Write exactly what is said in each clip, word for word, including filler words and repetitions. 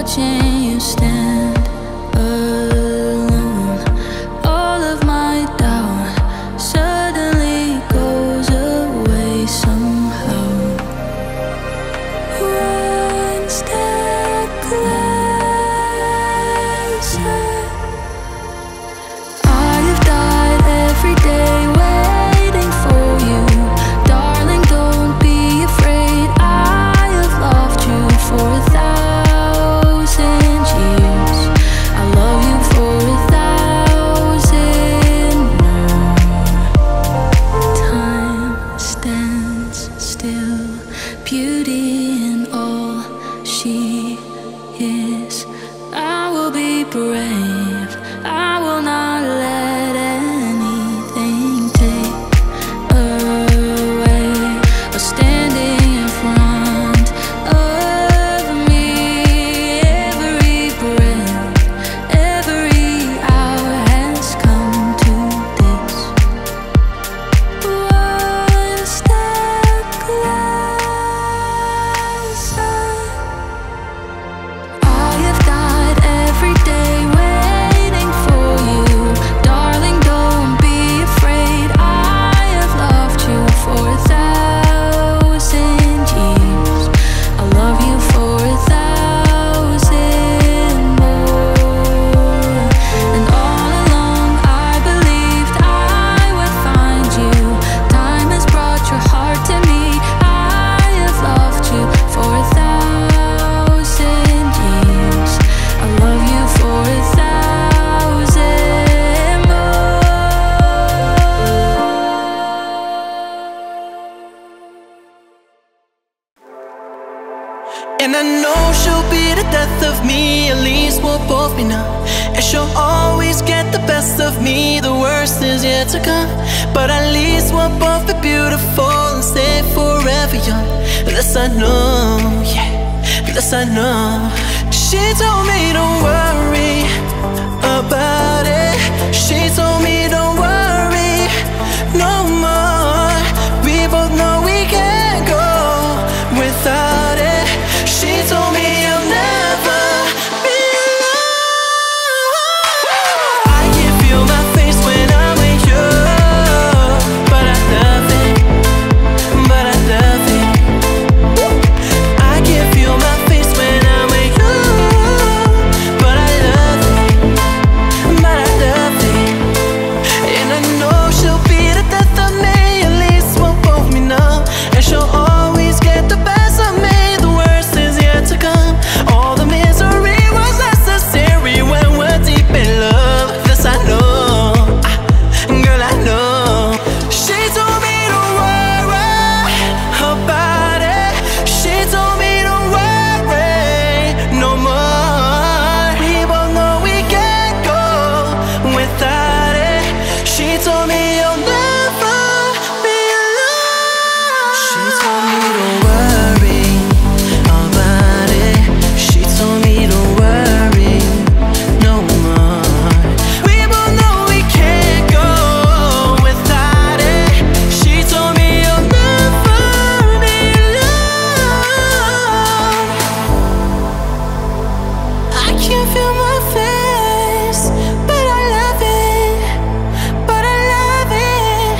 watching you stand alone. All of my doubt suddenly goes away somehow. One step closer. I have died every day waiting for you. Darling, don't be afraid. I have loved you for a thousand years. I love you for a thousand more. Time stands still, beauty in all she is. I will be brave, I will not let anything take away or standing in front of me. Every breath, every hour has come to this. One step closer. I have died every day waiting for you. Darling, don't be afraid. I have loved you for a thousand years. I love you for a thousand more. And all along I believed I would find you. Time has brought your heart to me. I have loved you for a thousand years. I love you for a thousand more. And I know she'll be the death of me, at least we'll both be numb. And she'll always get the best of me, the worst is yet to come. But at least we'll both be beautiful and stay forever young. This I know, yeah, this I know. She told me don't worry about it. She told me don't worry no more. We both know we can't go without it. She told me I'll never be alone. I can feel my face when I'm with you, but I love it, but I love it. I can feel my face when I'm with you, but I love it, but I love it. And I know she'll be the death of me, at least we'll both be numb. And she'll always get the best of me, the worst is yet to come. All the misery was necessary when we're deep in love. This I know, ah, girl, I know. She told me don't worry about it. She told me don't worry no more. We both know we can't go without it. She told me you'll never be alone. She told me don't worry about it. She told me don't worry no more. We both know we can't go without it. She told me you'll never be alone. I can't feel my face, but I love it, but I love it.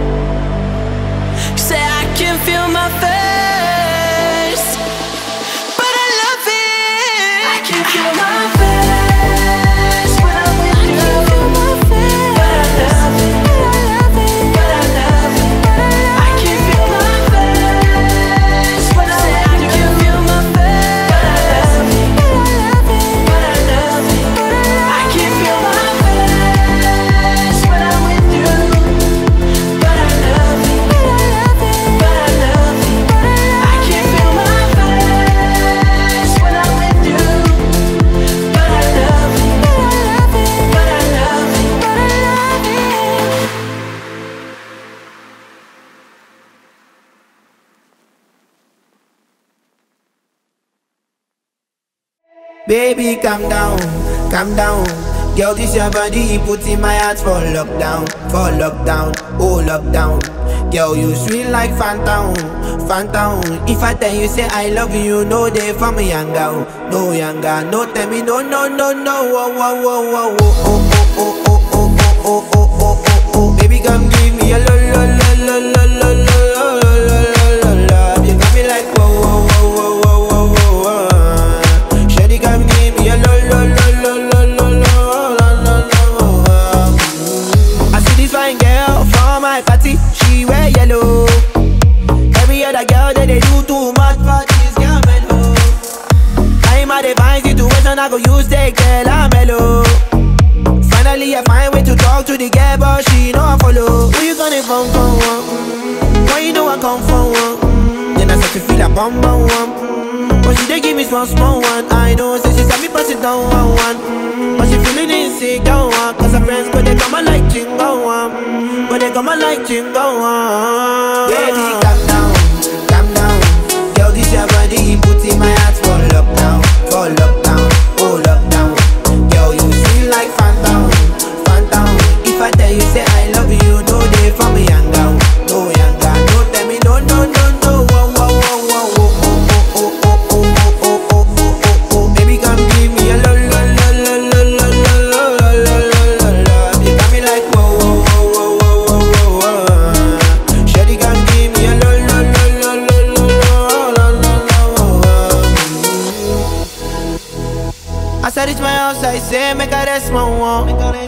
Say I can feel my face, but I love it. I can feel my face when I'm with you. But I love it, but I love it. I can feel my face when I'm with you. I can feel my face, but I love it, but I love it. I can feel my face when I'm with you. But I love it, but I love it. I can feel my face when I'm with you. But I love it, but I love it. Baby, calm down, calm down. Girl, this your body, put in my heart for lockdown, for lockdown, oh lockdown. Girl, you sweet like phantom, phantom. If I tell you say I love you, no day for me younger, no younger. No tell me no, no, no, no. Oh, oh, oh, oh, oh, oh, oh, oh, oh, oh, oh, oh, oh, oh. Baby, come give me a lo, lo, lo, lo, lo, lo, lo, lo, lo, lo, love. You got me like whoa, whoa, whoa, whoa, whoa, whoa, whoa. Shawty, come give me a lo, lo, lo, lo, lo, lo, lo, lo, lo. I see this fine girl from my party. She wear yellow. Every other girl that they do too much for this girl mellow. I'm a divine situation, I go use that girl, I'm mellow. Finally I find way to talk to the girl, but she know I follow. Who you gonna phone for? Mm-hmm. Why you know I come for one? Mm-hmm. Then I start to feel a bum bum one. Mm-hmm. But she dey give me small small one. I know, say she said me pass it down one one. Mm-hmm. But she feeling insecure one. Cause her friends but they come and like chingo one. Mm-hmm. But they come and like chingo one. Baby, calm down, calm down. Girl, this your body, put in my heart for lockdown, for lockdown, oh lockdown. Girl, you feel like phantom, phantom. If I tell you say I love you, no day for me younger, no younger. No tell me no, no, no, no. Oh, oh, oh, oh, oh, oh, oh, oh, oh, oh, oh, oh, oh, oh. Baby, come give me a lo, lo, lo, lo, lo, lo, lo, lo, lo, lo, lo. You got me like whoa, whoa, whoa, whoa, whoa, whoa, whoa. Shawty, come give me a lo, lo, lo, lo, lo, lo, lo, lo, lo. As I reach my house, I say, make a rest, my one.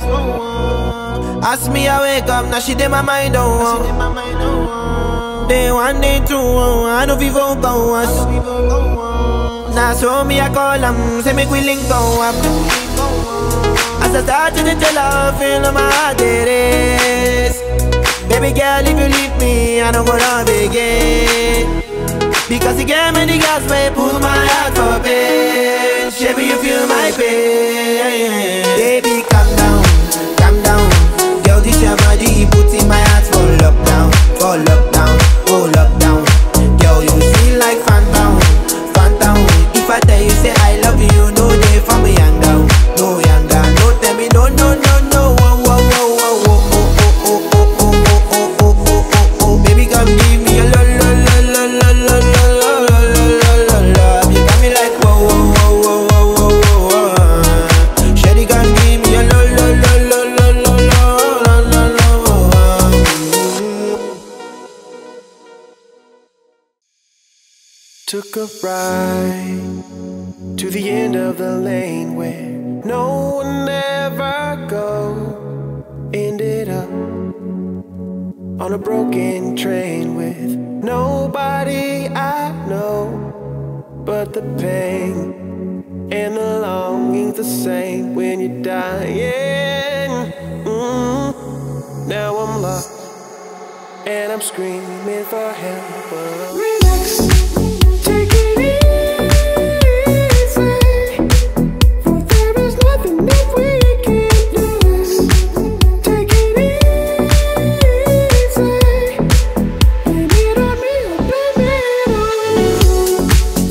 Ask me, I wake up, now she did my mind, oh. Day one, day two, oh, I know people go us. Now so me, I call them, say make we link go up. As I start to tell her, feel my heart it is. Baby girl, if you leave me, I don't go love again. Because you gave me the gas, may pull my heart for pain. Baby, you feel my pain. Baby, calm down, calm down. Girl, this your body, put in my heart for lockdown, for lockdown, oh lockdown. Girl, you feel like phantom, phantom. If I tell you say I love you, no day for me younger, no younger. No tell me no, no, no, no. Oh, oh, oh, oh, oh, oh, oh, oh, oh, oh, oh, oh, oh, oh. Baby, come give me a lo, lo, lo, lo, lo, lo, lo, lo, lo, lo, lo. You got me like whoa, whoa, whoa, whoa, whoa, whoa, whoa. Shawty, come give me a lo, lo, lo, lo, lo, lo, lo, lo, lo. Took a ride to the end of the lane where no one ever go. Ended up on a broken train with nobody I know. But the pain and the longing's the same when you're dying. mm. Now I'm lost and I'm screaming for help, but relax, take it easy, for there is nothing that we can do. Take it easy, blame it on me or blame it on you.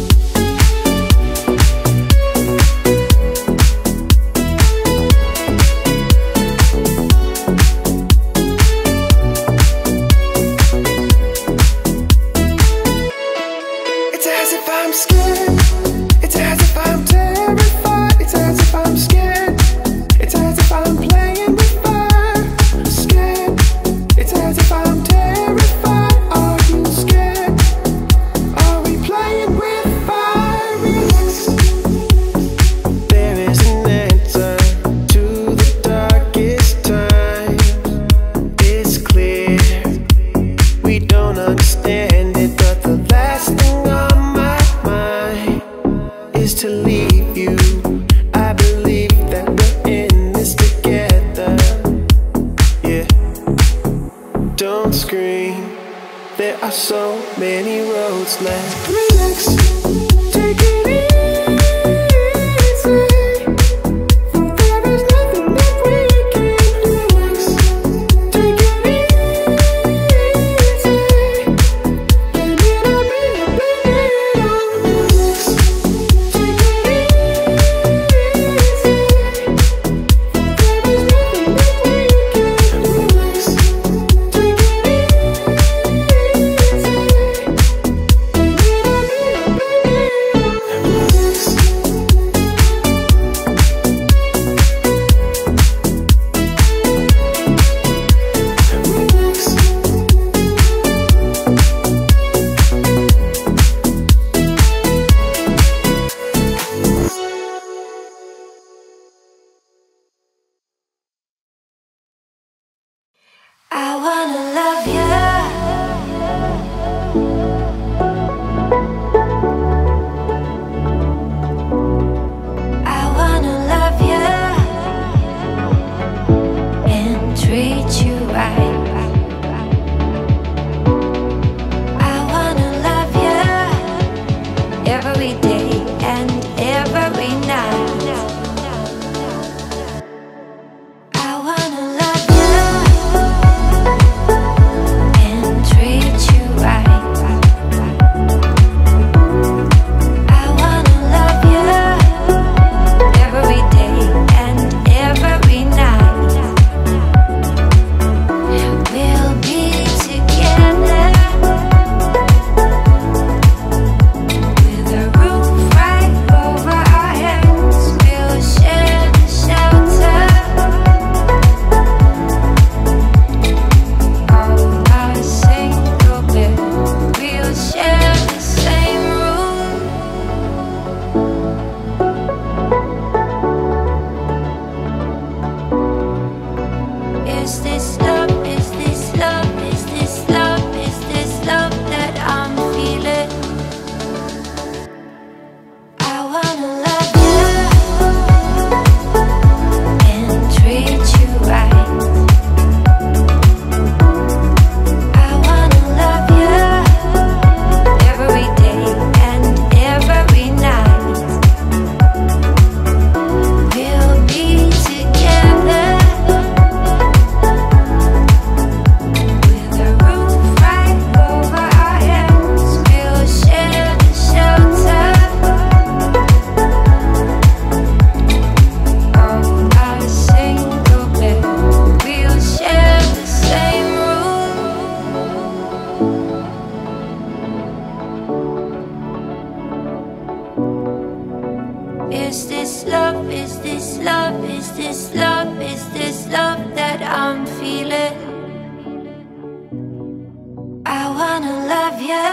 It's as if I'm scared. It's as if I'm terrified. It's as if I'm scared. It's as if I'm playing with fire. Scared. It's as if I'm terrified. Are you scared? Are we playing with fire? Relax. There is an answer to the darkest times. It's clear we don't understand it, but the last thing on my mind is to leave you. I believe that we're in this together. Yeah. Don't scream. There are so many roads left. Relax. Take it easy, for there is nothing that we can do. Relax. Take it easy, blame it on me or blame it on you. Relax. Take it easy, for every day and every night. I wanna love you and treat you right. I wanna love you every day and every night. We'll be together with a roof right over our heads. We'll share the shelter of our single bed. We'll share the same room. Is this love? Is this love? Is this love? Is this love that I'm feeling? I wanna love you and treat you right. I wanna love you every day and every night. We'll be together with a roof right over our heads. We'll share the shelter of our single bed. We'll share the same room. Is this love? Is this love? Is this love? Is this love that I'm feeling? I wanna love you.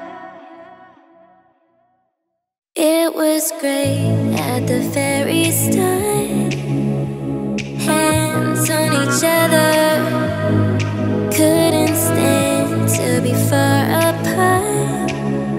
It was great at the very start. Hands on each other, couldn't stand to be far apart.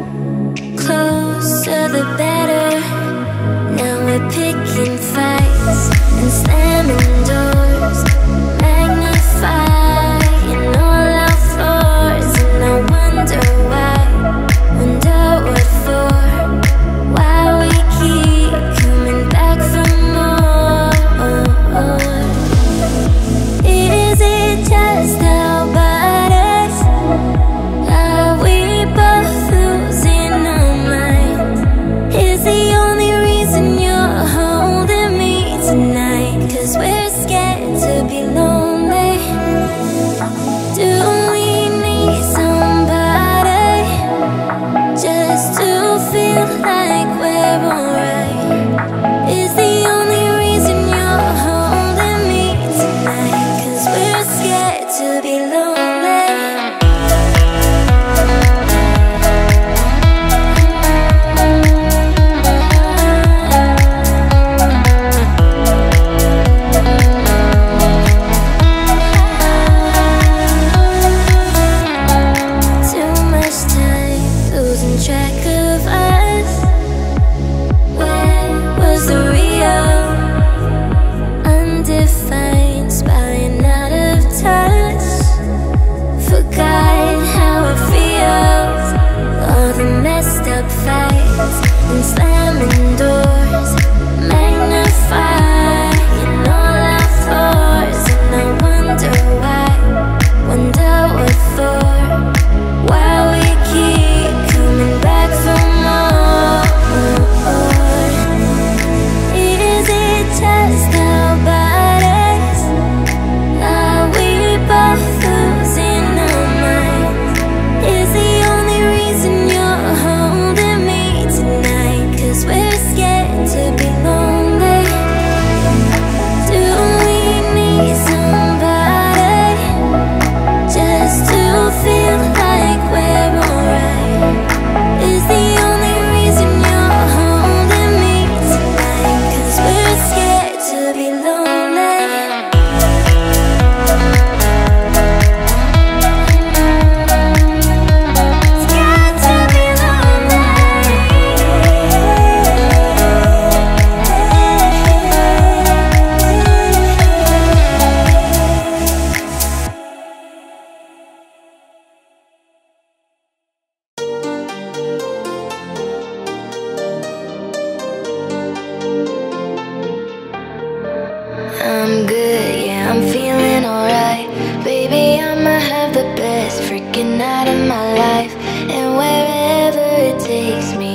Closer the better. Now we're picking fights and slamming doors, magnifying all our flaws. And I wonder why, wonder what for, why we keep coming back for more. Is it just about us? Are we both losing our minds? Is the only reason you're home?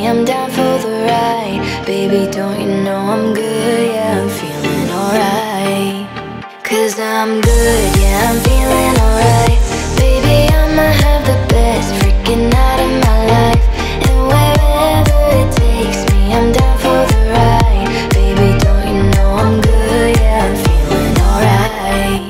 me, I'm down for the ride. Baby, don't you know I'm good? Yeah, I'm feeling alright. Cause I'm good, yeah, I'm feeling alright. Baby, I'ma have the best freaking night of my life. And wherever it takes me, I'm down for the ride. Baby, don't you know I'm good? Yeah, I'm feeling alright.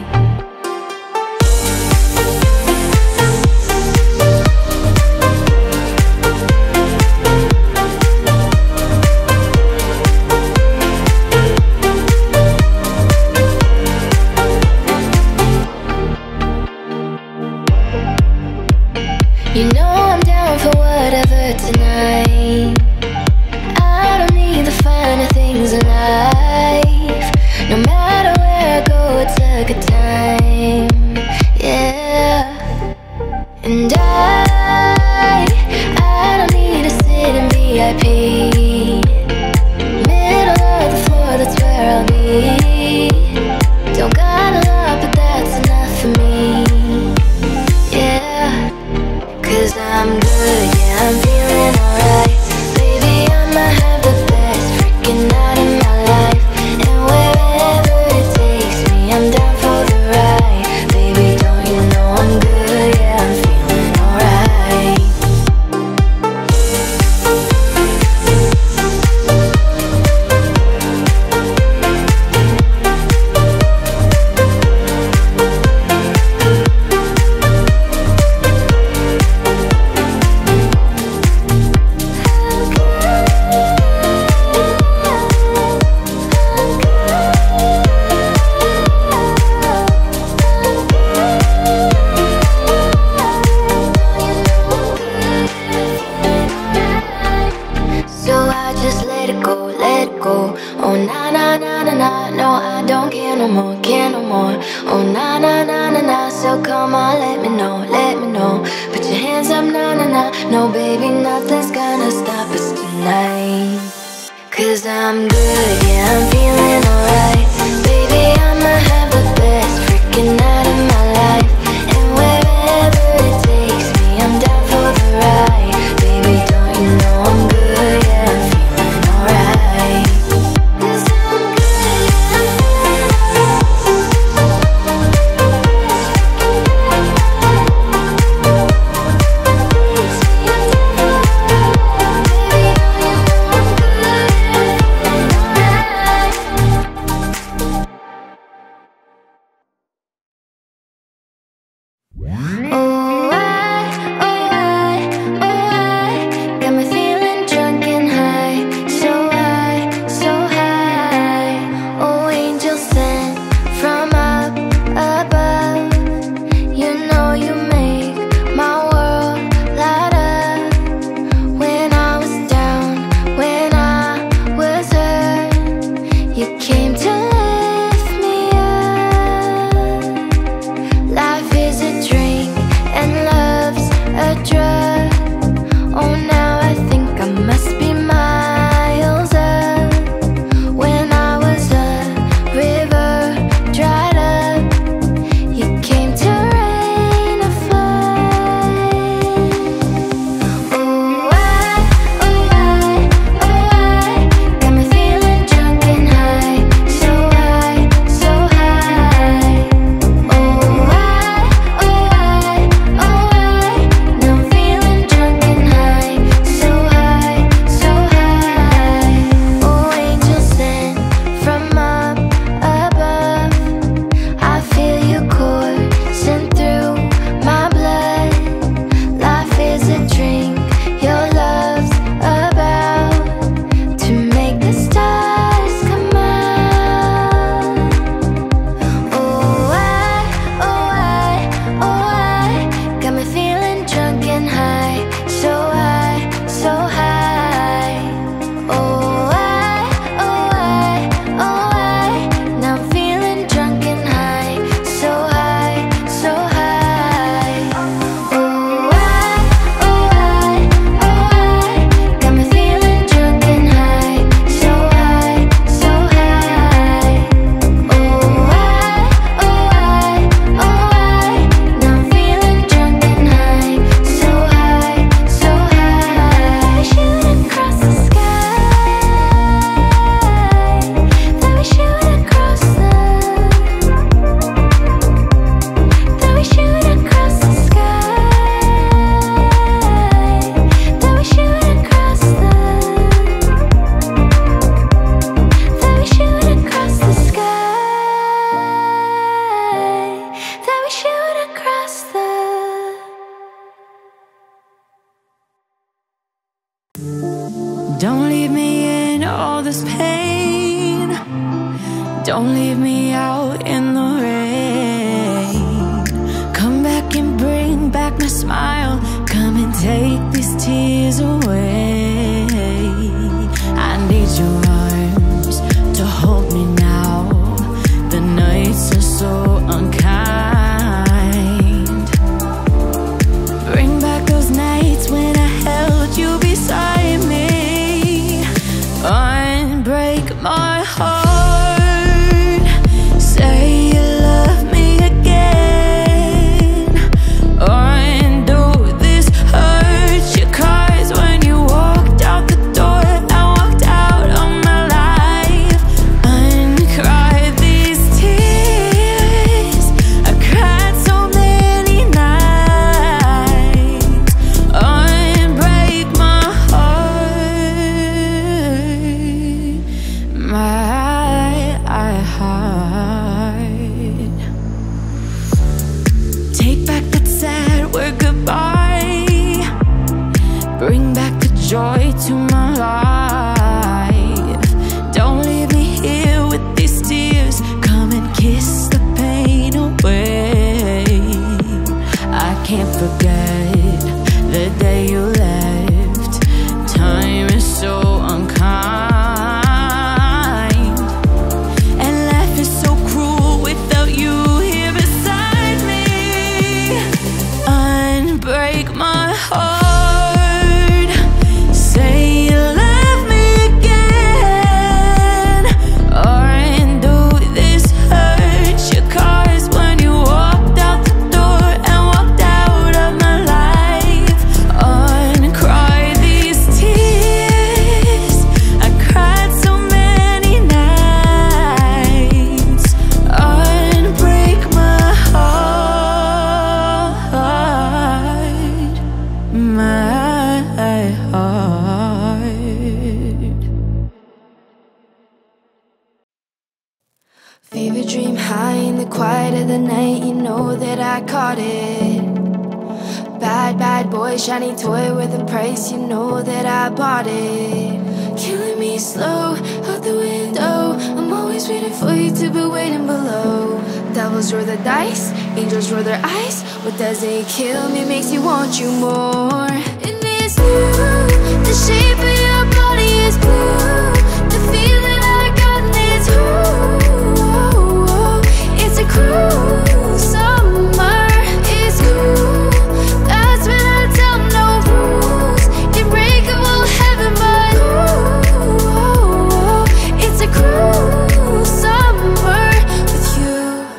You know I'm down for whatever tonight. I don't need the finer things in life. No matter where I go, it's a good time. Yeah. And I, I don't need to sit in V I P. Middle of the floor, that's where I'll be. Don't got a lot, but that's enough for me. Yeah. Cause I'm good, yeah, I'm feeling alright. Baby, I'ma have the best freaking night of my life. And wherever it takes me, I'm down for the ride. Baby, don't you know I'm good, yeah, I'm feeling alright. So I just let it go, let it go. Oh na na na na na, no I don't care no more, care no more. Oh na na na na na, so come on, let me know, let me know. Put your hands up, na na na. No baby, nothing's gonna stop us tonight. Cause I'm good, yeah, I'm feeling alright. Baby, I'ma have the best freaking night of my life. And wherever it takes me, I'm down for the ride. Baby, don't you know I'm good, yeah, I'm feeling alright. Cause I'm good, yeah, I'm feeling alright. Don't leave me in all this pain. Don't leave me out in the rain. Come back and bring back my smile. Come and take these tears away. I need your arms to hold me now. The nights are so unkind. Bring back those nights when I held you beside me. Unbreak my heart. Say you love me again. Undo this hurt you caused when you walked out the door and walked out of my life. Uncry these tears I cried so many nights. Unbreak my heart, my heart. Take back that sad word goodbye. Bring back the joy to my life. Don't leave me here with these tears. Come and kiss the pain away. I can't forget the day you left. Time is so unkind, and life is so cruel without you here beside me. Unbreak my heart. Say you love me again. Undo this hurt you caused when you walked out the door and walked out of my life. Uncry these tears I cried so many nights. Unbreak my heart, my heart. Fever dream high in the quiet of the night. You know that I caught it. Bad, bad boy, shiny toy with a price. You know that I bought it. Killing me slow out the window. I'm always waiting for you to be waiting below. Devils roll the dice, angels roll their eyes. What doesn't kill me makes me want you more. And it's you, the shape of your body is blue. The feeling I got is who. It's a cruel summer, it's cool. That's when I tell no rules. Unbreakable heaven, but ooh, it's a cruel summer with you.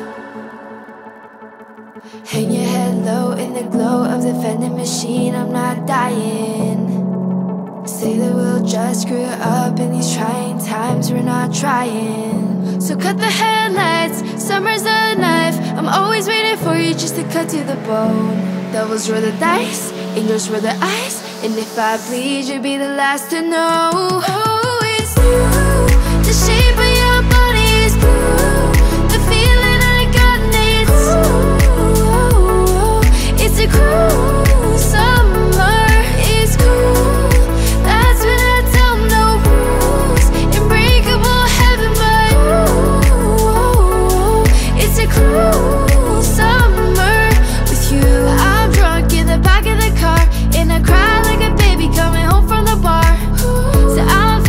Hang your head low in the glow of the vending machine. I'm not dying. Say that we'll just screw up in these trying times. We're not trying. So cut the headlights, summer's the knife. I'm always waiting for you just to cut to the bone. Devils roll the dice, angels roll their eyes. And if I bleed, you'll be the last to know. Oh, it's you, the shape of your body is blue. The feeling I got needs ooh, it's a cruel summer, it's cool. That's when I tell no rules. Unbreakable heaven, but ooh, it's a cruel summer with you. I'm drunk in the back of the car, and I cry like a baby coming home from the bar. So I'm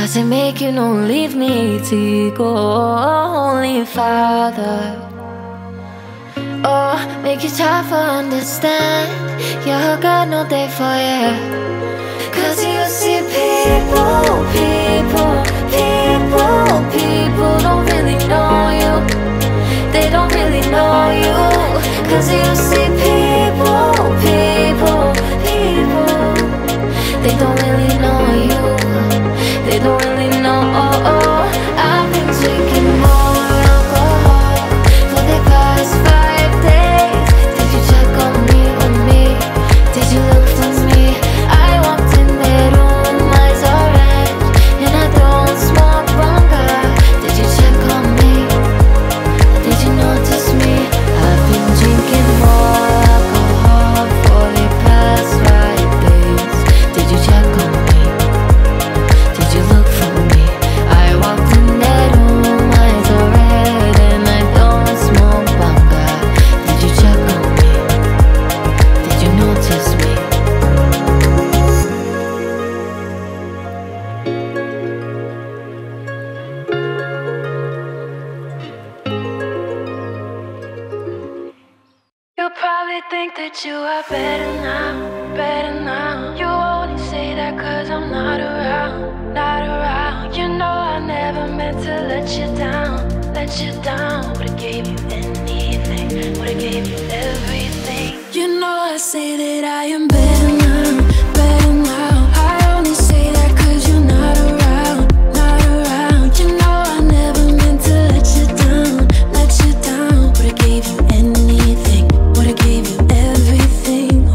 Does it make you not leave me to go? Holy Father, oh, make you tough to understand. Yeah, God no day for you. Cause you see people, people, people, people don't really know you. They don't really know you. Cause you see people, people, people, they don't really know you. They don't really know. Oh, oh. I've been drinking more alcohol for the past five days. Did you check on me, on me? Did you look for me? I walked in that room, eyes are red, and I don't smoke bunga. Did you check on me? Did you notice me? I've been drinking more alcohol for the past five days. Did you check on me? Did you look for me? I walked in that room, eyes are red, and I don't smoke bunga. Did you check on me? Did you notice me? You probably think that you are better now, better now. You only say that cause I'm not around, not around. You know I never meant to let you down, let you down. Would've gave you anything, would've gave you everything. You know I say that I am better now, better now. I only say that cause you're not around, not around. You know I never meant to let you down, let you down. Would've gave you anything, would've gave you everything.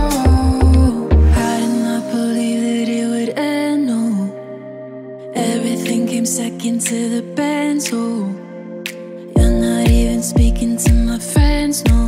Oh, I did not believe that it would end, no. Everything came second to the band, so you're not even speaking to my friends, no.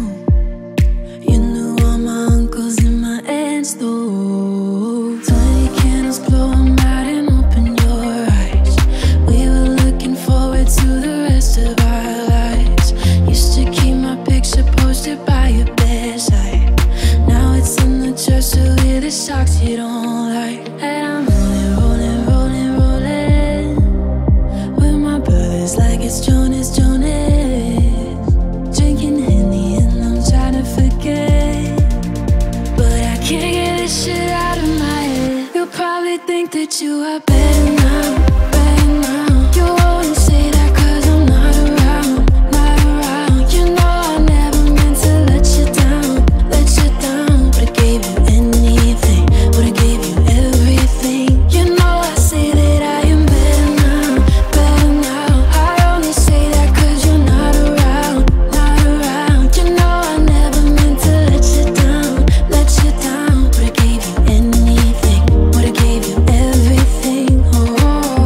You knew all my uncles and my aunts, though. Tiny candles, blow 'em out and open your eyes. We were looking forward to the rest of our lives. Used to keep my picture posted by your bedside. Now it's in the dresser with the socks you don't like. And I'm rolling, rolling, rolling, rolling with my brothers like it's Jonas, Jonas. Drinking Henny and I'm trying to forget, but I can't get this shit out of my head. You probably think that you are better now, better now. You only say that cause I'm not around, not around. You know I never meant to let you down, let you down. Would've gave you anything, would've gave you everything. You know I say that I am better now, better now. I only say that cause you're not around, not around. You know I never meant to let you down, let you down. Would've gave you anything, would've gave you everything. Oh.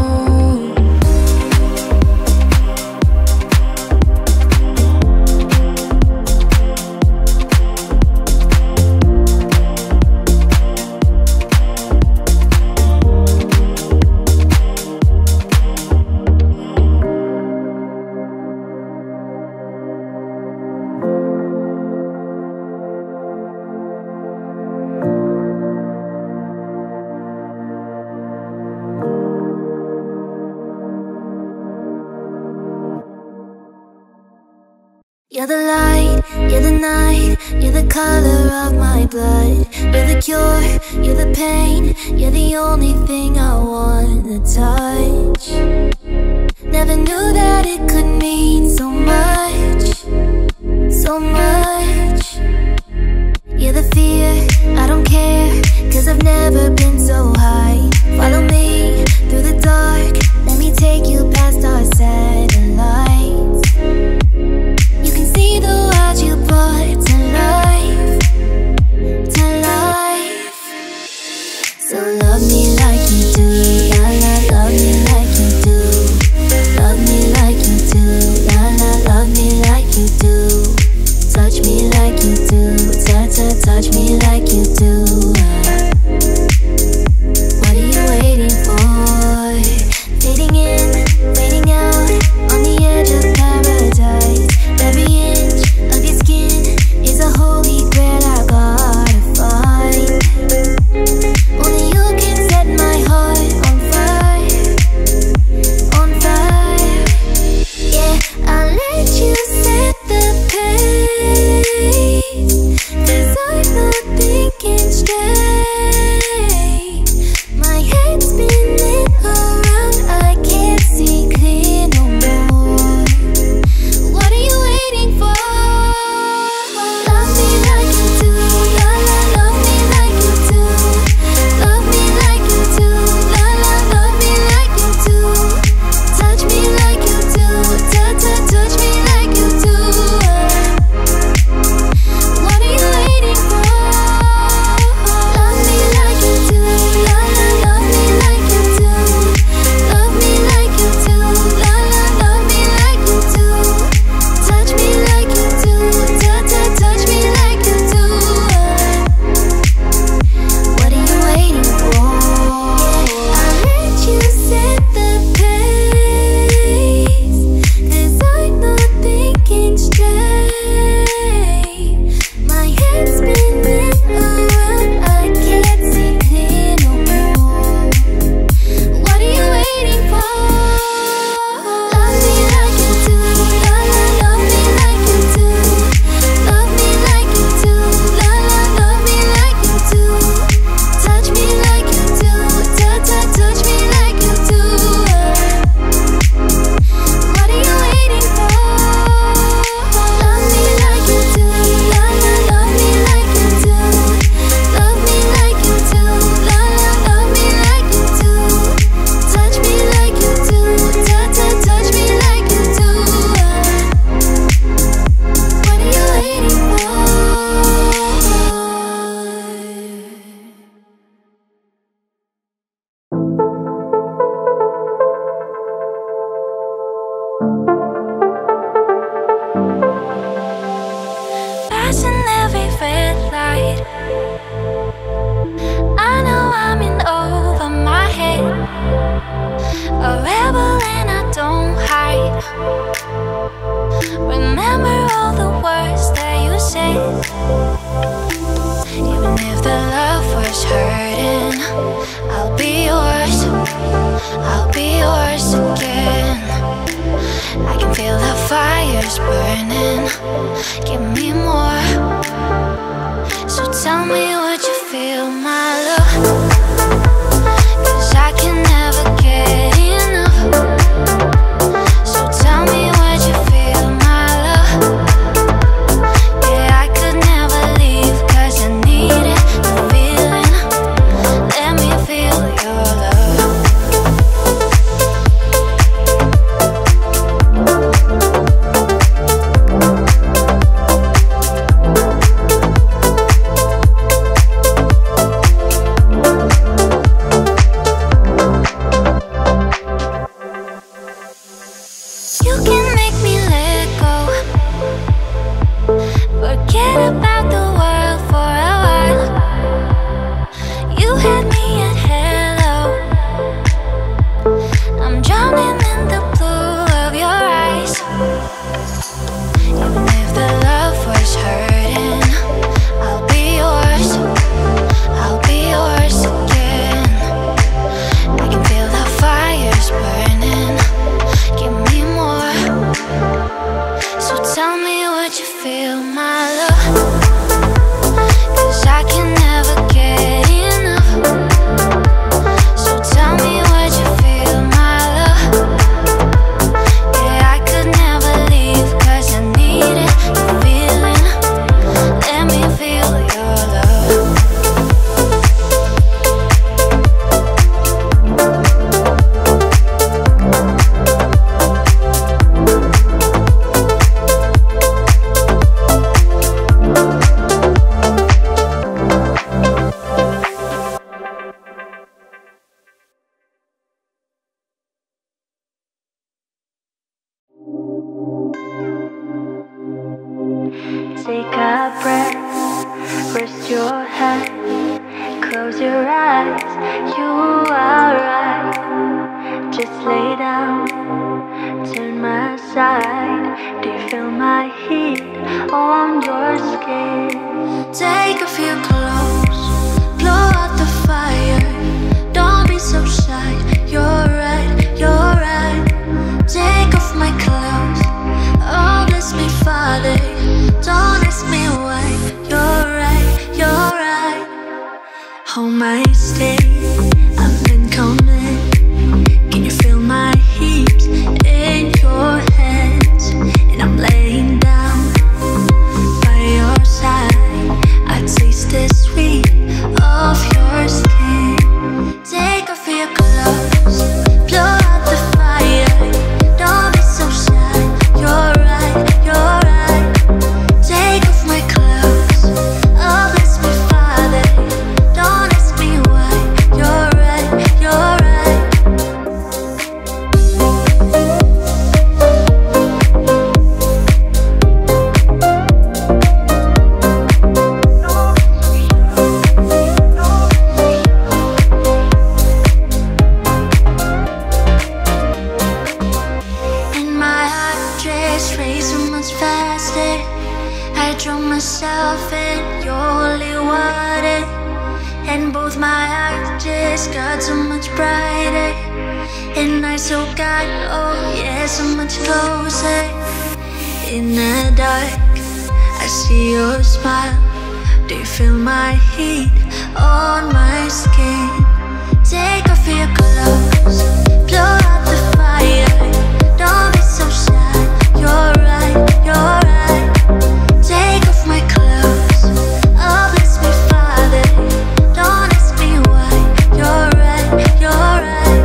You're the light, you're the night, you're the color of my blood. You're the cure, you're the pain, you're the only thing I wanna touch. Never knew that it could mean so much, so much. You're the fear, I don't care, cause I've never been so high. Follow me through the dark, let me take you past our satellites. You can see the world you brought to life, to life. So love me like you do, la I'll be yours, I'll be yours again. I can feel the fires burning, give me more. So tell me what you feel, my love, 'cause I can never get enough. So tell me what you feel, my love. Yeah, I could never leave, 'cause I needed the feeling. Let me feel your love. You can make me let go, forget about the world for a while. You had me at hello, I'm drowning in the blue of your eyes. Even if the love was hurting, I'll be yours, I'll be yours again. I can feel the fires burning, give me more. So tell me what you feel, my love, 'cause I can never get enough. So tell me what you feel, my love. Yeah, I could never leave, 'cause I needed the feeling. Let me feel your love. Take a breath, rest your head, close your eyes, you are right. Just lay down, turn my side. Do you feel my heat on your skin? Take off your clothes, blow out the fire. Don't be so shy, you're right, you're right. Take off my clothes, oh bless me Father. Don't ask me why, you're right, you're right. Hold my stay, I've been coming. Can you feel my heat in your hands? And I'm laying down by your side. I taste the sweet of your skin. Take off your clothes, blow out the fire. Don't be so shy, you're right, you're right. Take off my clothes, oh bless me Father. Don't ask me why, you're right, you're right. And my heart just racing much faster. I drown myself in your holy water, and both my eyes just got so much brighter. And I so got, oh yeah, so much closer. In the dark, I see your smile. Do you feel my heat on my skin? Take off your clothes, blow out the fire. Don't be so shy, you're right, you're right. Take off my clothes, oh bless me Father. Don't ask me why, you're right, you're right.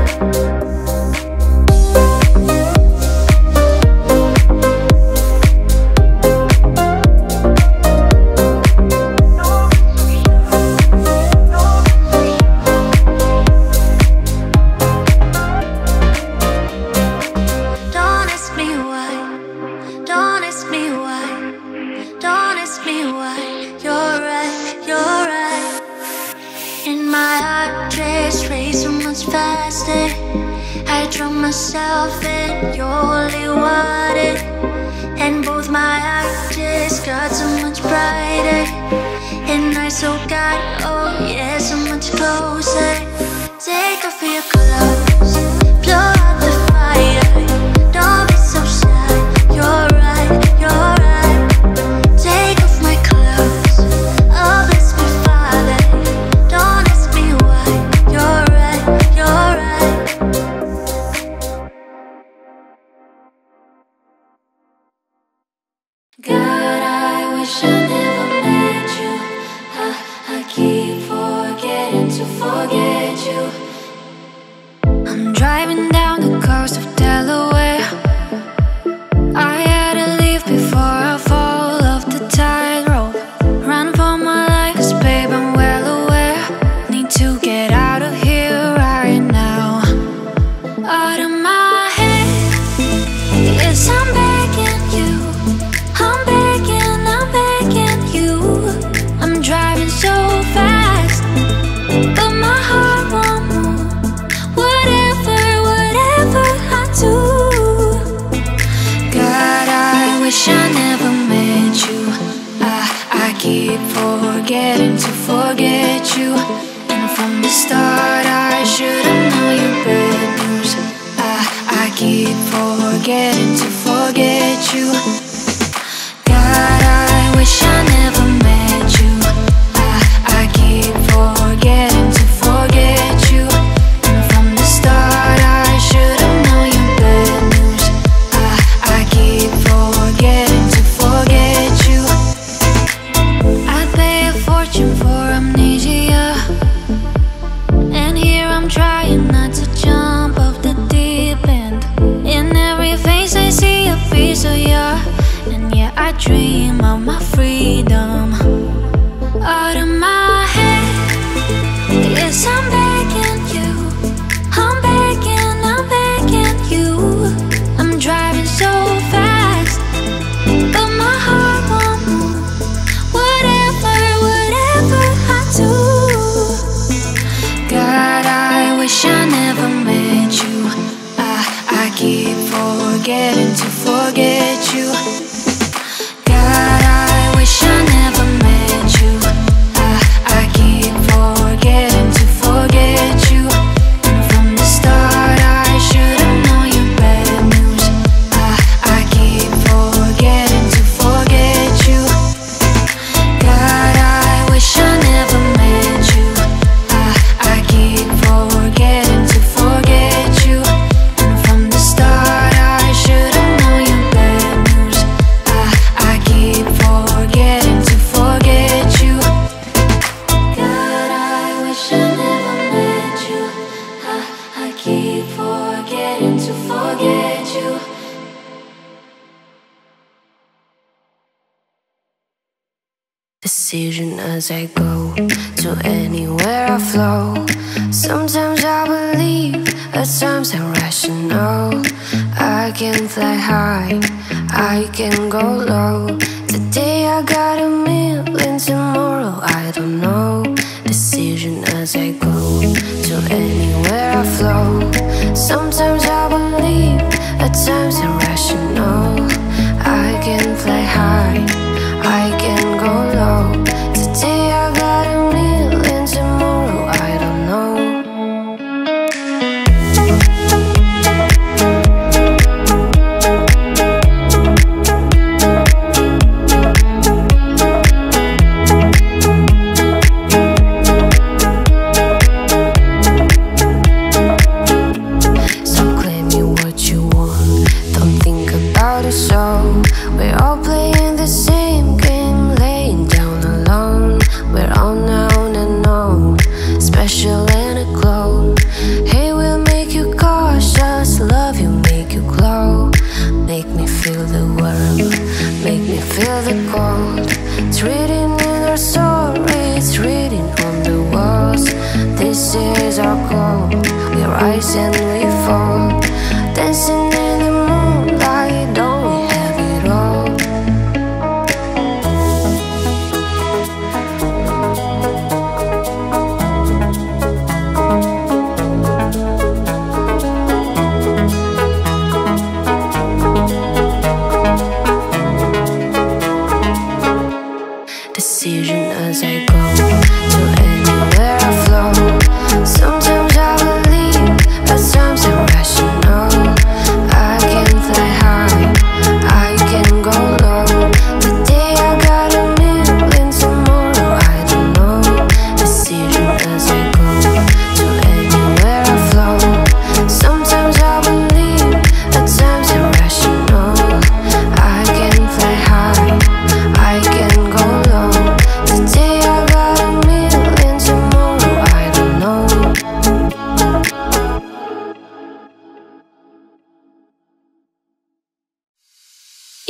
Don't ask me why, don't ask me why, don't ask me why, you're right, you're right. And my heart just race so much faster. I drown myself in your holy water, and both my eyes just got so much brighter. and I so got, oh yeah, so much closer. Take off your clothes, blow out the fire. Don't be so shy, you're right, you're right. Take off my clothes, oh bless me Father. Don't ask me why, you're right, you're right. God, I wish I never met you. I, I keep forgetting to forget you. I'm driving down the coast of Delaware. I had to leave before I fall off the tightrope. Run for my life, 'cause babe, I'm well aware. Need to get out of here right now. Out of my head, yes, I'm begging you. I'm begging, I'm begging you. I'm driving so fast, but my heart won't move. Whatever, whatever I do. God, I wish I never met you. I, I keep forgetting to forget you. And from the start I should've known your bad news. I, I keep forgetting to forget you. God, I wish I never met you. I, I keep forgetting to forget you. And from the start I should've known your bad news. I, I keep forgetting to forget you. I'd pay a fortune for amnesia, and here I'm trying not to jump off the deep end. In every face I see a piece of you, and yeah, I dream of my freedom. Out of my head, yes, I'm begging you. I'm begging, I'm begging you. I'm driving so fast, but my heart won't move. Whatever, whatever I do. God, I wish I never met you. I, I keep forgetting to forget you. God, I wish I never met you. I, I keep forgetting to forget you. And from the start I should've known your bad news. I, I keep forgetting to forget you. God, I wish I never met you. I, I keep forgetting to forget you. And from the start I should've known your bad news. I, I keep forgetting to forget you. God, I wish I never met you. I, I keep forgetting to forget you. Decision as I go to anywhere I flow. Sometimes I believe, at times I'm rational. I can fly high, I can go low. Today I got a million, tomorrow I don't know. Decision as I go to anywhere I flow. Sometimes I believe, at times I'm rational. I can fly high, I can go low. Today I got a million, tomorrow I don't know.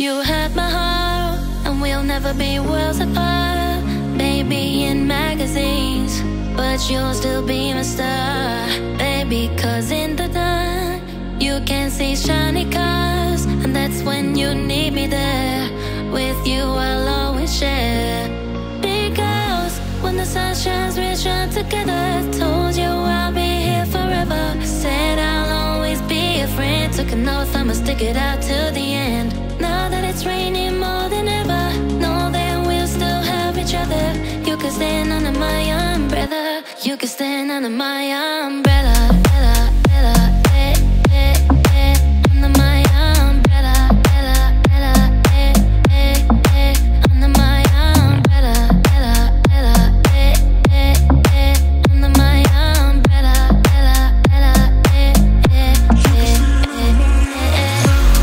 You had my heart, and we'll never be worlds apart. Maybe in magazines, but you'll still be my star. Baby, cause in the dark you can see shiny cars, and that's when you need me there. With you I'll always share. Because when the sun shines we shine together. Told you I'll be here forever. Said I'll always be a friend. Took an oath I'ma stick it out till the end. Now that it's raining more than ever, know that we'll still have each other. You can stand under my umbrella. You can stand under my umbrella. Ella, Ella, eh, eh, eh, under my umbrella. Ella, Ella, eh, eh, eh, under my umbrella. Ella, Ella, eh, eh, eh, under my umbrella. Ella, Ella, eh, eh, eh, eh, eh.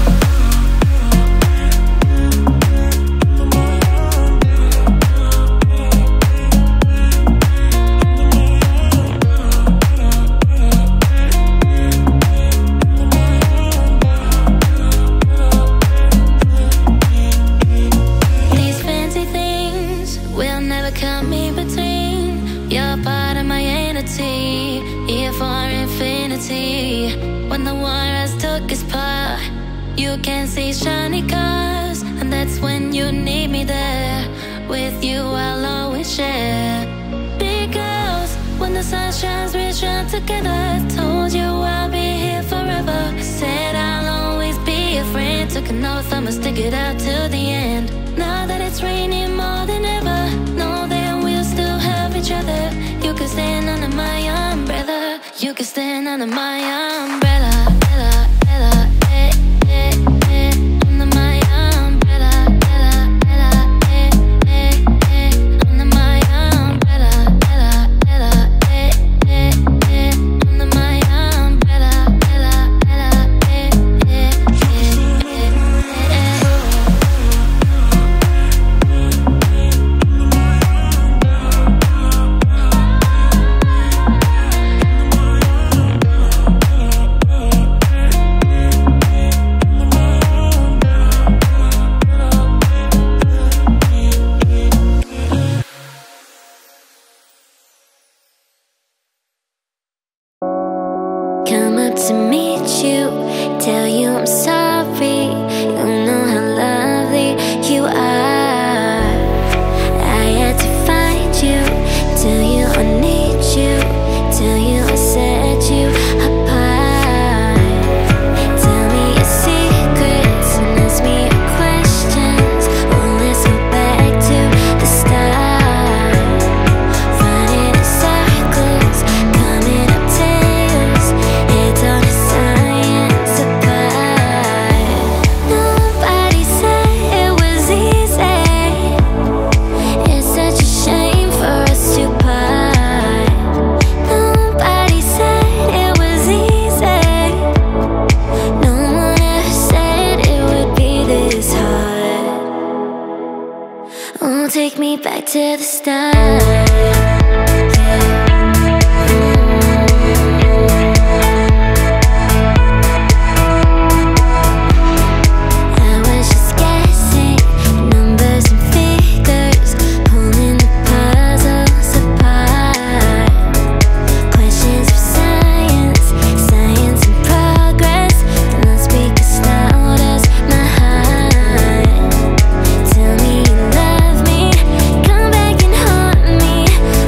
These fancy things will never come in between. You're part of my entity, here for infinity. When the war has took its part, you can see shiny cars, and that's when you need me there. With you I'll always share. Because when the sun shines we shine together. Told you I'll be here forever. Said I'll always be a friend. Took an oath I'ma stick it out till the end. Now that it's raining more than ever, know that we'll still have each other. You can stand under my umbrella. You can stand under my umbrella. Ella, Ella, eh, eh, eh, under my umbrella. Ella, Ella, eh, eh, eh, under my umbrella. Ella, Ella, eh, eh, eh, under my umbrella. Ella, Ella, eh, eh, eh, eh, eh. Come up to meet you, tell you I'm sorry. You know how lovely you are. I had to find you, tell you I need you, tell you I set you apart. Tell me your secrets and ask me your questions. Oh, let's go back to the start. Running in circles, coming up tails. It's all a science apart. Nobody said it was easy. It's such a shame for us to part. Nobody said it was easy. No one ever said it would be this hard. Oh, take me back to the start. I was just guessing numbers and figures, pulling the puzzles apart. Questions for science, science and progress. The loudspeakers loud as my heart. Tell me you love me, come back and haunt me.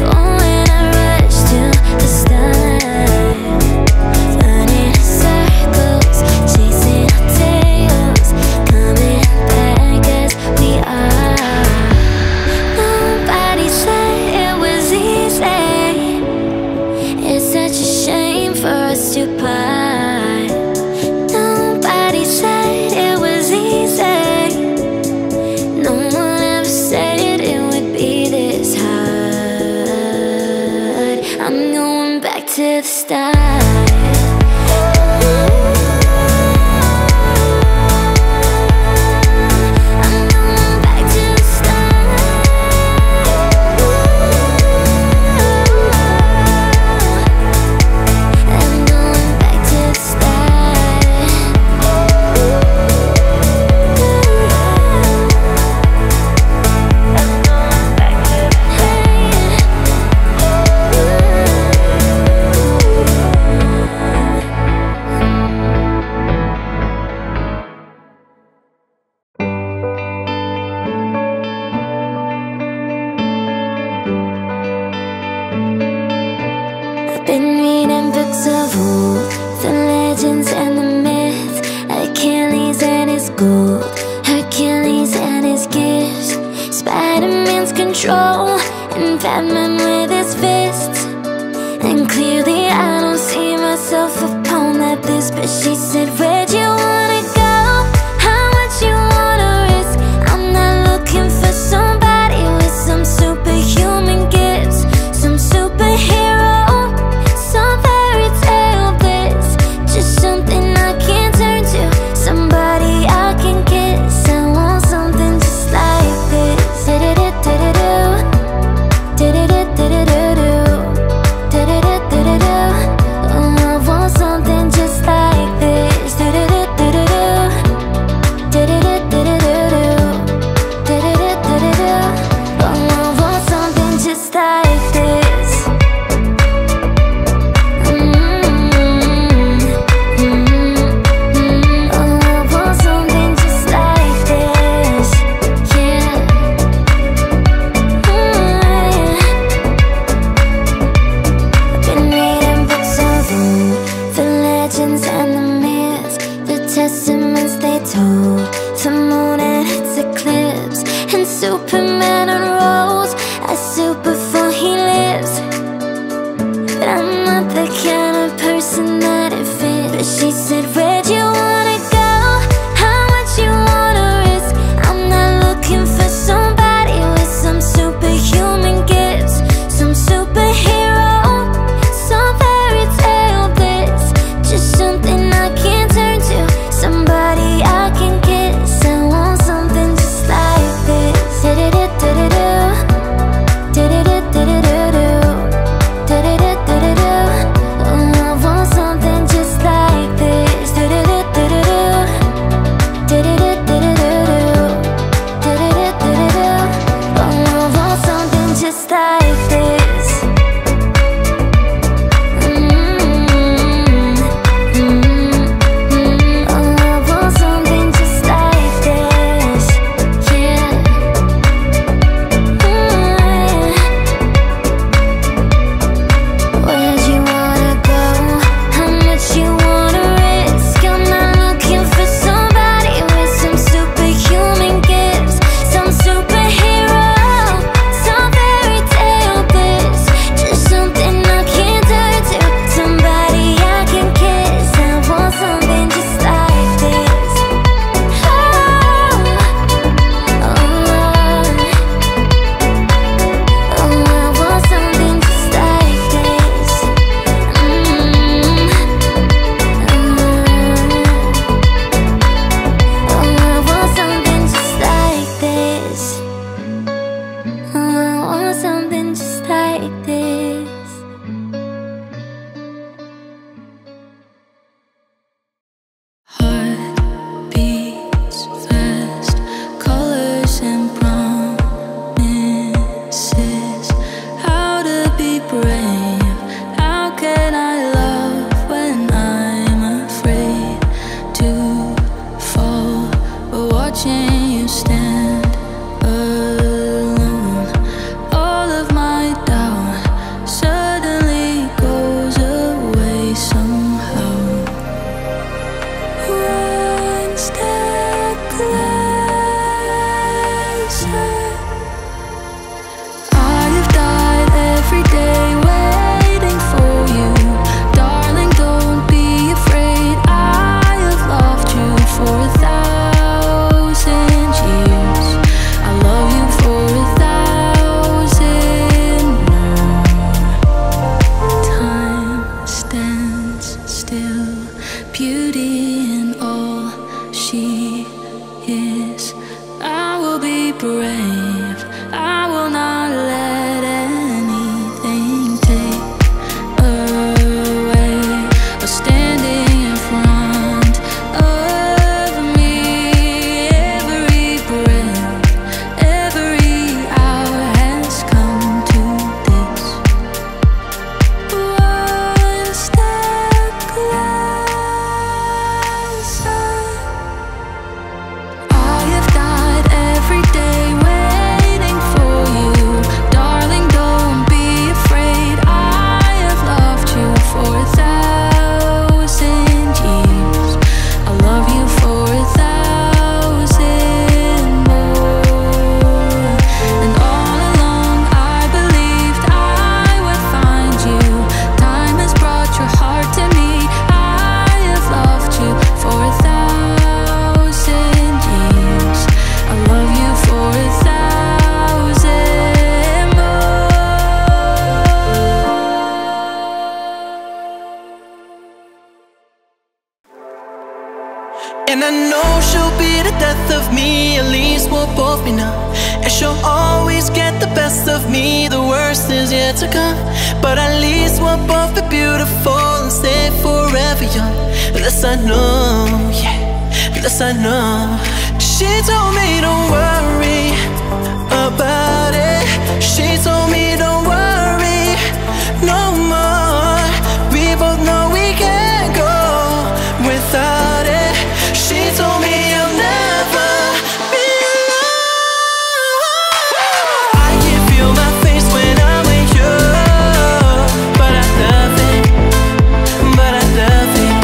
Batman with his fists. And clearly I don't see myself upon that list. But she said, where'd you wanna go? How much you wanna risk? I'm not looking for somebody with some superhuman gifts, some superhero, some fairy tale bliss. Just something I can turn to, somebody I can kiss. I want something just like this. Da-da-da-da-da-do, da-da-da-da-da-do, da-da-da-da-da-do. Oh, I want something just like this. Da-da-da-da-da-do, da-da-da-da-da-do, da-da-da-da-da-do. Oh, I want something just like this. Mm-hmm. Mm-hmm. Oh, I want something just like this. Yeah. I've been reading books of old, the legends and the myths, the testaments they told, the moon and its eclipse, and Superman unrolls a suit before he lives. But I'm not the kind of person that it fits. But she said, where'd you wanna go? How much you wanna risk? I'm not looking for somebody with some superhuman gifts, some superhero, some fairy tale bliss. Just something I can turn to, somebody I can kiss. I want something just like this. Da-da-da-da-da-do, da-da-da-da-da-do, da-da-da-da-da-do. Oh, I want something just like this. Da-da-da-da-da-do, da-da-da-da-da-do, da-da-da-da-da-do. Oh, I want something just like this. Mm-hmm. Mm-hmm. Oh, I want something just like this. Yeah. Mm. Where'd you wanna go? How much you wanna risk? I'm not looking for somebody with some superhuman gifts, some superhero, some fairy tale bliss. Just something I can turn to, somebody I can kiss. I want something just like this. Oh, oh, oh, I want something just like this. Mm-hmm. Oh, I want something just like this. Oh, I want something just like this. Heart beats fast, colors and promises. How to be brave? How can I love when I'm afraid to fall? But watching you stand alone, all of my doubt suddenly goes away somehow. One step closer. I have died every day waiting for you. Darling, don't be afraid. I have loved you for a thousand years. I love you for a thousand more. Time stands still, beauty in all she is. I will be brave, I will not let anything take away or standing in front of me. Every breath, every hour has come to this. One step closer. And I know she'll be the death of me, at least we'll both be numb. And she'll always get the best of me, the worst is yet to come. But at least we'll both be beautiful and stay forever young. This I know, yeah, this I know. She told me don't worry about it. She told me don't worry no more. We both know we can't go without it. She told me you'll never be alone. I can feel my face when I'm with you, but I love it, but I love it.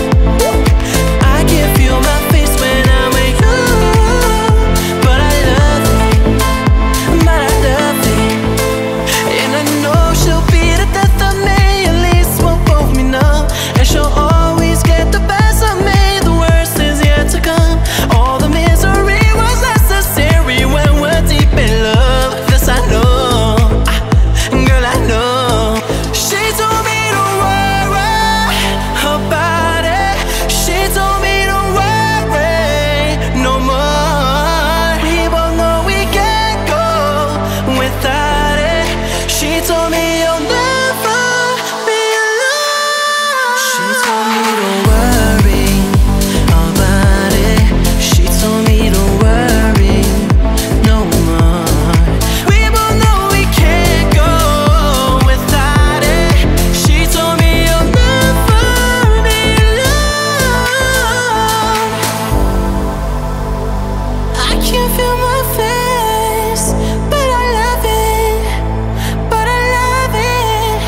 I can feel my face when I'm with you, but I love it, but I love it. And I know she'll be the death of me, at least we'll both be numb. And she'll always get the best of me, the worst is yet to come. All the misery was necessary when we're deep in love. This I know, ah, girl I know. She told me don't worry about it. She told me don't worry no more. We both know we can't go without it. She told me you'll never be alone. She told me don't worry about it. She told me don't worry no more. We both know we can't go without it. She told me you'll never be alone. I can't feel my face, but I love it, but I love it.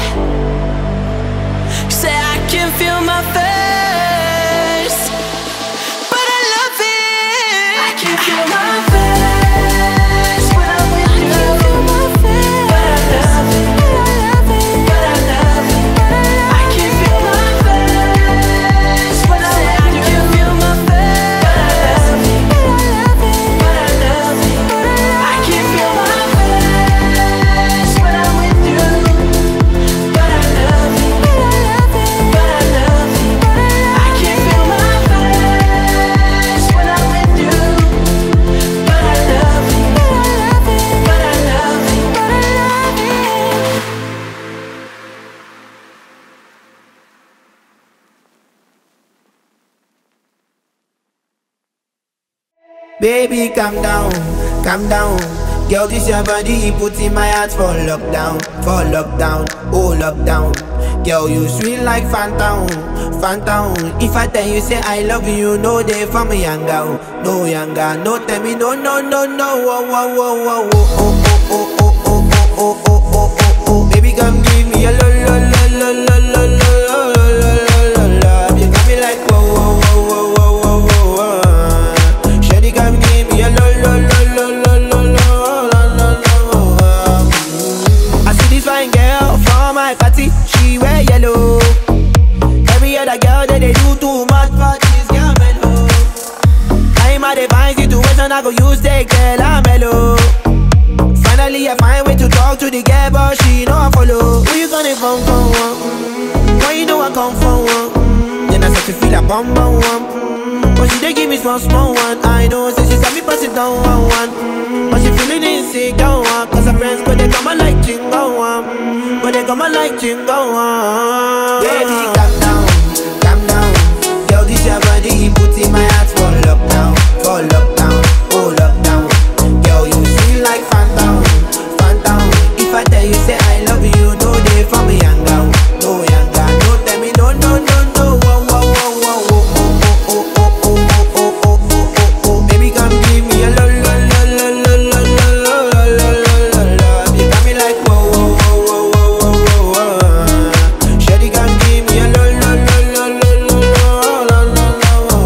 Say I can feel my face, but I love it. I can feel my face when I'm with you. But I love it, but I love it. I can feel my face when I'm with you. I can feel my face, but I love it, but I love it. I can feel my face when I'm with you. But I love it, but I love it. I can feel my face when I'm with you. But I love it, but I love it. Baby, calm down, calm down. Girl, this your body, put in my heart for lockdown, for lockdown, oh lockdown. Girl, you sweet like phantom, phantom. If I tell you say I love you, no day for me younger, no younger. No tell me no, no, no, no. Oh, oh, oh, oh, oh, oh, oh, oh, oh, oh, oh, oh, oh, oh. Baby, come give me a lo, lo, lo, lo, lo, lo, lo, lo, lo, lo, lo. You got me like whoa, whoa, whoa, whoa, whoa, whoa, whoa. Shawty, come give me a lo, lo, lo, lo, lo, lo, lo, lo, lo, lo. I see this fine girl from my party, she wear yellow. Every other girl that they do too much for this girl mellow. I'm at a fine situation, I go use the girl I'm mellow. Finally I find way to talk to the girl, but she know I follow. Who you gonna phone for? Mm, why you know I come for one? Mm, then I start to feel a bum bum one. Mm, but she dey give me small small one. I know, say she said me pass it down one one. Mm, but she feeling insecure one, cause her friends go they come and like chingo one. Mm, but they come and like chingo one. Baby, calm down, calm down. Girl, this your body, put in my heart for lockdown, for lockdown, oh lockdown. Girl, you feel like phantom, phantom. If I tell you say I love you, no day for me younger, no younger. No tell me no, no, no, no. Whoa, whoa, whoa, whoa, whoa, oh, oh, oh, oh, oh, oh, oh, oh, oh, oh. Baby, come give me a lo, lo, lo, lo, lo, lo, lo, lo, lo, lo, lo, lo. You got me like whoa, whoa, whoa, whoa, whoa, whoa, whoa. Shawty, come give me a lo, lo, lo, lo, lo, lo, lo, lo, lo,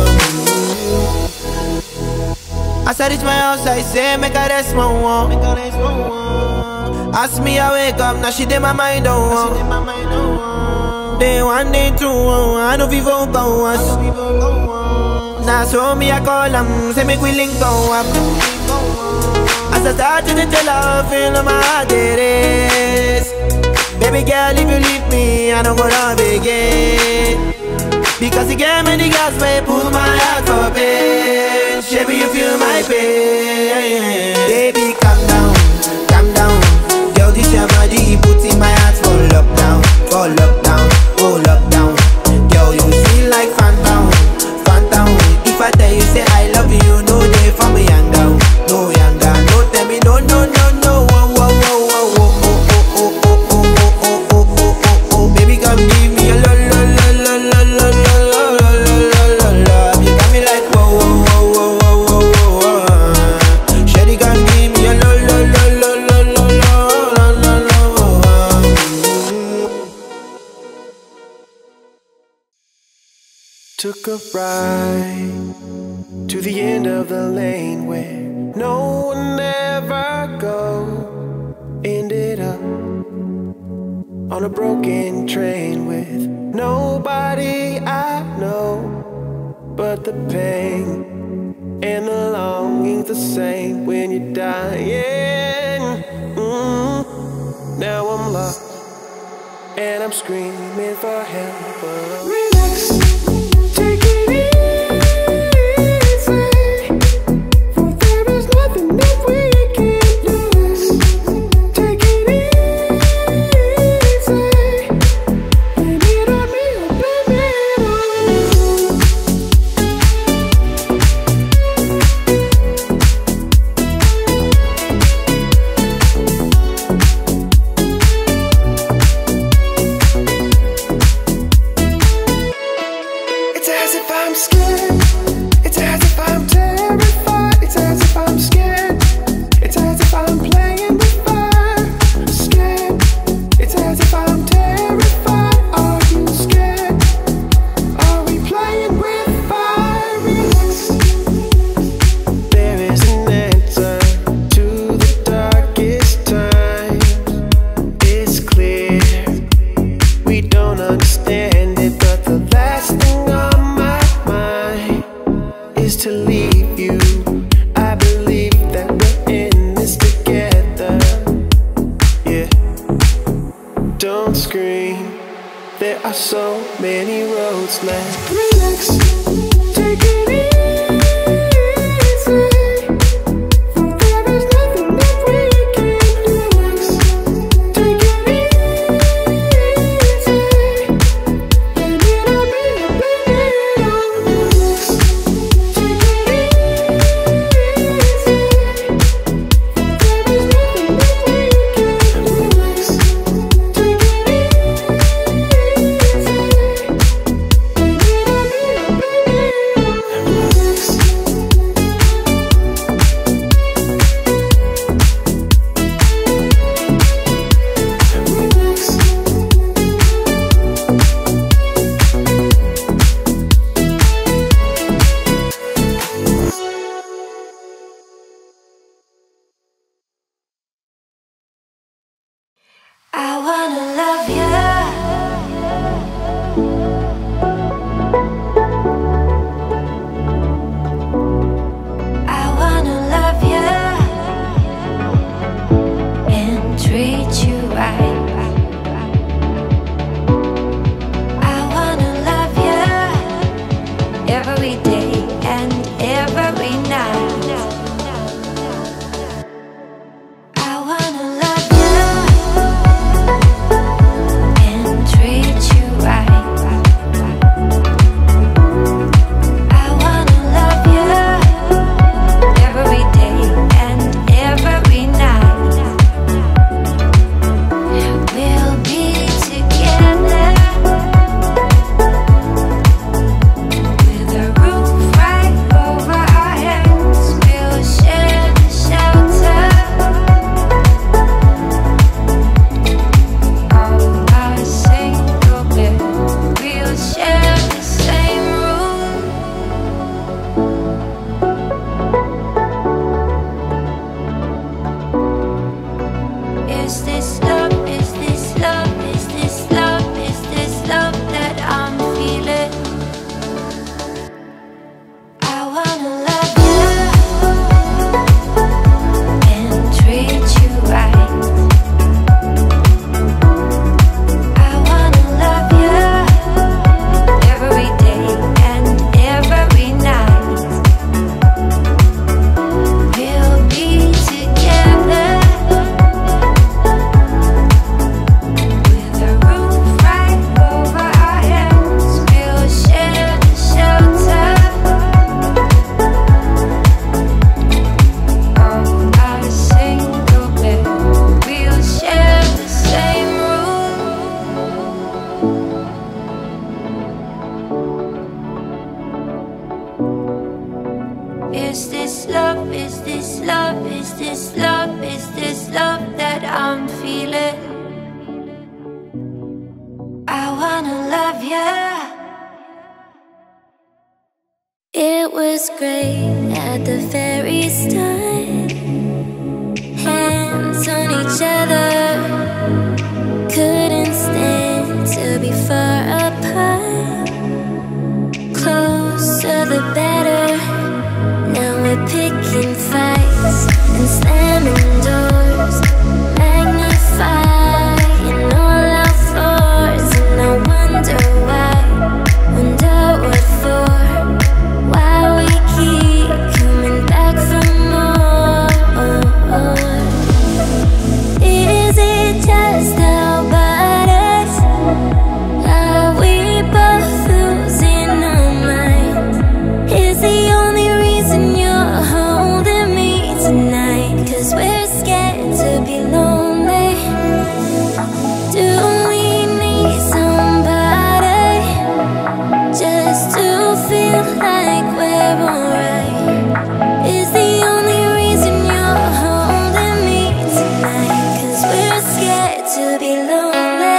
lo. As I reach my house, I say, make a rest, my one. Ask me, I wake up, now she did my mind, oh, oh. Day one, day two, oh, I know people go us. Now so me, I call them, say make we link go up. As I start to tell her, feel on my heart it is. Baby girl, if you leave me, I don't go love again. Because you gave me the gas, may pull my heart for pain. Baby, you feel my pain. Baby, calm down, calm down. Girl, this your body, put in my heart for lockdown, for lockdown, oh lockdown. Girl, you feel like phantom, phantom. If I tell you say I love you, no day for me young down, no young down. No tell me no, no, no, no. Whoa, whoa, whoa, whoa, whoa, oh, oh, oh, oh, oh, oh, oh, oh, oh, oh, oh. Baby, come give me a lo, lo, lo, lo, lo, lo, lo, lo, lo, lo, lo, lo. You got me like whoa, whoa, whoa, whoa, whoa, whoa, whoa. Shawty, come give me a lo, lo, lo, lo, lo, lo, lo, lo, lo. Took a ride to the end of the lane where no one ever go. Ended up on a broken train with nobody I know. But the pain and the longing's the same when you're dying. mm. Now I'm lost and I'm screaming for help. But relax, take it easy. With a roof right over our heads. Is this love, is this love, is this love, is this love that I'm feeling? I wanna love ya. It was great at the very start. Hands on each other, couldn't stand to be far apart. Closer the better. Now we're picking fights and slamming doors, magnifying all our flaws. And I wonder why, wonder what for, why we keep coming back for more. Is it just about us? Are we both losing our minds? Is the only reason you're holding me tonight 'cause we're scared to be lonely? Do we need somebody just to feel like we're alright? Is the only reason you're holding me tonight 'cause we're scared to be lonely?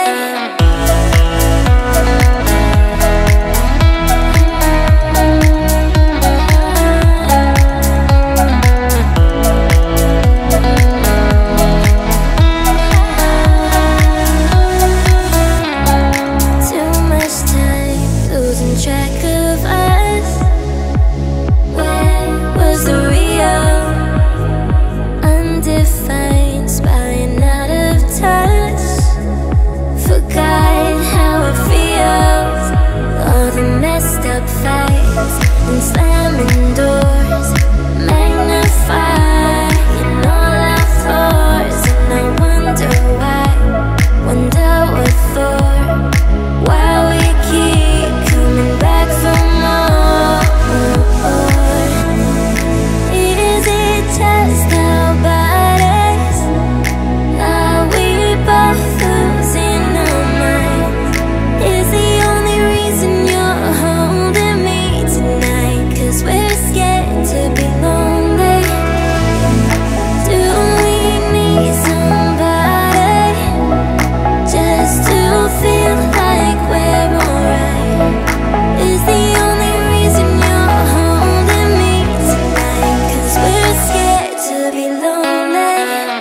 Too much time losing track of us. Where was the real? Undefined, spying out of touch. Forgot how it feels. All the messed up fights and slamming doors, magnifying all our flaws. And I wonder why, wonder what for, why we keep coming back for more. Is it just about us? Are we both losing our minds? Is the only reason you're holding me tonight 'cause we're scared to be lonely? Do we need somebody just to feel like we're alright? Is the only reason you're holding me tonight 'cause we're scared to be lonely?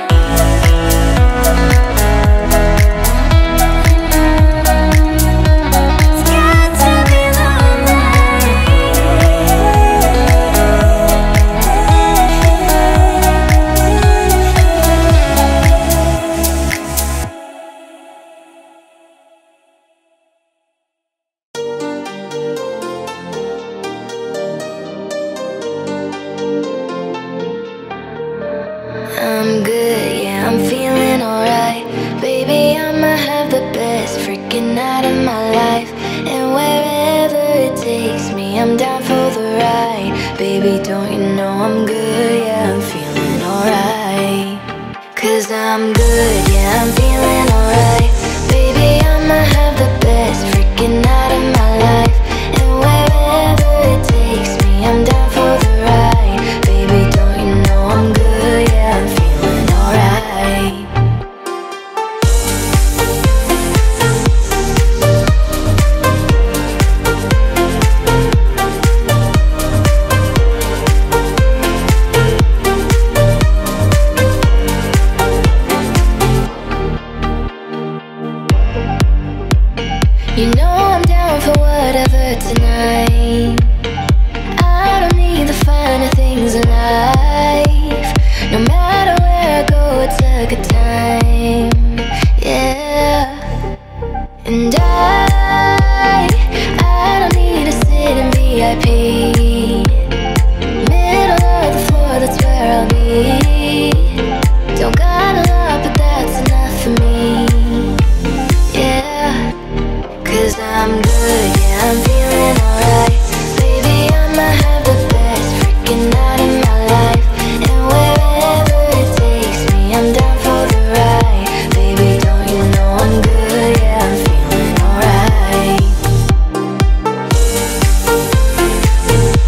Scared to be lonely. I'm good, yeah, I'm feeling alright. Baby, I'ma have the best freaking night of my life. And wherever it takes me, I'm down for the ride. Baby, don't you know I'm good, yeah, I'm feeling alright. 'Cause I'm good, yeah, I'm feeling alright. Baby, I'ma have the best freaking night of my life. And wherever it takes me, I'm down for the ride. Baby, don't you know I'm good, yeah, I'm feeling alright. You know I'm down for whatever tonight. I don't need the finer things in life. No matter where I go, it's a good time. Yeah. And I, I don't need to sit in V I P. Middle of the floor, that's where I'll be. Don't got a lot, but that's enough for me. Yeah. 'Cause I'm good, yeah, I'm feeling alright. Baby, I'ma have the best freaking night of my life. And wherever it takes me, I'm down for the ride. Baby, don't you know I'm good, yeah, I'm feeling alright.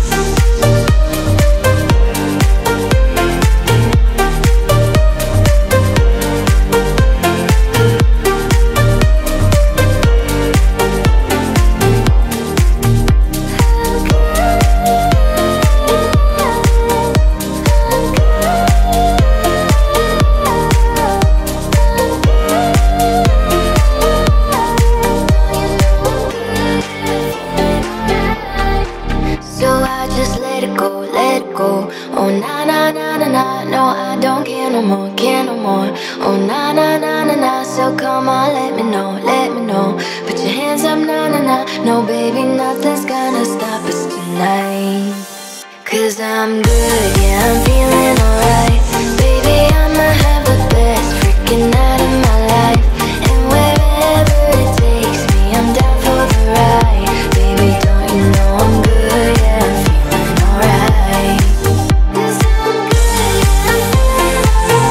go, let go. Oh na na na na na, no I don't care no more, care no more. Oh na na na na na, so come on, let me know, let me know. Put your hands up, na na na. No baby, nothing's gonna stop us tonight. Cause I'm good, yeah, I'm feeling alright. Baby, I'ma have the best freaking night of my life. And wherever it takes me, I'm down for the ride. Baby, don't you know I'm good, yeah, I'm feeling alright. Cause I'm good, yeah, I'm feeling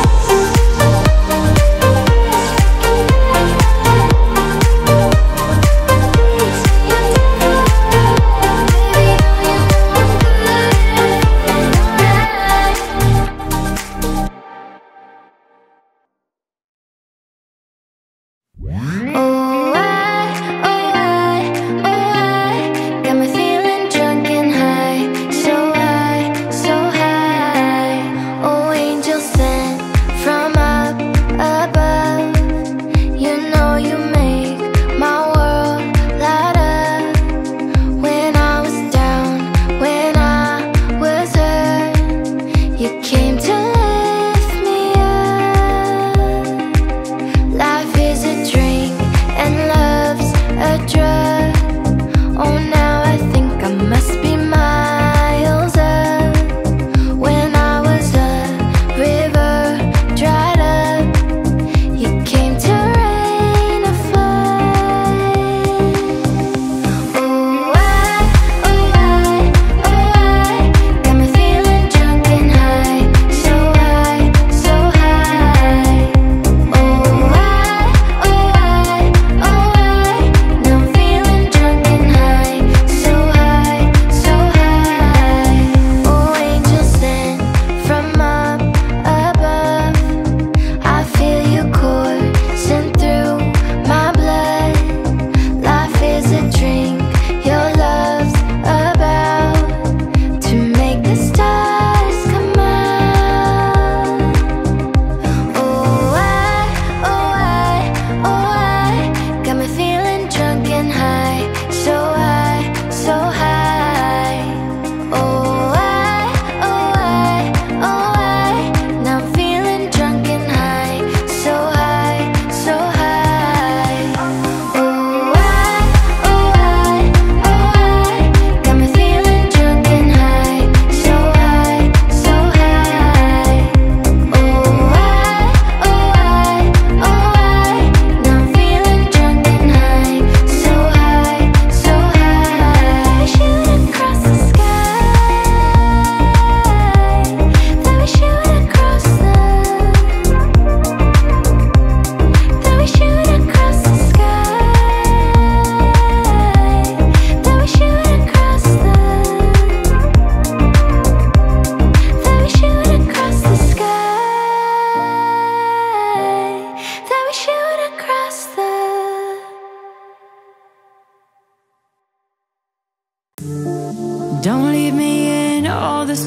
Don't leave me in all this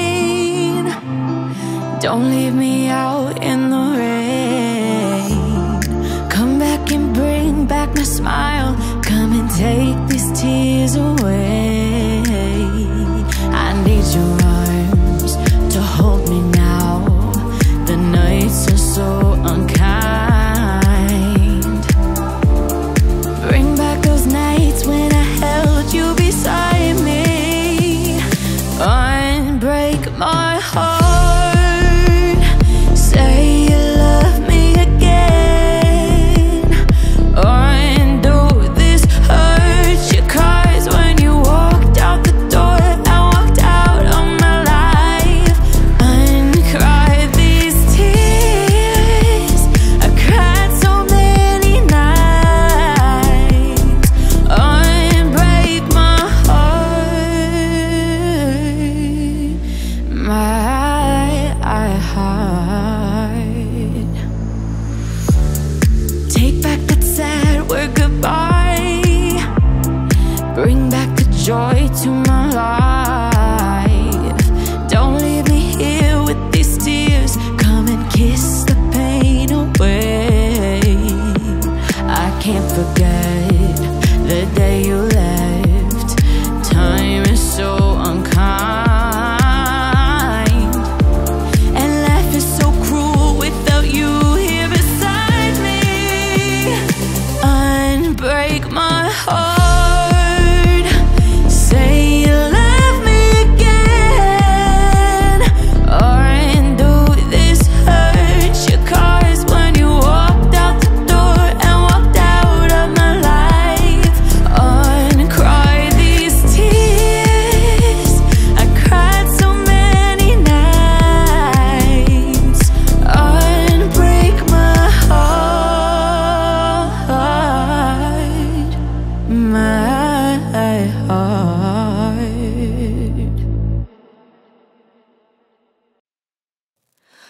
pain. Don't leave me out in the rain. Come back and bring back my smile. Come and take these tears away. I need your arms to hold me now. The nights are so unkind. Bring back those nights when I held you beside me. Unbreak my heart. Say you love me again. Undo this hurt. Your cries when you walked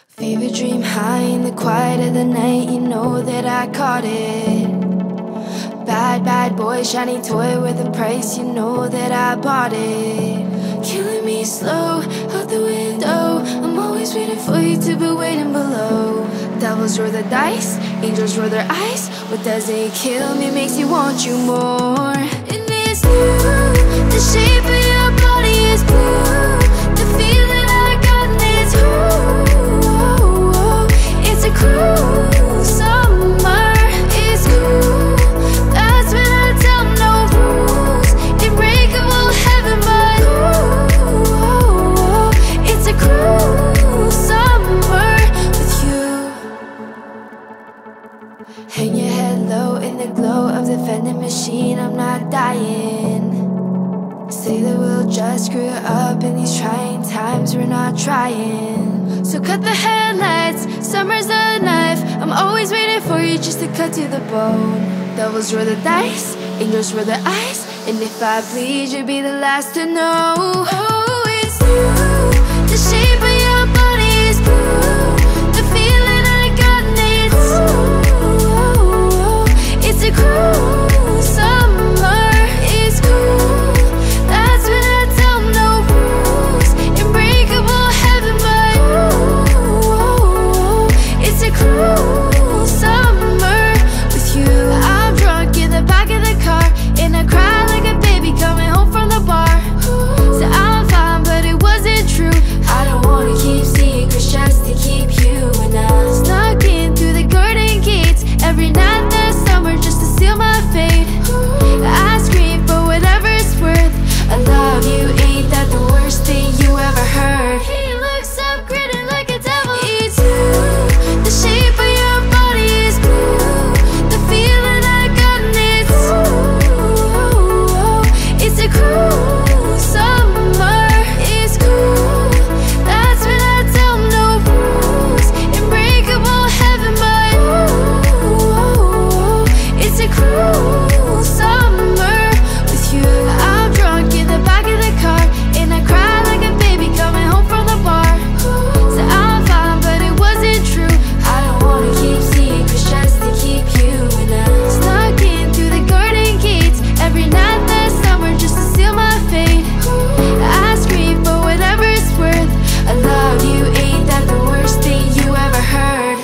Fever dream high in the quiet of the night, you know that I caught it. Bad, bad boy, shiny toy with a price, you know that I bought it. Killing me slow, out the window, I'm always waiting for you to be waiting below. Devils roll the dice, angels roll their eyes. What doesn't kill me makes you want you more. And it's you, the shape of your body is blue. The feeling I got is who. It's a cruel summer, it's cool. That's when I tell no rules. Unbreakable heaven, but ooh, it's a cruel summer with you. Hang your head low in the glow of the vending machine, I'm not dying. Say that we'll just screw up in these trying times, we're not trying. So cut the headlights, summer's a knife. I'm always waiting for you just to cut to the bone. Devils roll the dice, angels roll their eyes. And if I bleed, you'll be the last to know. Oh, it's you, the shape of your body is blue. The feeling I got needs ooh, it's a cruel summer, it's cool. That's when I tell no rules. Unbreakable heaven, but ooh, it's a cruel summer with you. I'm drunk in the back of the car, and I cry like a baby coming home from the bar. So I'm fine, but it wasn't true. I don't wanna keep secrets just to keep you and I. Snuck in through the garden gates every night that summer just to seal my fate. I scream for whatever it's worth. I love you, ain't that the worst thing you ever heard? He looks up grinning like a devil. It's you, the shape of your body is blue. The feeling I got needs ooh, it's a cruel summer, it's cool. That's when I tell no rules. Unbreakable heaven, but ooh, it's a cruel summer with you. I'm drunk in the back of the car, and I cry like a baby coming home from the bar. So I'm fine, but it wasn't true. I don't wanna keep secrets just to keep you and I. Snuck in through the garden gates every night that summer just to seal my fate. I scream for whatever it's worth. I love you, ain't that the worst thing you ever heard?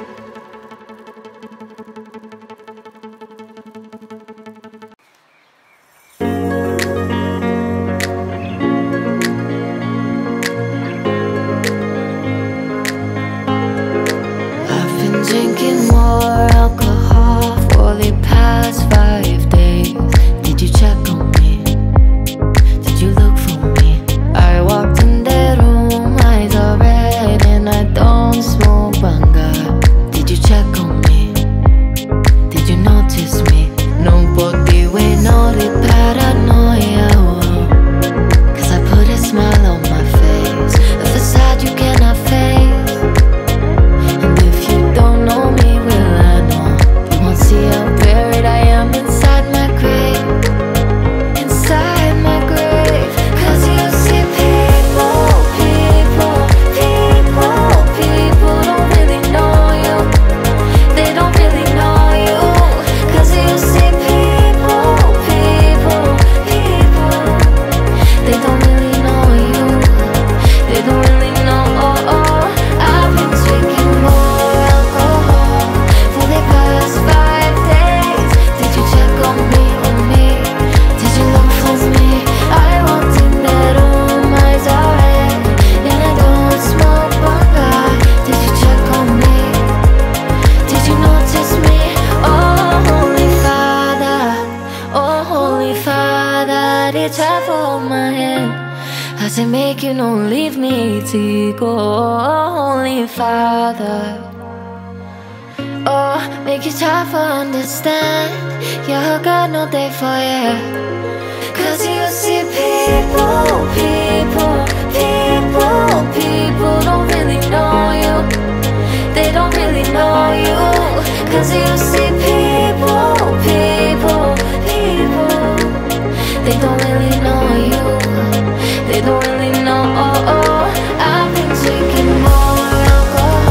I've been drinking more alcohol for the past five days. Did you check on me? Did you look for me? I walked in that room, eyes are red, and I don't smoke banga. Did you check on me? Did you notice me? Nobody will know the paranoia. Cause I put a smile on my face, a facade you cannot face. And if you don't know me, well I know you won't see how buried I am inside my grave. Inside my grave. Cause you see people, people, people, people don't really know you. They don't really know you. Cause you see people, people, people, they don't really know you. They don't really know. Oh, oh. I've been drinking more alcohol for the past five days. Did you check on me, on me? Did you look for me? I walked in that room, eyes are red, and I don't smoke banga. Did you check on me? Did you notice me? Oh, Holy Father, oh, Holy Father, did you hold my hand? I said, make you don't leave me to go. Oh, Holy Father, oh, make you try for understand. Your God no day for you. Cause you see people, people, people, people don't really know you. They don't really know you. Cause you see people, people, people, they don't really know you. They don't really know. Oh, oh. I've been drinking more alcohol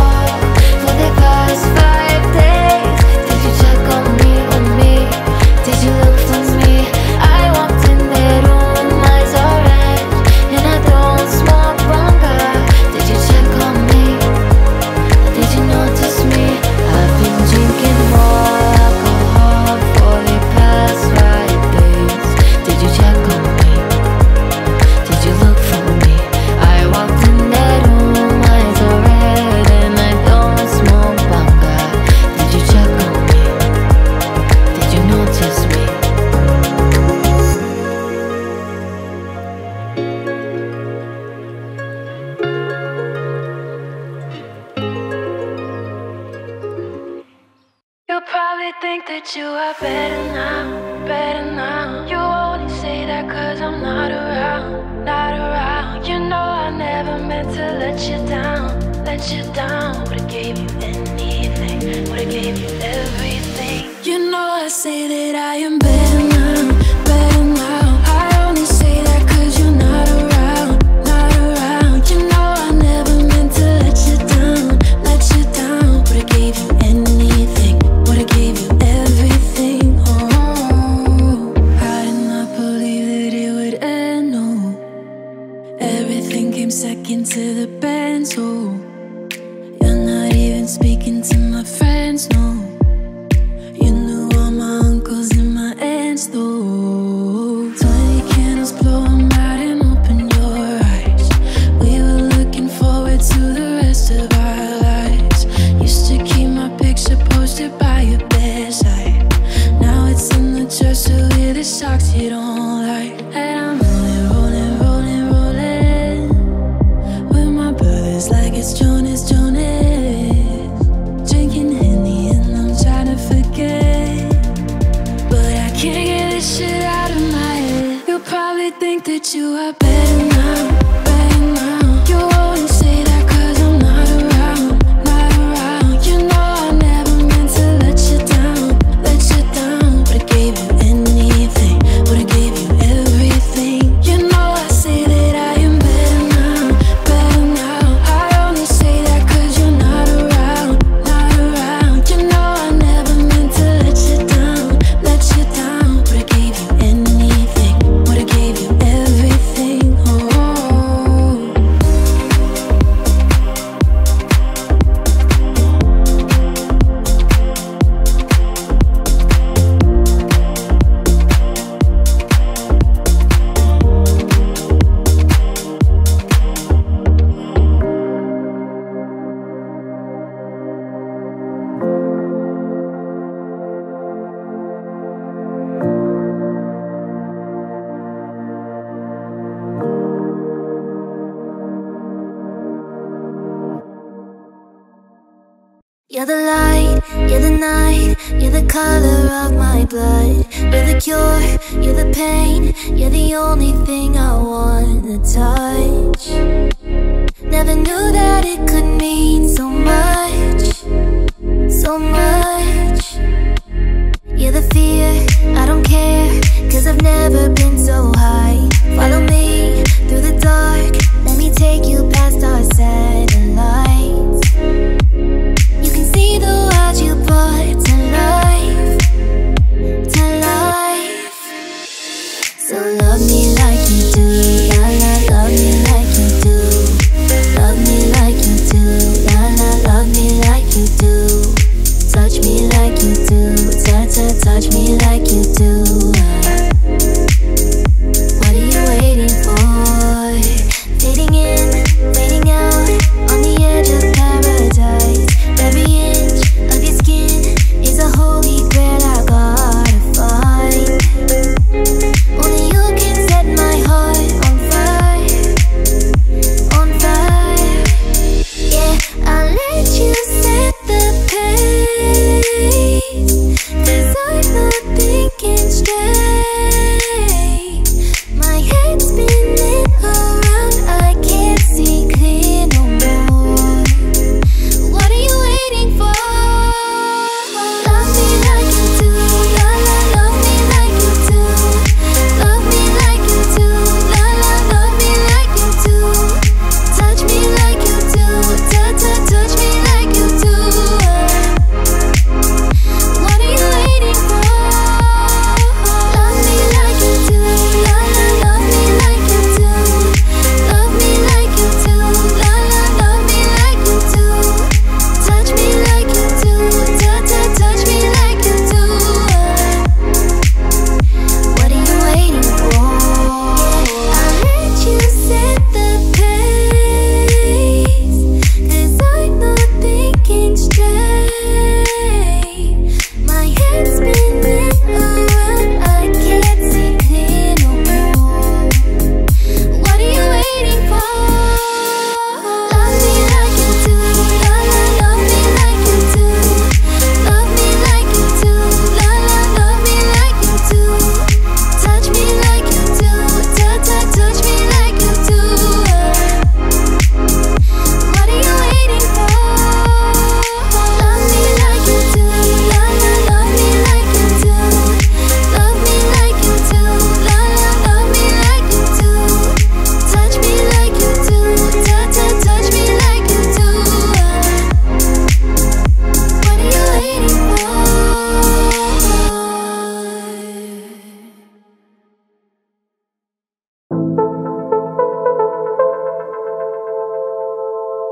that you are better now, better now. You only say that cause I'm not around, not around. You know I never meant to let you down, let you down. Would've gave you anything, would've gave you everything. You know I say that I am better now, better now. I only say that cause you're not around, not around. You know I never meant to let you down, let you down. Would've gave you anything, would've gave you everything. Oh, I did not believe that it would end, no. Everything came second to the band, so you're not even speaking to my friends, no. You knew all my uncles and my aunts, though. Twenty candles, blow 'em out and open your eyes. We were looking forward to the rest of our lives. Used to keep my picture posted by your bedside. Now it's in the dresser with the socks you don't like. And I'm rolling, rolling, rolling, rolling with my brothers like it's Jonas, Jonas. Drinking Henny and I'm trying to forget, but I can't get this shit out of my head. You'll probably think that you are better now, better now. You only say that cause I'm not around, not around. You know I never meant to let you down, let you down. Would've gave you anything, would've gave you everything. You know I say that I am better now, better now. I only say that cause you're not around, not around. You know I never meant to let you down, let you down. Would've gave you anything, would've gave you everything. Oh. You're the light, you're the night, you're the color of my blood. You're the cure, you're the pain, you're the only thing I wanna touch. Never knew that it could mean so much, so much. You're the fear, I don't care, cause I've never been so high. Follow me through the dark, let me take you past our satellites. You can see the world you brought to life, to life. So love me like you do, la la, love me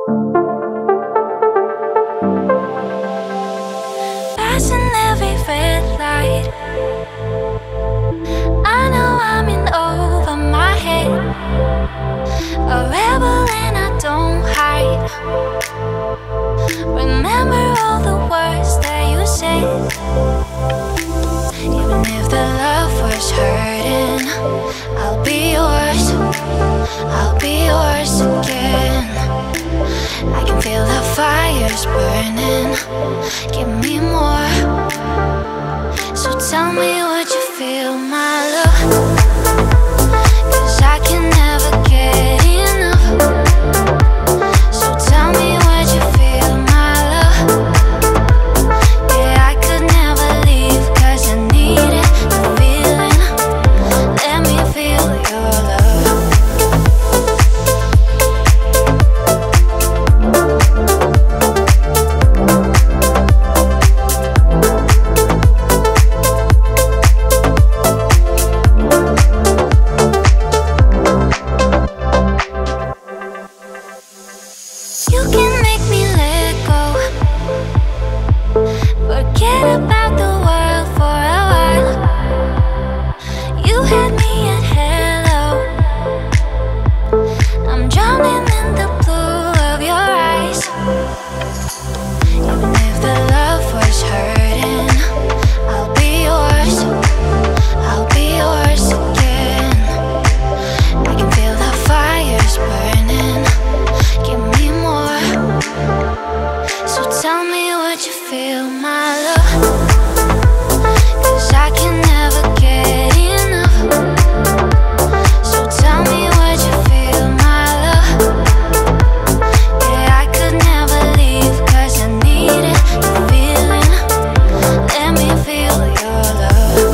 Passing every red light, I know I'm in over my head. A rebel and I don't hide. Remember all the words that you said. Even if the love was hurting, I'll be yours, I'll be yours again. I can feel the fires burning, give me more. So tell me what you feel, my love, 'cause I can never get enough. So tell me what you feel, my love. Yeah, I could never leave 'cause I needed the feeling. Let me feel your love. You can make me let go, forget about the world for a while. You had me at hello, I'm drowning in the blue of your eyes. Even if the love was hurting, I'll be yours, I'll be yours again. I can feel the fires burning, give me more. So tell me what you feel, my love, 'cause I can never get enough. So tell me what you feel, my love. Yeah, I could never leave 'cause I needed the feeling. Let me feel your love.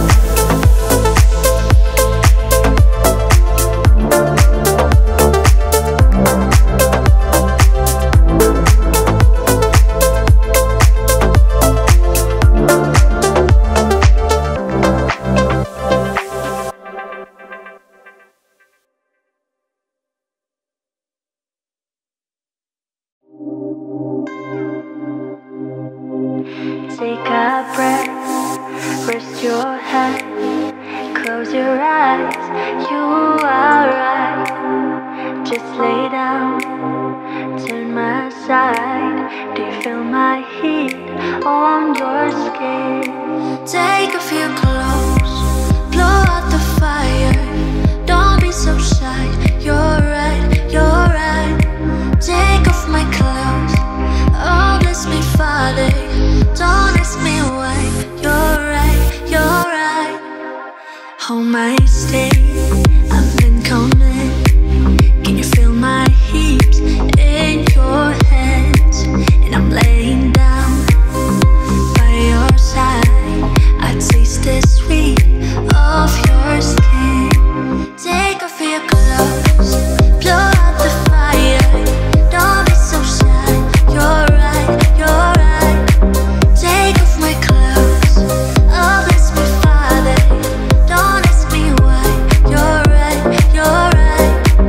Take a breath, rest your head, close your eyes, you are right. Just lay down, turn my side. Do you feel my heat on your skin? Take a few close, blow out the fire. Don't be so shy, you're right, you're right. Take off my clothes, oh bless me Father. Don't ask me why, you're right, you're right. Hold my stay, I've been coming. Can you feel my heat in your hands? And I'm laying down by your side. I taste the sweet of your skin. Take off your clothes, blow out the fire. Don't be so shy, you're right, you're right. Take off my clothes, oh bless me Father. Don't ask me why, you're right, you're right.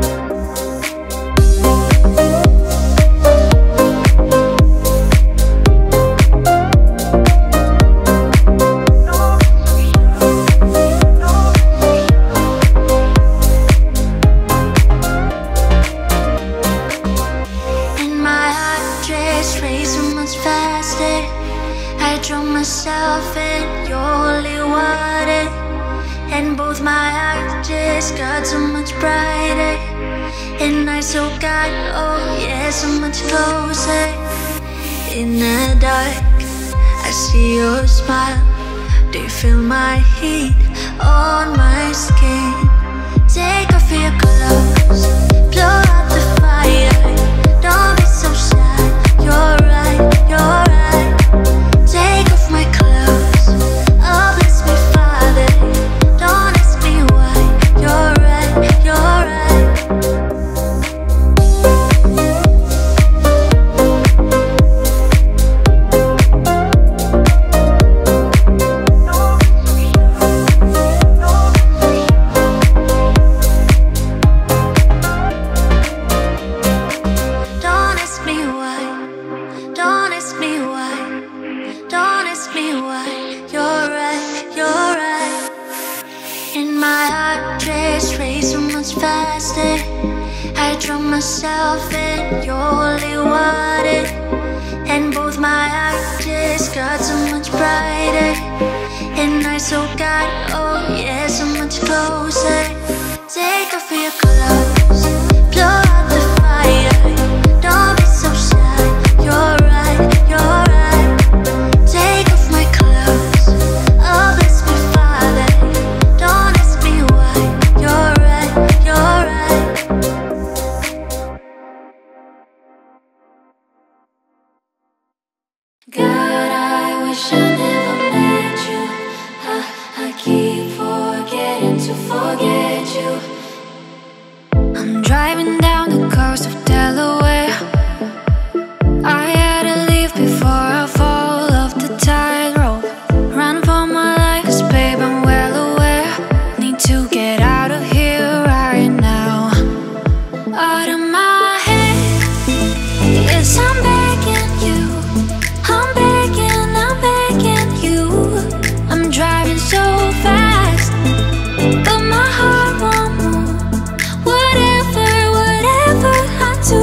And my heart just racing much faster. I drown myself in your holy water, and both my eyes just got so much brighter. And I so got, oh yeah, so much closer. In the dark, I see your smile. Do you feel my heat on my skin? Take off your clothes, blow out the fire. Don't be so shy, you're right, you're right. Take off my clothes, oh bless me Father. Don't ask me why, you're right, you're right. I drown myself in your holy water, and both my eyes just got so much brighter, and I so got, oh yeah, so much closer. Take off your clothes, blow out the fire, don't be so shy, you're right, you're right. Take off my clothes, oh bless me Father, don't ask me why, you're right, you're right. God, I wish I never met you. I, I keep forgetting to forget you. I'm driving down the coast of Delaware. I had to leave before I fall off the tightrope. Run for my life, 'cause babe, I'm well aware. Need to get out of here right now. Out of my head, yes, I'm begging you. I'm begging, I'm begging you. I'm driving so fast, but my heart won't move. Whatever, whatever I do.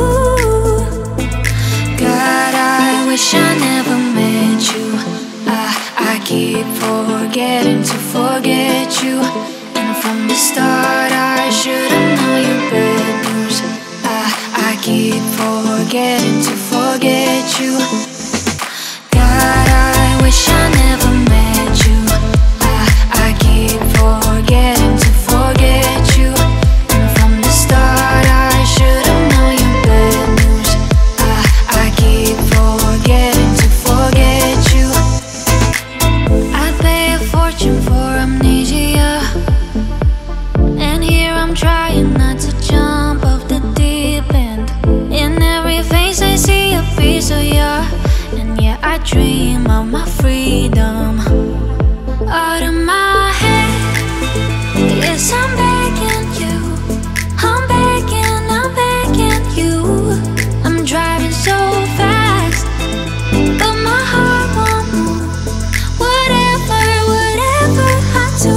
God, I wish I never met you. I, I keep forgetting to forget you. And from the start I should've known your bad news. I, I keep forgetting to forget you. God, I wish I never met you. I, I keep forgetting to forget you. And from the start I should've known your bad news. I, I keep forgetting to forget you. I'd pay a fortune for amnesia, and here I'm trying not to jump off the deep end. In every face I see a piece of you, and yeah, I dream of my freedom. Out of my head, yes, I'm begging you. I'm begging, I'm begging you. I'm driving so fast, but my heart won't move. Whatever, whatever I do.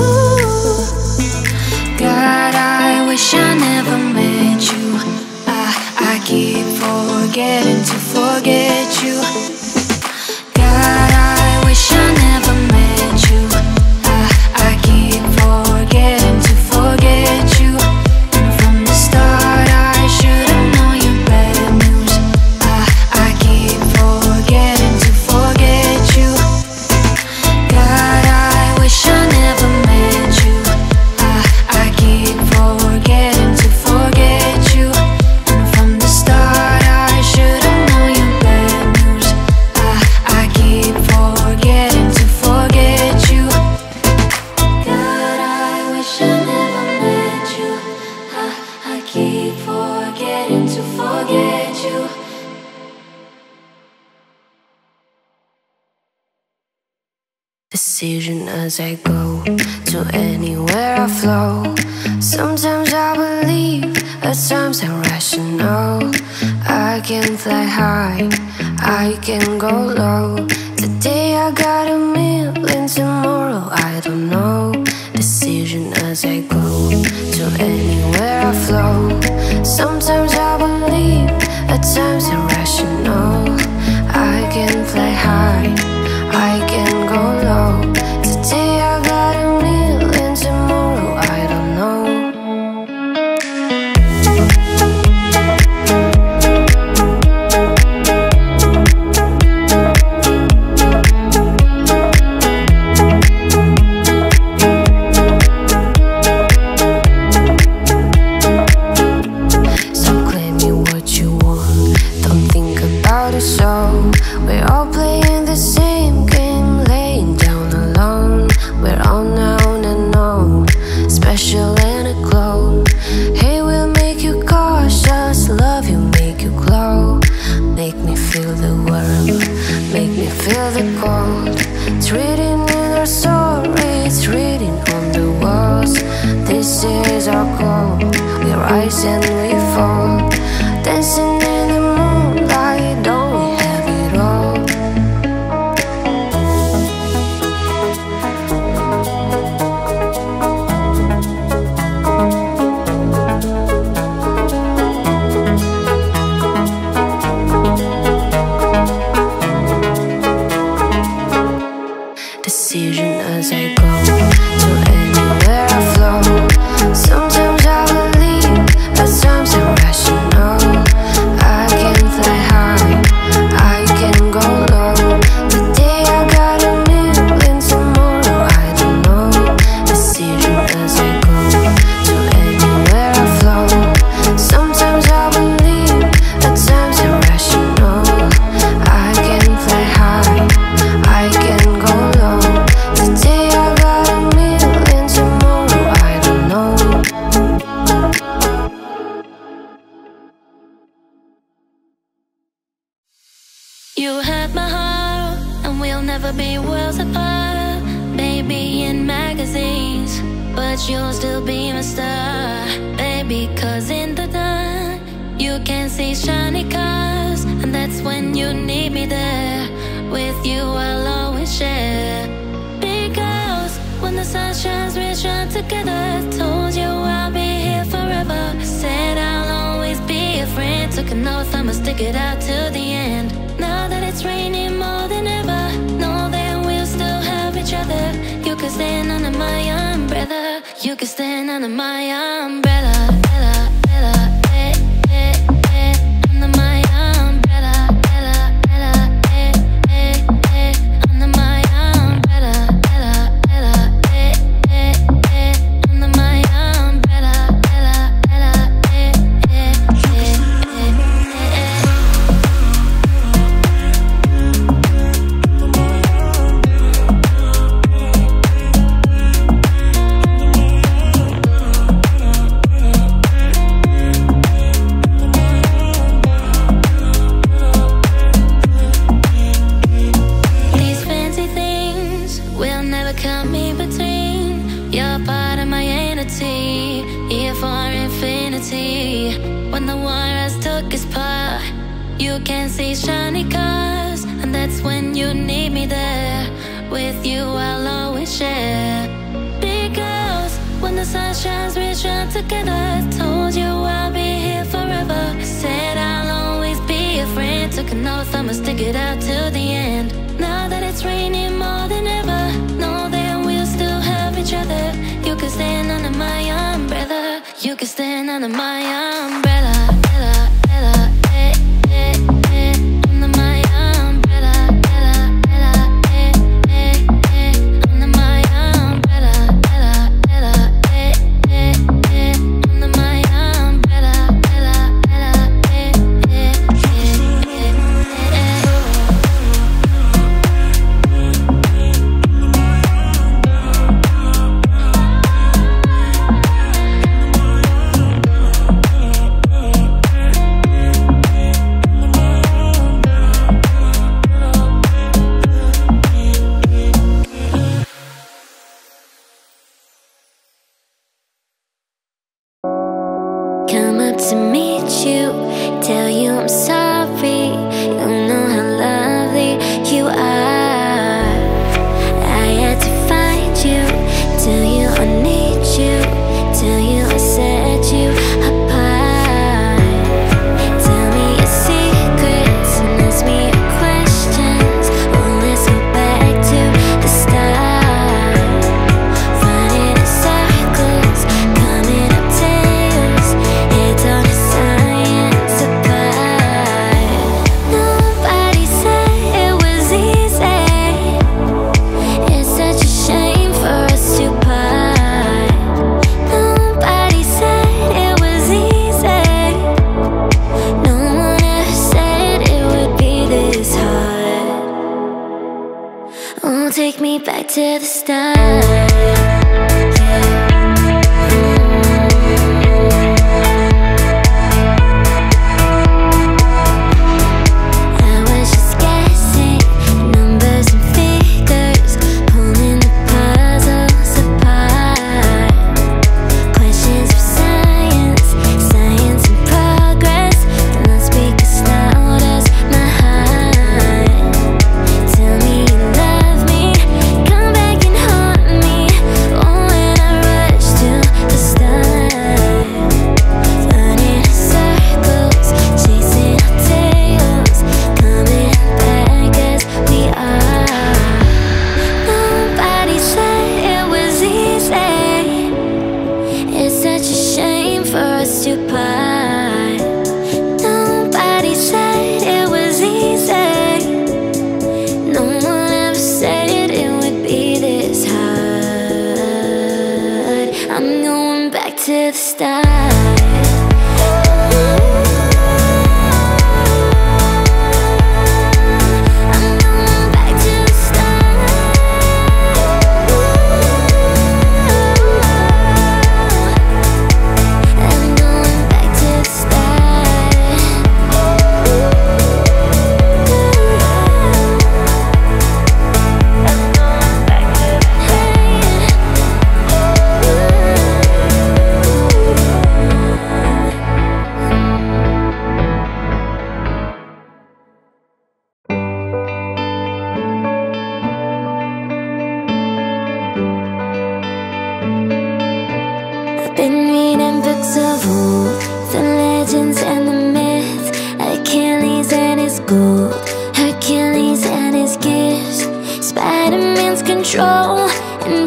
God, I wish I never met you. I, I keep forgetting to forget you. God, I wish I never met you. I, I keep forgetting to forget you. And from the start I should've known your bad news. I, I keep forgetting to forget you. God, I wish I never met you. I, I keep forgetting to forget you. And from the start I should've known your bad news. I, I keep forgetting to forget you. God, I wish I never met you. I, I keep forgetting to forget you. Decision as I go to anywhere I flow. Sometimes I believe, at times I'm rational. I can fly high, I can go low. Today I got a million, tomorrow I don't know. Decision as I go to anywhere I flow. Sometimes I believe, at times I'm rational. I can fly high, I can go low. Today I got a million, tomorrow I don't know. So You had my heart, and we'll never be worlds apart. Maybe in magazines, but you'll still be my star. Baby, cause in the dark you can see shiny cars, and that's when you need me there. With you I'll always share. Because when the sun shines we shine together. Told you I'll be here forever. Said I'll always be a friend. Took an oath I'ma stick it out till the end. Now that it's raining more than ever, know that we'll still have each other. You can stand under my umbrella. You can stand under my umbrella. Ella, Ella, eh, eh, eh, under my umbrella. Ella, Ella, eh, eh, eh, under my umbrella. Ella, Ella, eh, eh, eh, under my umbrella. Ella, Ella, eh, eh, eh, eh, eh, eh. These fancy things will never come in between. You're part of my entity, here for infinity. When the war has took its part, you can see shiny cars, and that's when you need me there. With you I'll always share. Because when the sun shines we shine together. Told you I'll be here forever. Said I'll always be a friend. Took an oath I'ma stick it out till the end. Now that it's raining more than ever, know that we'll still have each other. You can stand under my umbrella. You can stand under my umbrella. Ella, Ella, eh, eh, eh, under my umbrella. Ella, Ella, eh, eh, eh, under my umbrella. Ella, Ella, eh, eh, eh, under my umbrella. Ella, Ella, eh, eh, eh, eh, eh, eh. Come up to meet you, tell you I'm sorry. You know how lovely you are. I had to find you, tell you I need you, tell you I set you apart. Tell me your secrets and ask me your questions. Oh, let's go back to the start. Running in circles, coming up tails. It's all a science apart. Nobody said it was easy. It's such a shame for us to part. Nobody said it was easy. No one ever said it would be this hard. Oh, take me back to the start. I was just guessing numbers and figures, pulling the puzzles apart. Questions of science, science and progress. The loudspeakers loud as my heart. Tell me you love me, come back and haunt me.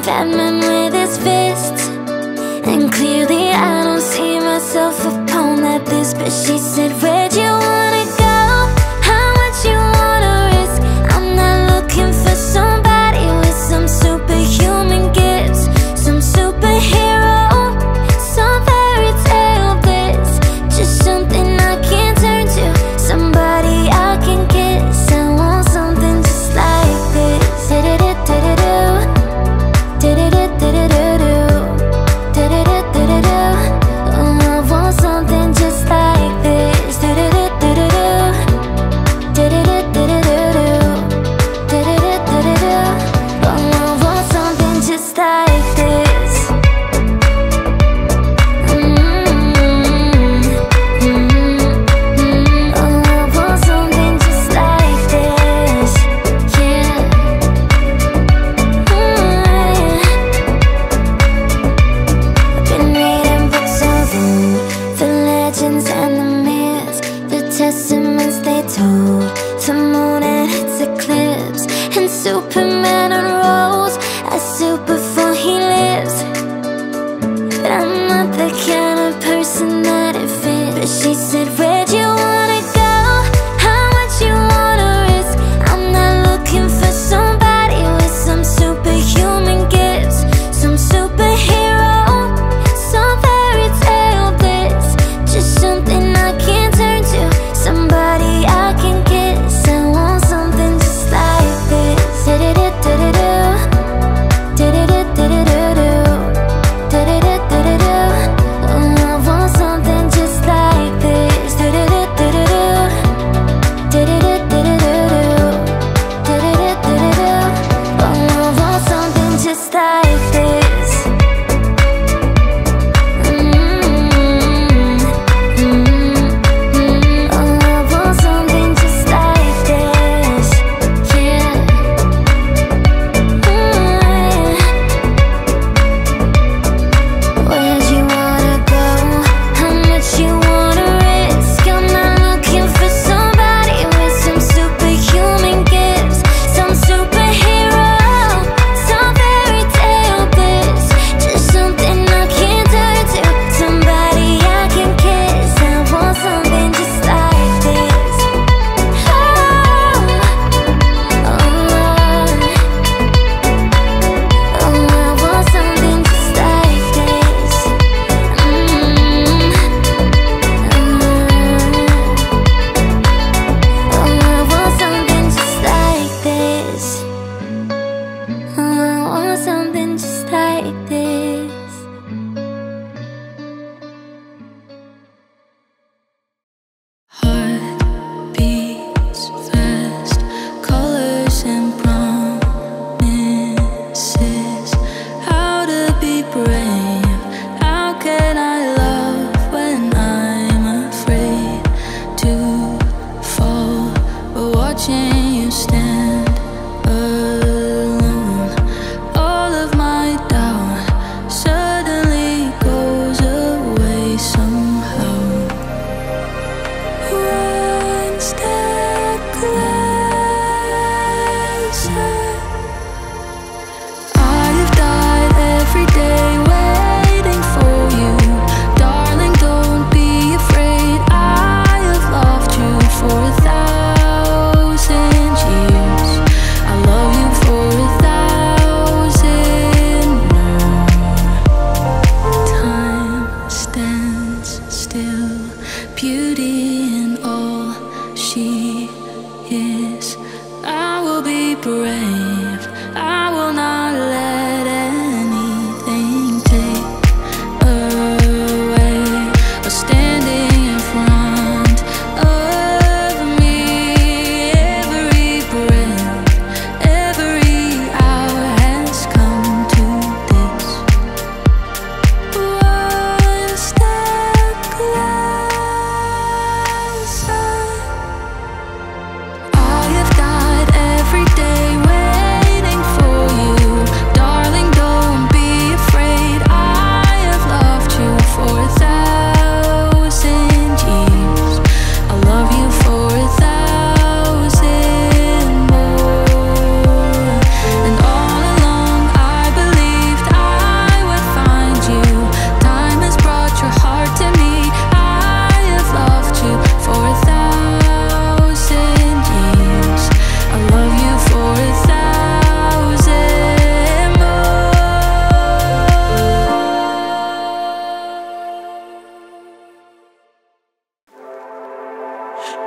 Batman with his fists. And clearly I don't see myself upon that list. But she said, where'd you wanna go? How much you wanna risk? I'm not looking for somebody with some superhuman gifts, some superhero, some fairy tale bliss. Just something I can turn to, somebody I can kiss. I want something just like this. Da-da-da-da-da-do, da-da-da-da-da-do, da-da-da-da-da-do. Oh, I want something just like this.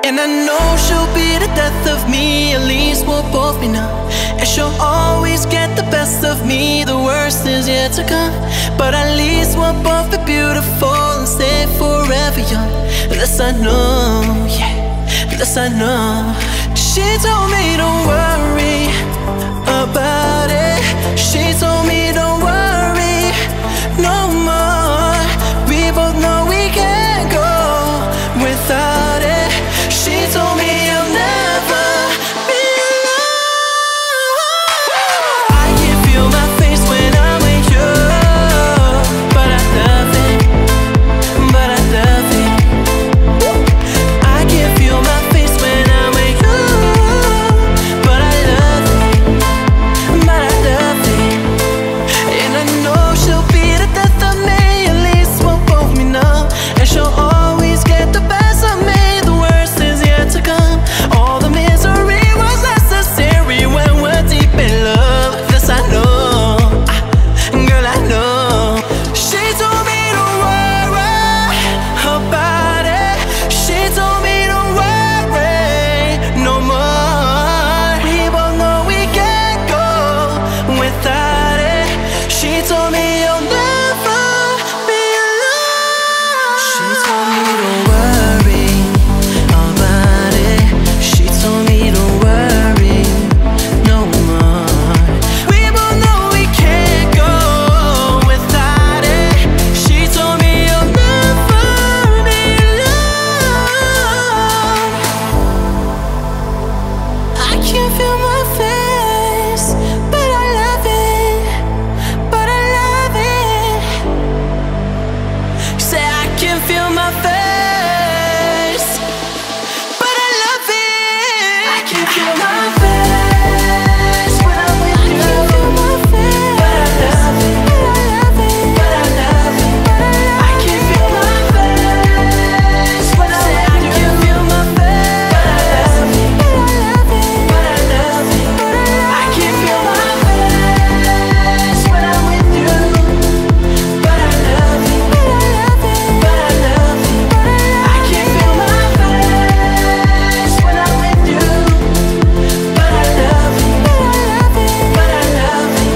And I know she'll be the death of me, at least we'll both be numb. And she'll always get the best of me, the worst is yet to come. But at least we'll both be beautiful and stay forever young. This I know, yeah, this I know. She told me don't worry about it. She told me don't worry no more. We both know we can't go without it. She told me you'll never be alone. I can feel my face when I'm with you, but I love it, but I love it. I can feel my face when I'm with you, but I love it, but I love it. And I know she'll be the death of me, at least we'll both be numb. And she'll always get the best of me, the worst is yet to come. All the misery was necessary when we're deep in love. This I know, ah, girl I know. She told me don't worry about it. She told me don't worry no more. We both know we can't go without it. She told me you'll never be alone. She told me don't worry about it. She told me don't worry no more. We both know we can't go without it. She told me you'll never be alone. I can't feel my face, but I love it, but I love it. Say I can feel my face, but I love it. I can feel my face when I'm with you, but I love it, but I love it. I can feel my face when I'm with you, I can feel my face, but I love it, but I love it. I can feel my face when I'm with you, but I love it, but I love it. I can feel my face when I'm with you, but I love it, but I love it.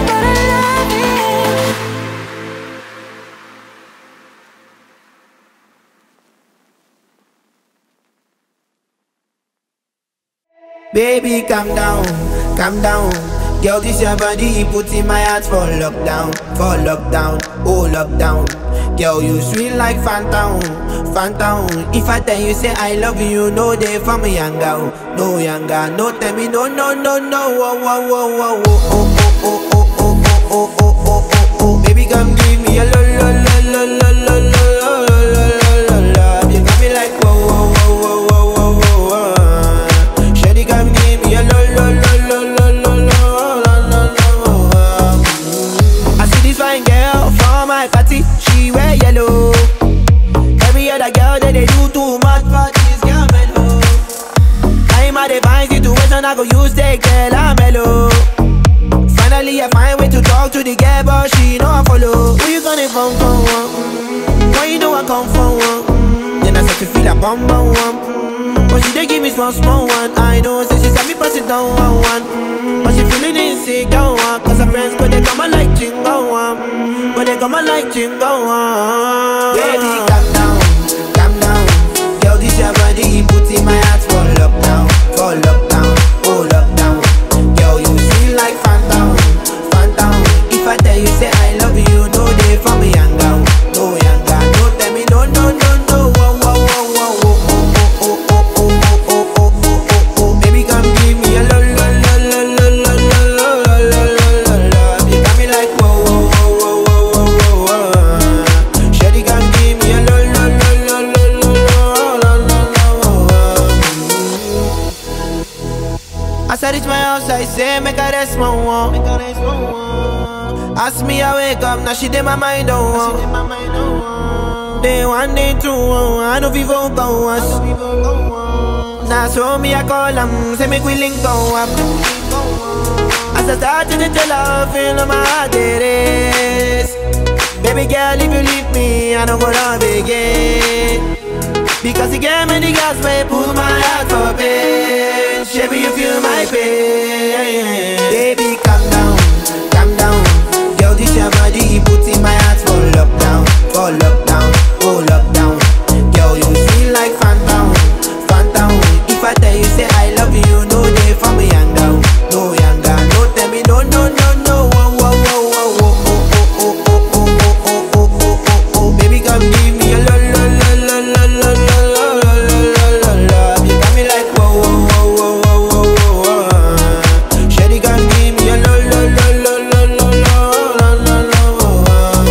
Baby, calm down, calm down. Girl, this your body, put in my heart for lockdown, for lockdown, oh lockdown. Girl, you sweet like phantom, phantom. If I tell you say I love you, no day for me younger, no younger. No tell me no, no, no, no. Oh, oh, oh, oh, oh, oh, oh, oh, oh, oh, oh, oh, oh, oh. Baby, come give me a lo, lo, lo, lo, lo, lo, lo, lo, lo, lo, lo. You got me like whoa, whoa, whoa, whoa, whoa, whoa, whoa. Shawty, come give me a lo, lo, lo, lo, lo, lo, lo, lo, lo, lo. I see this fine girl from my party, she wear yellow. Every other girl that they do too much for this girl mellow. I'm at a fine situation, I go use the girl I'm mellow. Finally I find way to talk to the girl, but she know I follow. Who you gonna phone for? Mm-hmm. Why you know I come for one? Mm-hmm. Then I start to feel a bum bum one. Mm-hmm. But she dey give me small small one. I know, say she said me pass it down one one. Mm-hmm. But she feeling insecure one, cause her friends go they come and like jingle one. Mm-hmm. But they come and like jingle one. Baby, calm down, calm down. Girl, this your body, put in my heart for lockdown, for lockdown, oh lockdown. Girl, you feel like phantom, phantom. If I tell you say I love you, no day for me younger, no younger. No tell me no, no, no, no. Whoa, whoa, whoa, whoa, whoa, oh, oh, oh, oh, oh, oh, oh, oh, oh, oh. Baby, come give me a lo, lo, lo, lo, lo, lo, lo, lo, lo, lo, lo. You got me like whoa, whoa, whoa, whoa, whoa, whoa, whoa. Shawty, come give me a lo, lo, lo, lo, lo, lo, lo, lo, lo. As I reach my house, I say, make a rest, my one. Ask me, I wake up, now she did my mind, oh, oh. Day one, day two, oh, I know people go us. Now so me, I call them, say make we link go up. As I start to tell her, feel on my heart it is. Baby girl, if you leave me, I don't go love again. Because you gave me the gas, babe, pull my heart my pain. Baby, calm down, calm down. Girl, this your body, put in my heart for lockdown, for lockdown, oh lockdown. Girl, you feel like phantom, phantom. If I tell you say I love you, no day for me younger, no younger. No tell me no, no, no, no. Oh, oh, oh, oh, oh, oh, oh, oh, oh, oh, oh, oh, oh, oh, oh. Baby, come give me a la la la la la la la la la la la la. You got me like whoa, whoa, whoa, whoa, whoa, whoa, whoa. Shawty, come give me a la la la la la la la la la la.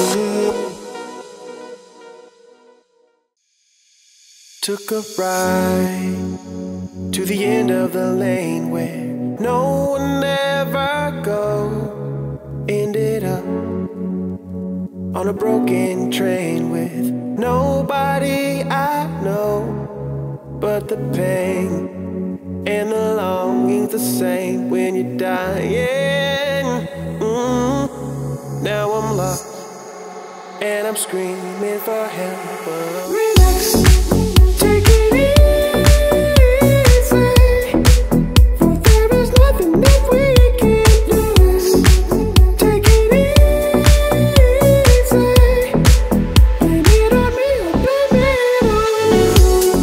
Took a ride to the end of the lane where no one ever goes. Ended up on a broken train with nobody I know. But the pain and the longing's the same when you're dying. mm. Now I'm lost and I'm screaming for help, but relax, take it easy, for there is nothing that we can lose. Take it easy, blame it on me or blame it on you.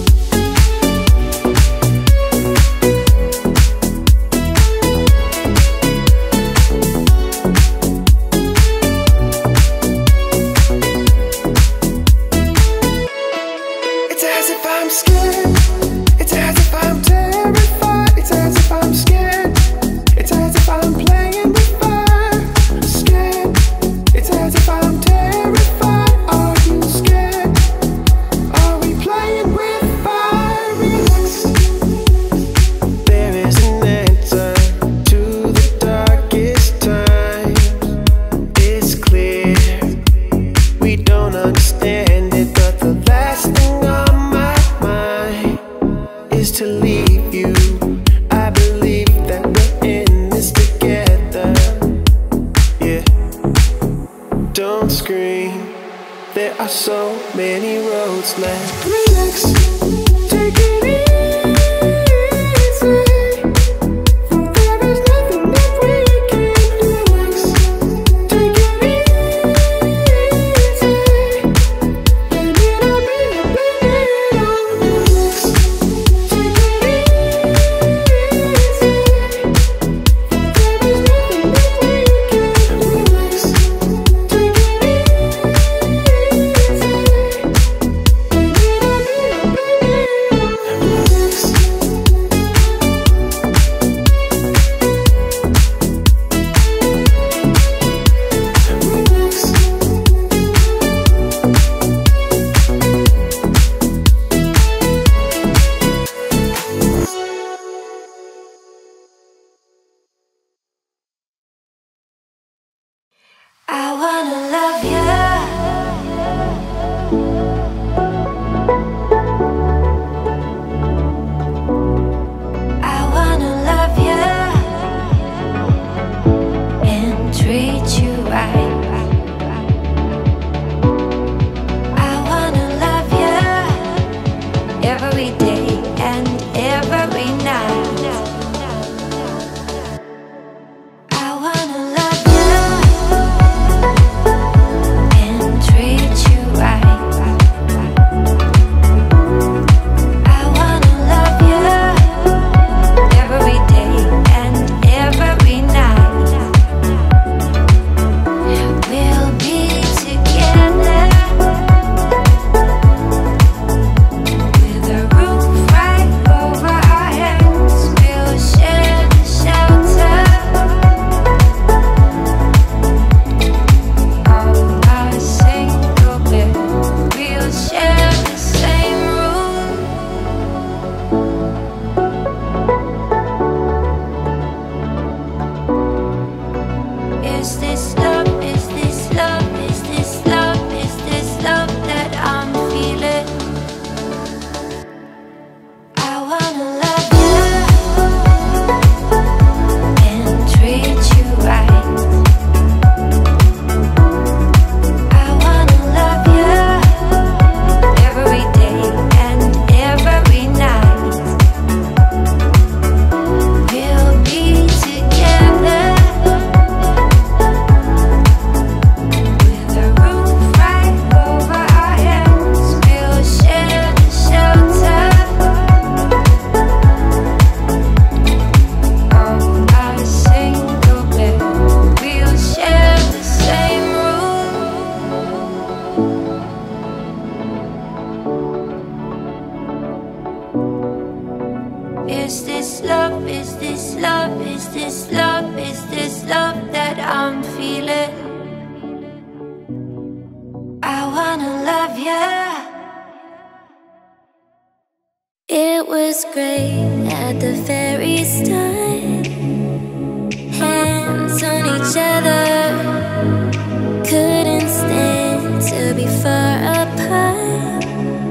It's as if I'm scared. It's as if I'm terrified. It's as if I'm scared. It's as if I'm playing with fire. Scared. It's as if I'm terrified. Are you scared? Are we playing with fire? Relax. There is an answer to the darkest times. It's clear we don't understand it, but the last thing on my mind is to leave you. I believe that we're in this together. Yeah, don't scream. There are so many roads left. Relax, take it easy, for there is nothing that we can lose. Take it easy, blame it on me or blame it on you. Take it easy, for there is nothing that we can lose. Take it easy, blame it on me or blame it on you. I wanna love you. I wanna love you and treat you right. I wanna love you every day and every night. I wanna love you and treat you right. I wanna love you every day and every night. We'll be together with a roof right over our heads. Is this love, is this love, is this love, is this love that I'm feeling? I wanna love ya. It was great at the very start. Hands on each other, couldn't stand to be far apart.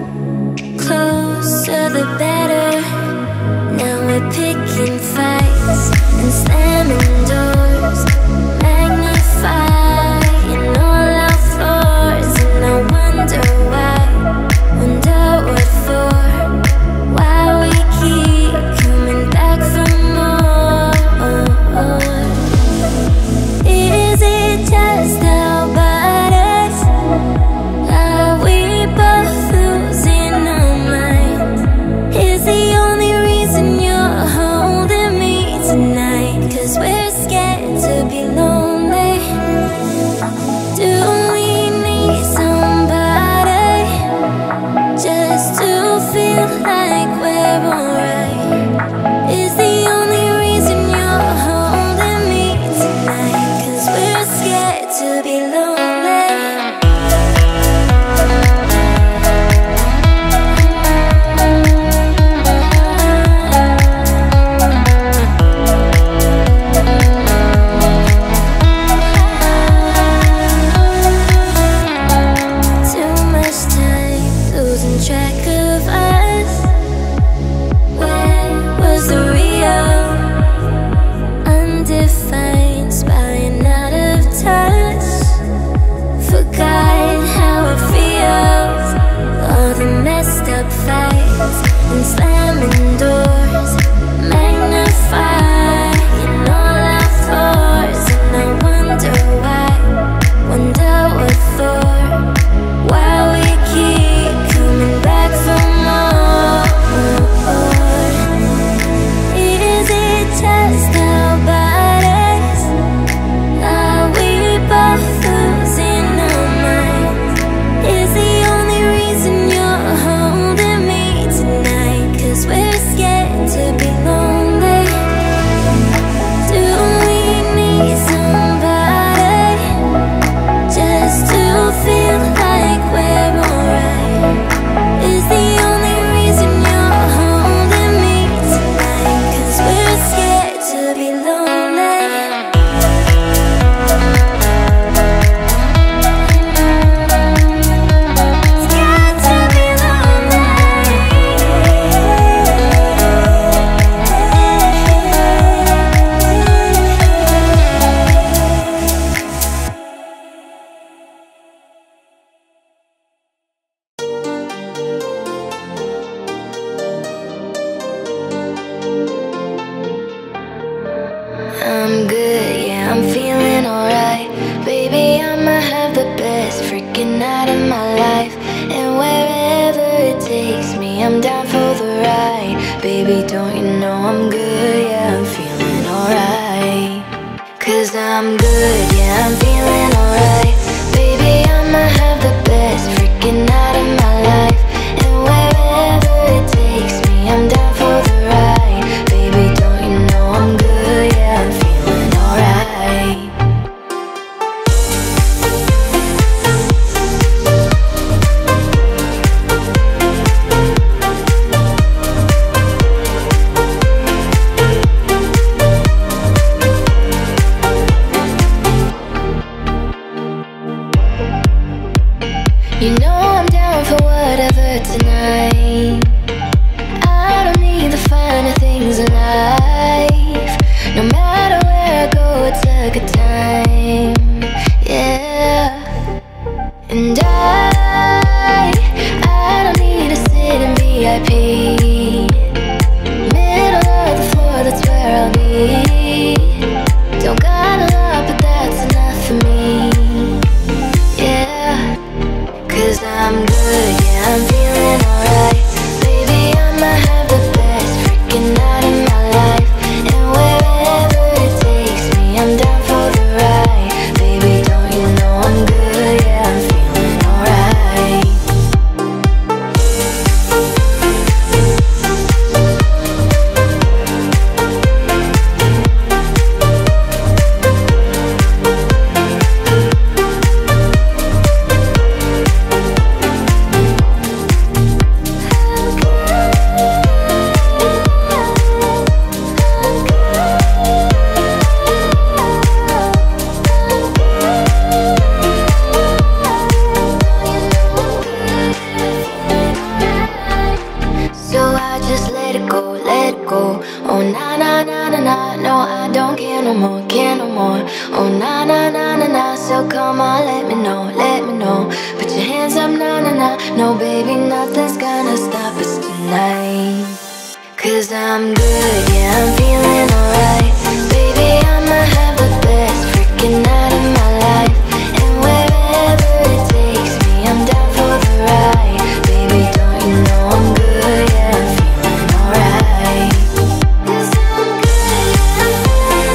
Closer the better. Now we're picking fights and slamming doors, magnifying all our flaws. And I wonder why, wonder what for, why we keep coming back for more. Is it just about us? Are we both losing our minds? Is the only reason you're holding me tonight 'cause we're scared to be lonely? Do we need somebody just to feel like we're alright? Is the only reason you're holding me tonight 'cause we're scared to be lonely? Too much time losing track of us. Where was the real? Undefined, spying out of touch. Forgot how it feels. All the messed up fights and slamming doors, magnifying all our flaws. And I wonder why, wonder what for, why we keep coming back for more. Is it just about us? Are we both losing our minds? Is the only reason you're holding me tonight 'cause we're scared to be lonely? Do we need somebody just to feel like we're alright? Is the only reason you're holding me tonight 'cause we're scared to be lonely? Scared to be lonely. I'm good, yeah, I'm feeling alright. Baby, I'ma have the best freaking night of my life. And wherever it takes me, I'm down for the ride. Baby, don't you know I'm good, yeah, I'm feeling alright. 'Cause I'm good, yeah, I'm feeling alright. Baby, I'ma have the best freaking night of my life. And wherever it takes me, I'm down for the ride. Baby, don't you know I'm good, yeah, I'm feeling alright. just let it go, let it go. Oh na na na na na, no I don't care no more, care no more. Oh na na na na na, so come on, let me know, let me know. Put your hands up, na na na. No baby, nothing's gonna stop us tonight. Cause I'm good, yeah, I'm feeling alright. Baby, I'ma have the best freaking night of my life. And wherever it takes me, I'm down for the ride. Baby, don't you know I'm good, yeah, I'm feeling alright. Cause I'm good, yeah, I'm feeling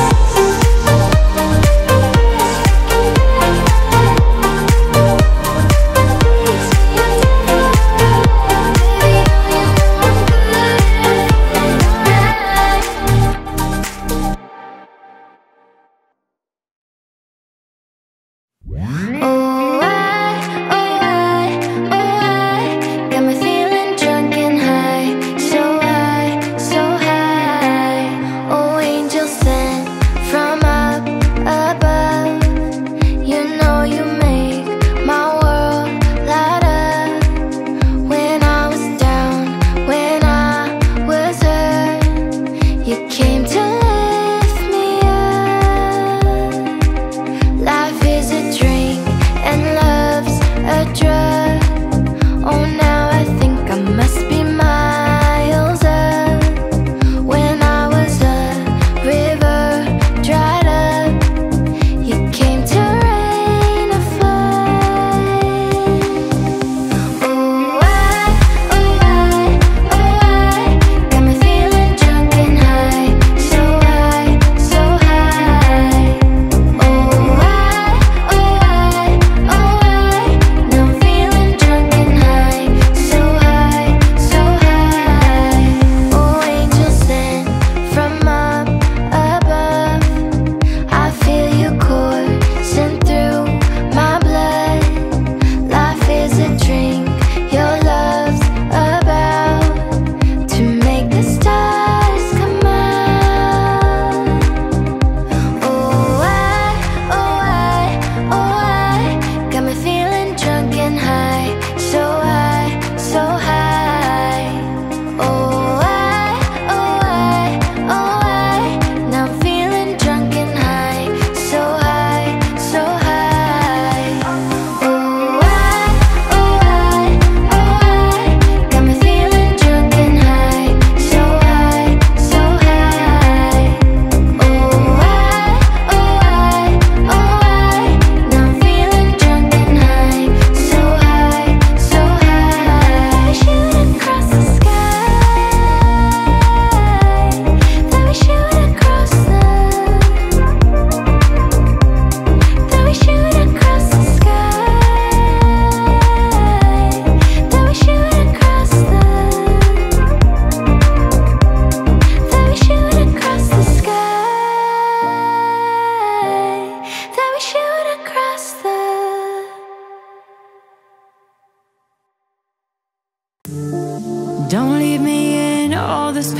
Don't leave me in all this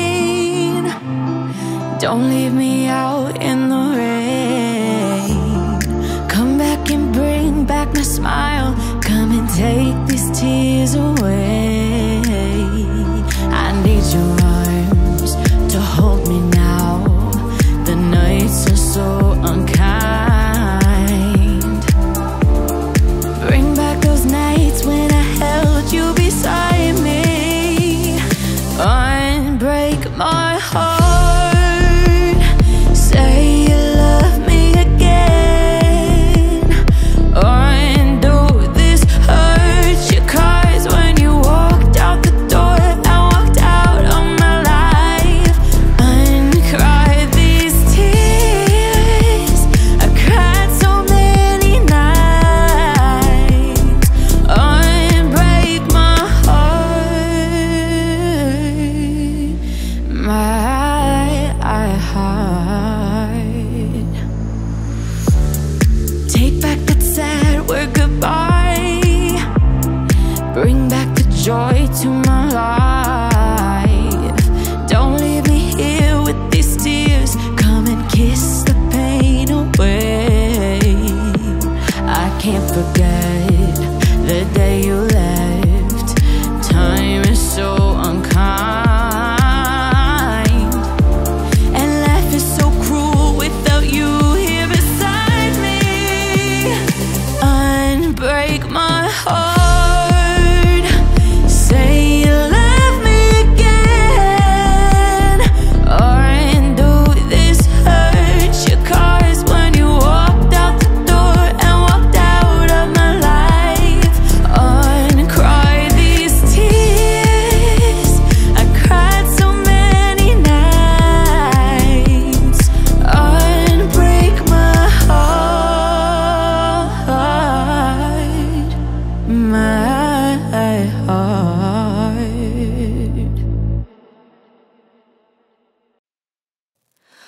pain. Don't leave me out in the rain. Come back and bring back my smile. Come and take these tears away. I need your arms to hold me now. The nights are so unkind. Bring back those nights when I held you beside me. Unbreak my heart. Say you love me again. Undo this hurt you caused when you walked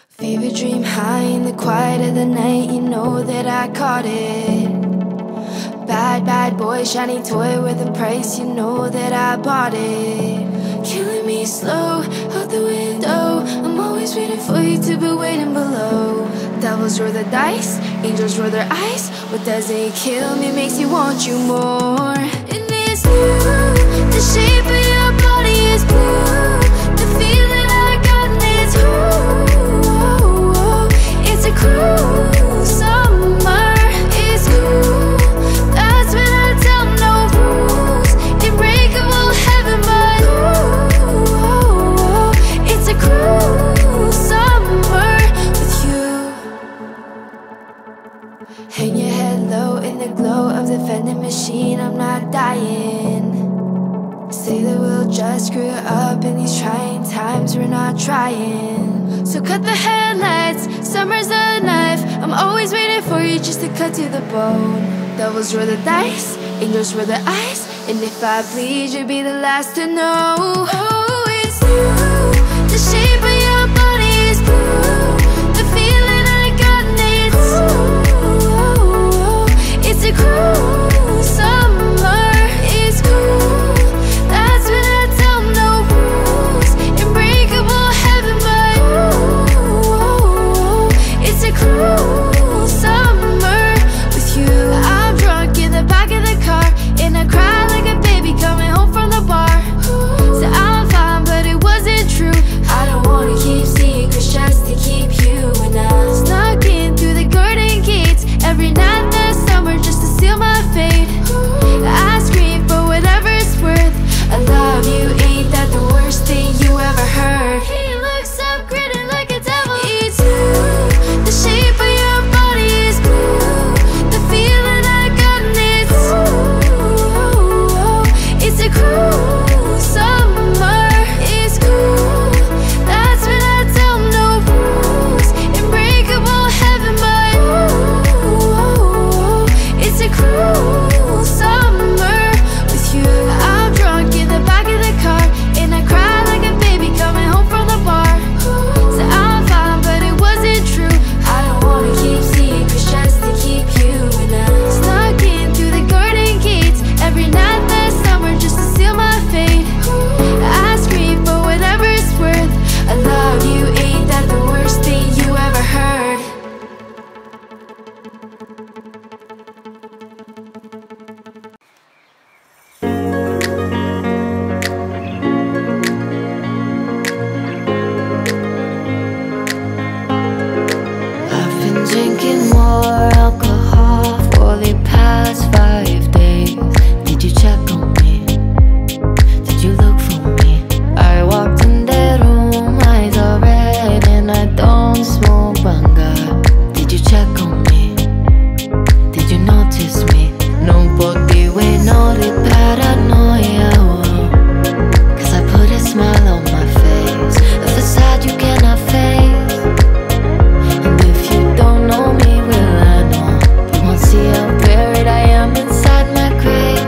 Favorite dream high in the quiet of the night, you know that I caught it. Bad, bad boy, shiny toy with a price, you know that I bought it. Killing me slow, out the window, I'm always waiting for you to be waiting below. Devils roll the dice, angels roll their eyes. What doesn't kill me makes you want you more. And it's you, the shape of your body is blue. The feeling I got and it's ooh, it's a cruel summer, it's cool. That's when I tell no rules, unbreakable heaven, but ooh, it's a cruel summer with you. Hang your head low in the glow of the vending machine, I'm not dying. Say that we'll just screw up in these trying times, we're not trying. So cut the headlights, summer's a knife. I'm always waiting for you just to cut to the bone. Devils roll the dice, angels roll their eyes. And if I bleed, you'll be the last to know. Oh, it's you, the shape of your body is blue. The feeling I got and it's ooh, it's a cruel summer, it's cool. That's when I tell no rules, unbreakable heaven, but ooh, it's a cruel summer with you. I'm drunk in the back of the car, and I cry like a baby coming home from the bar. So I'm fine, but it wasn't true. I don't wanna keep secrets just to keep you and I. Snuck in through the garden gates every night this summer just to seal my fate. I scream for whatever it's worth. I love you, ain't that the worst thing you ever heard? He looks up grinning like a devil. It's you, the shape of your body is blue. The feeling I got and it's ooh, it's a cruel summer, it's cool. That's when I tell no rules, unbreakable heaven, but ooh, it's a cruel summer with you. I'm drunk in the back of the car, and I cry like a baby coming home from the bar. So I'm fine, but it wasn't true. I don't wanna keep secrets just to keep you and I. Snuck in through the garden gates every night this summer just to seal my fate. I scream for whatever it's worth. I love you, ain't that the worst thing you ever heard? I've been drinking more alcohol for the past five days. Did you check on me? Did you look for me? I walked in the room, eyes are red, and I don't smoke banga. Did you check on me? Did you notice me? Nobody will know the paranoia, oh. Cause I put a smile on my face, a facade you cannot face. And if you don't know me, well I know. You won't see how buried I am inside my grave,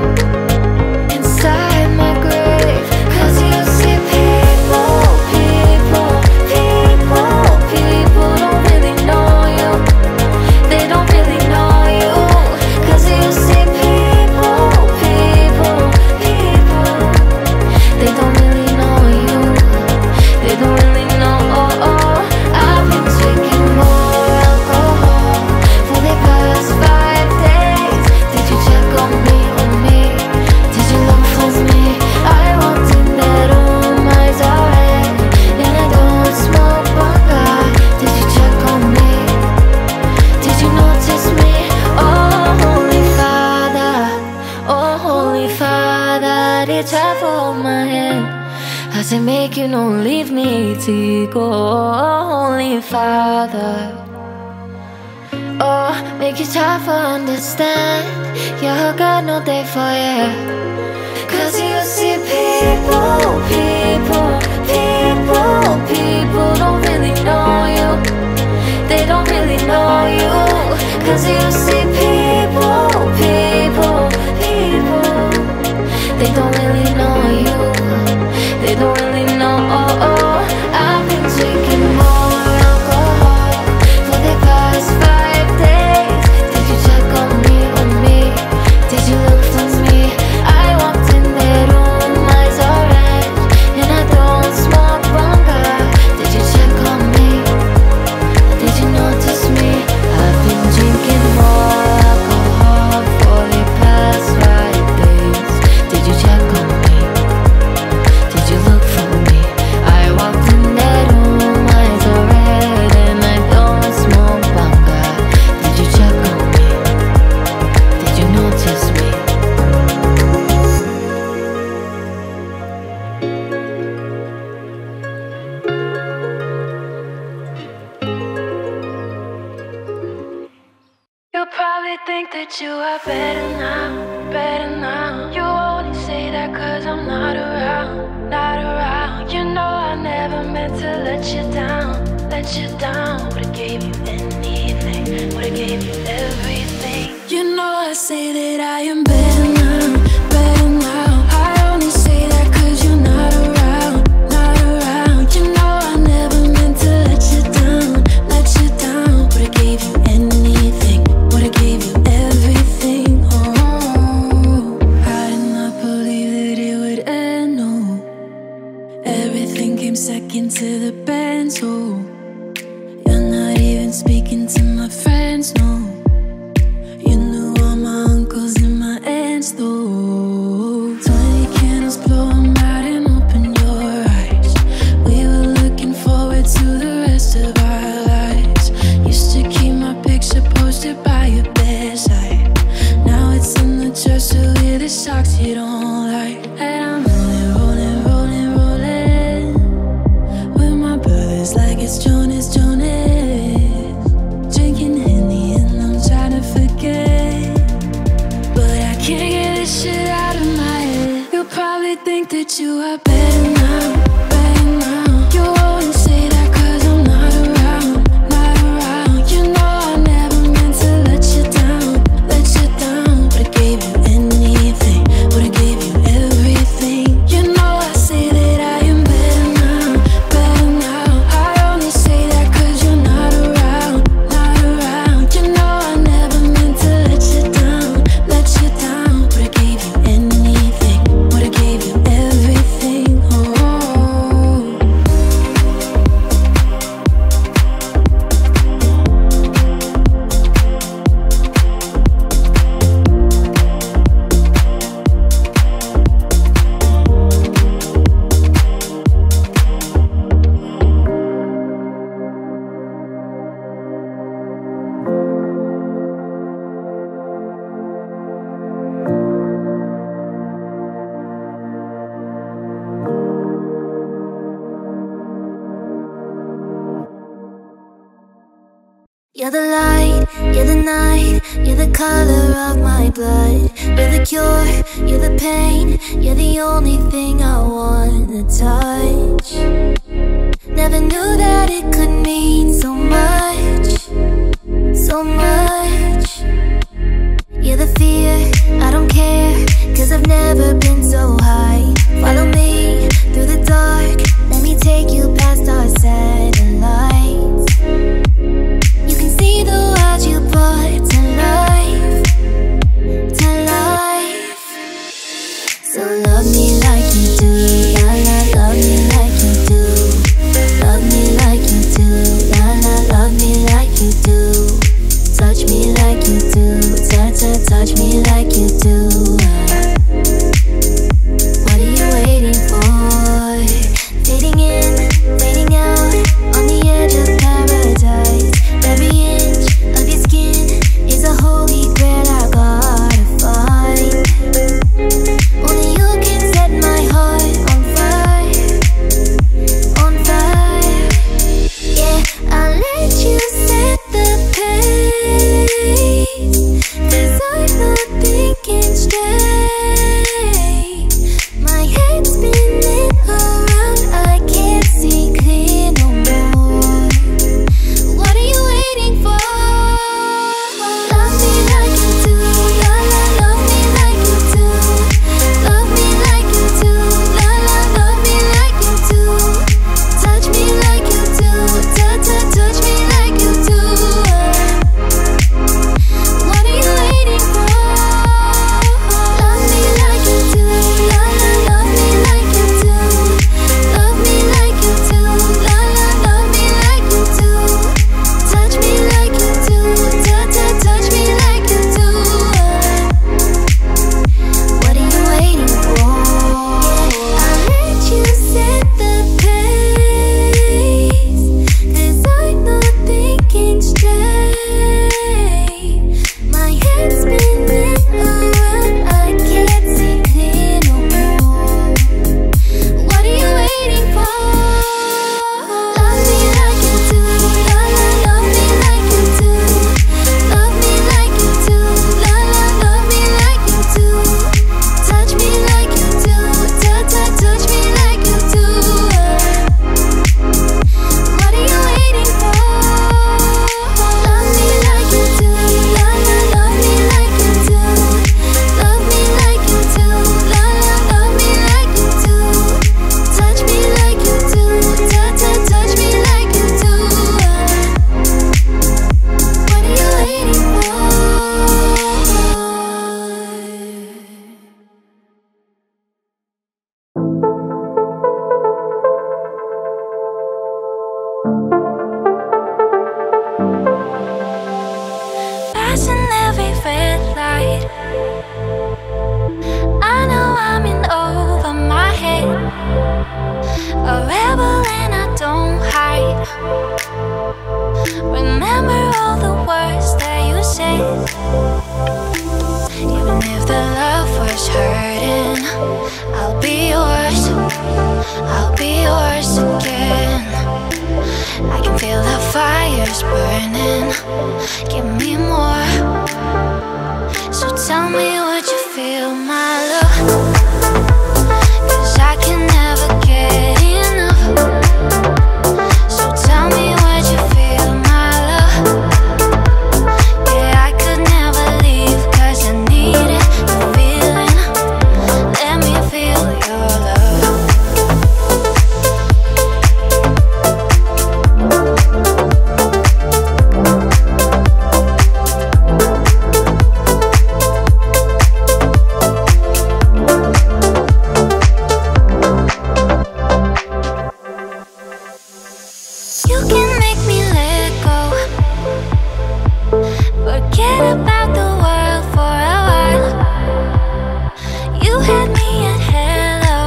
inside my grave. Cause you see people, people, people, people don't really know you. They don't really know you. Cause you see people, people, people, they don't really know you. They don't really know. Oh, oh. I've been drinking more alcohol for the past five days. Did you check on me, on me? Did you look for me? I walked in that room, eyes are red, and I don't smoke banga. Did you check on me? Did you notice me? Oh, Holy Father, oh, Holy Father, did you hold my hand? I said, make you don't leave me to go. Oh, Holy Father, oh, make you try for understand. You got no day for you. Cause you see people, people, people, people don't really know you. They don't really know you. Cause you see people, people, people, they don't really know you. They don't really know. Oh, oh. I've been drinking more alcohol that you are better now, better now. You only say that cause I'm not around, not around. You know I never meant to let you down, let you down. Would've gave you anything, would've gave you everything. You know I say that I am better now, better now. I only say that cause you're not around, not around. You know I never meant to let you down, let you down. Would've gave you anything, would've gave you everything. Oh, I did not believe that it would end, no. Everything came second to the band, so you're not even speaking to my friends, no. You knew all my uncles and my aunts, though. Twenty candles, blow 'em out and open your eyes. We were looking forward to the rest of our lives. Used to keep my picture posted by your bedside. Now it's in the dresser with the socks you don't like. And I'm rolling, rolling, rolling, rolling with my brothers like it's Jonas, Jonas. Drinking Henny and I'm trying to forget, but I can't get this shit out of my head. You probably think that you are better now, better now. You always say that cause I'm not around, not around. You know I never meant to let you down, let you down. Would've gave you anything, would've gave you everything. You know I say that I am better now, better now. I only say that cause you're not around, not around. You know I never meant to let you down, let you down. Would've gave you anything, would've gave you everything. Oh. You're the light, you're the night, you're the color of my blood. You're the cure, you're the pain, you're the only thing I wanna touch. Never knew that it could mean so much, so much. You're the fear, I don't care, cause I've never been so high. Follow me through the dark, let me take you past our satellites. You can see the world you brought to life, to life. So love me like you do, la la, love me like you Passing every red light, I know I'm in over my head. A rebel and I don't hide. Remember all the words that you said. Even if the love was hurting, I'll be yours, I'll be yours again. I can feel the fires burning, give me more. So tell me what you feel, my love, 'cause I can never get enough. So tell me what you feel, my love. Yeah, I could never leave 'cause I need it, the feeling. Let me feel your love. You can make me let go, forget about the world for a while. You had me at hello,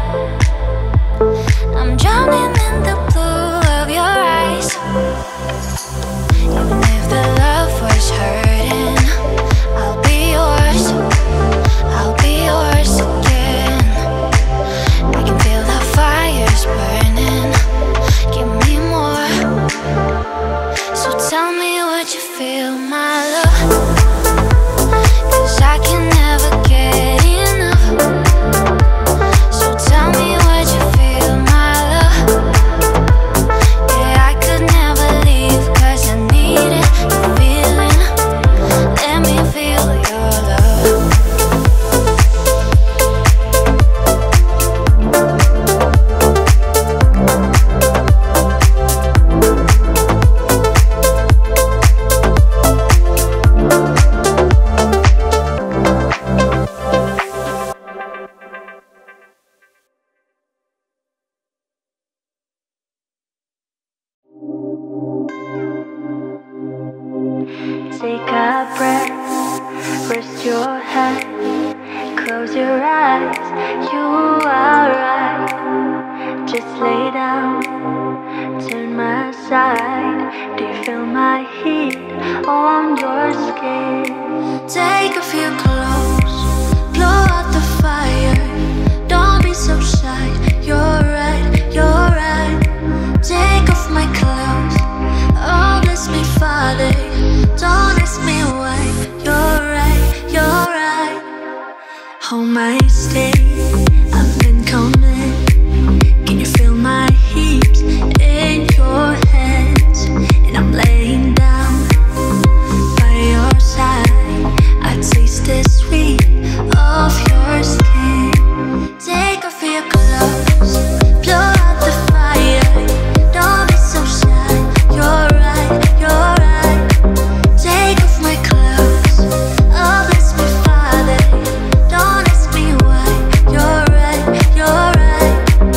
I'm drowning in the blue of your eyes. Even if the love was hurting, I'll be yours, I'll be yours again. I can feel the fires burning, give me more. So tell me what you feel, my love, 'cause I can never get enough. So tell me what you feel, my love. Yeah, I could never leave 'cause I need it, the feeling. Let me feel your love. Take a breath, rest your head, close your eyes, you are right. Just lay down, turn my side. Do you feel my heat on your skin? Take off your clothes, blow out the fire. Don't be so shy, you're right, you're right. Take off my clothes, oh bless me Father. Don't ask me why, you're right, you're right. Hold my stay, I've been coming. Can you feel my heat in your hands? And I'm laying down by your side. I taste the sweet of your skin. Take off your clothes, blow out the fire. Don't be so shy, you're right, you're right. Take off my clothes, oh bless me Father. Don't ask me why, you're right, you're right.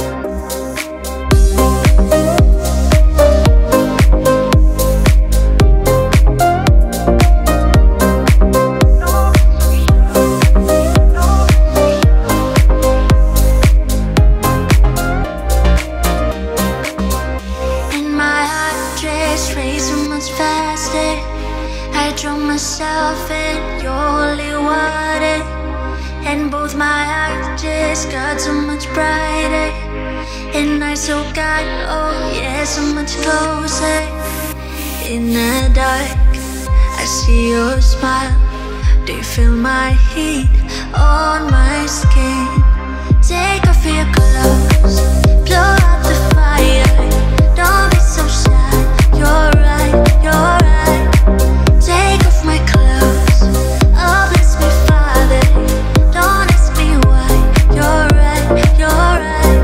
And my heart just racing much faster. I drown myself in your holy water, and both my eyes just got so much brighter. And I so got, oh yeah, so much closer. In the dark, I see your smile. Do you feel my heat on my skin? Take off your clothes, blow out the fire. Don't be so shy, you're right, you're right. Take off my clothes, oh bless me Father. Don't ask me why, you're right, you're right.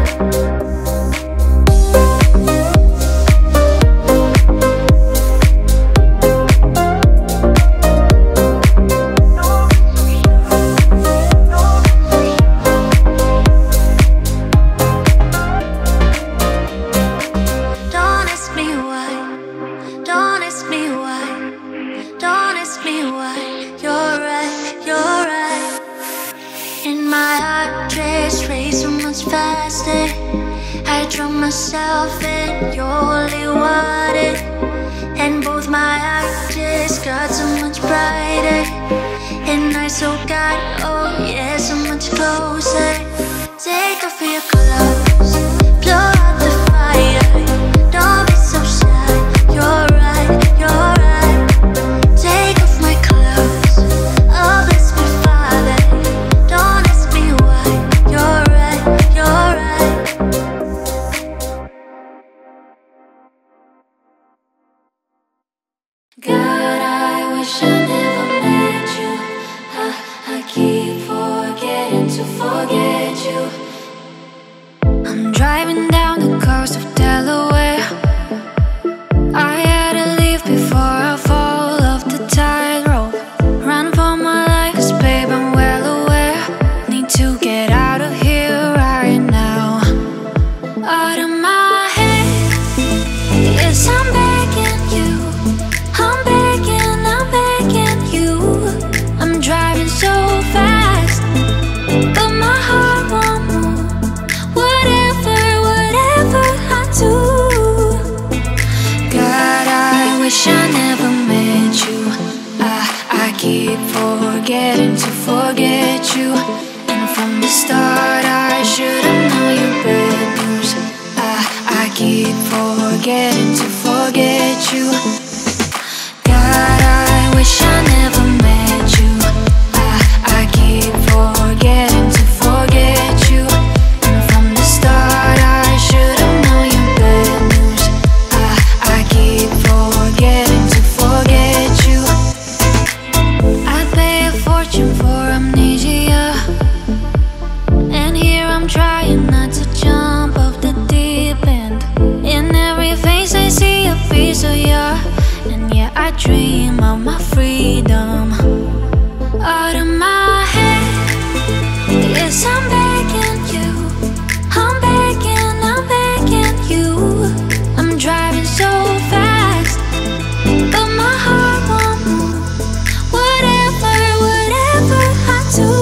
drown myself in your holy water, and both my eyes just got so much brighter, and I so got, oh yeah, so much closer. Take off your clothes, blow out the fire, don't be so shy, you're right, you're right. Take off my clothes, oh bless me Father, don't ask me why, you're right, you're right. God, I wish I never met you. I, I keep forgetting to forget you. I'm driving down the coast of Delaware. I had to leave before I fall off the tightrope. Run for my life, 'cause babe, I'm well aware. Need to get out of here right now. Out of my head, yes, I'm begging you. I'm begging, I'm begging you. I'm driving so fast, but my heart won't move. Whatever, whatever I do. God, I wish I never met you. I, I keep forgetting to forget you. And from the start I should've known your bad news. I, I keep forgetting to forget you. God, I wish I never met you. I, I keep forgetting to forget you. And from the start I should've known your bad news. I, I keep forgetting to forget you. I pay a fortune for amnesia, and here I'm trying not to jump off the deep end. In every face I see a piece of you, and yeah, I dream of my freedom. Out of my head, yes, I'm begging you. I'm begging, I'm begging you. I'm driving so fast, but my heart won't move. Whatever, whatever I do.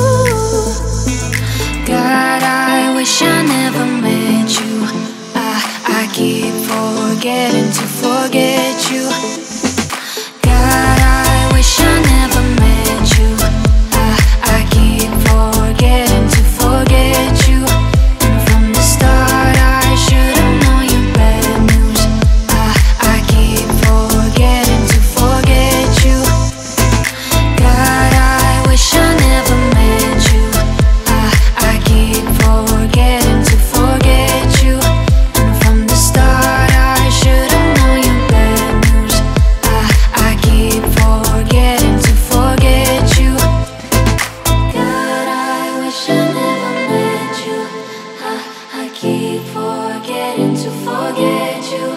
God, I wish I never met you. I, I keep forgetting to forget you. God, I wish I never met you. I, I keep forgetting to forget you. And from the start I should've known your bad news. I, I keep forgetting to forget you. God, I wish I never met you. I, I keep forgetting to forget you. And from the start I should've known your bad news. I, I keep forgetting to forget you. God, I wish I never met you. I, I keep forgetting to forget you.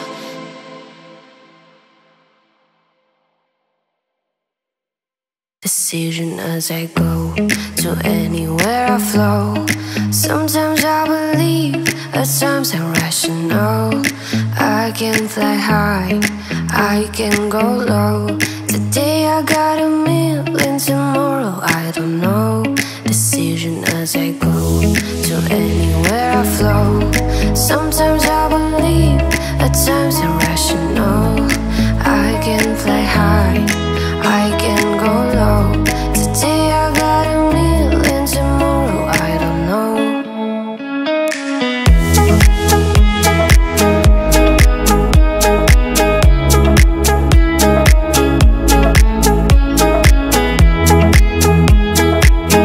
Decision as I go, to anywhere I flow. Sometimes I believe, at times I'm rational. I can fly high, I can go low. Today I got a million, tomorrow I don't know. Decision as I go, to anywhere I flow. Sometimes I believe, at times I'm rational. I can fly high, I can go low. Today I got a million, tomorrow I don't know.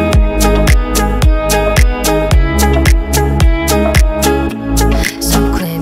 So clear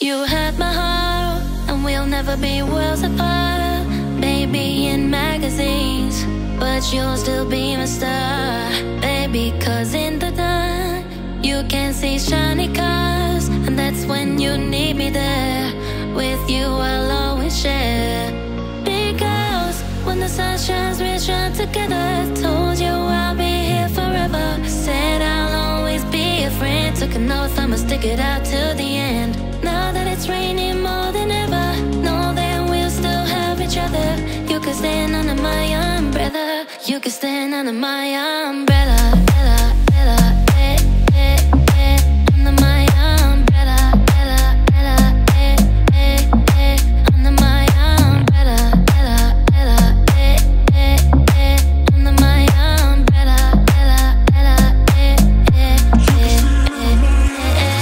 You had my heart, and we'll never be worlds apart. Maybe in magazines, but you'll still be my star. Baby, cause in the dark you can see shiny cars, and that's when you need me there. With you I'll always share. Because when the sun shines we shine together. Told you I'll be here forever. Said I'll always be a friend. Took an oath I'ma stick it out till the end. Now that it's raining more than ever, know that we'll still have each other. You can stand under my umbrella. You can stand under my umbrella. Ella, Ella, eh, eh, eh, under my umbrella. Ella, Ella, eh, eh, eh, under my umbrella. Ella, Ella, eh, eh, eh, under my umbrella. Ella, Ella, eh, eh, eh, eh, eh.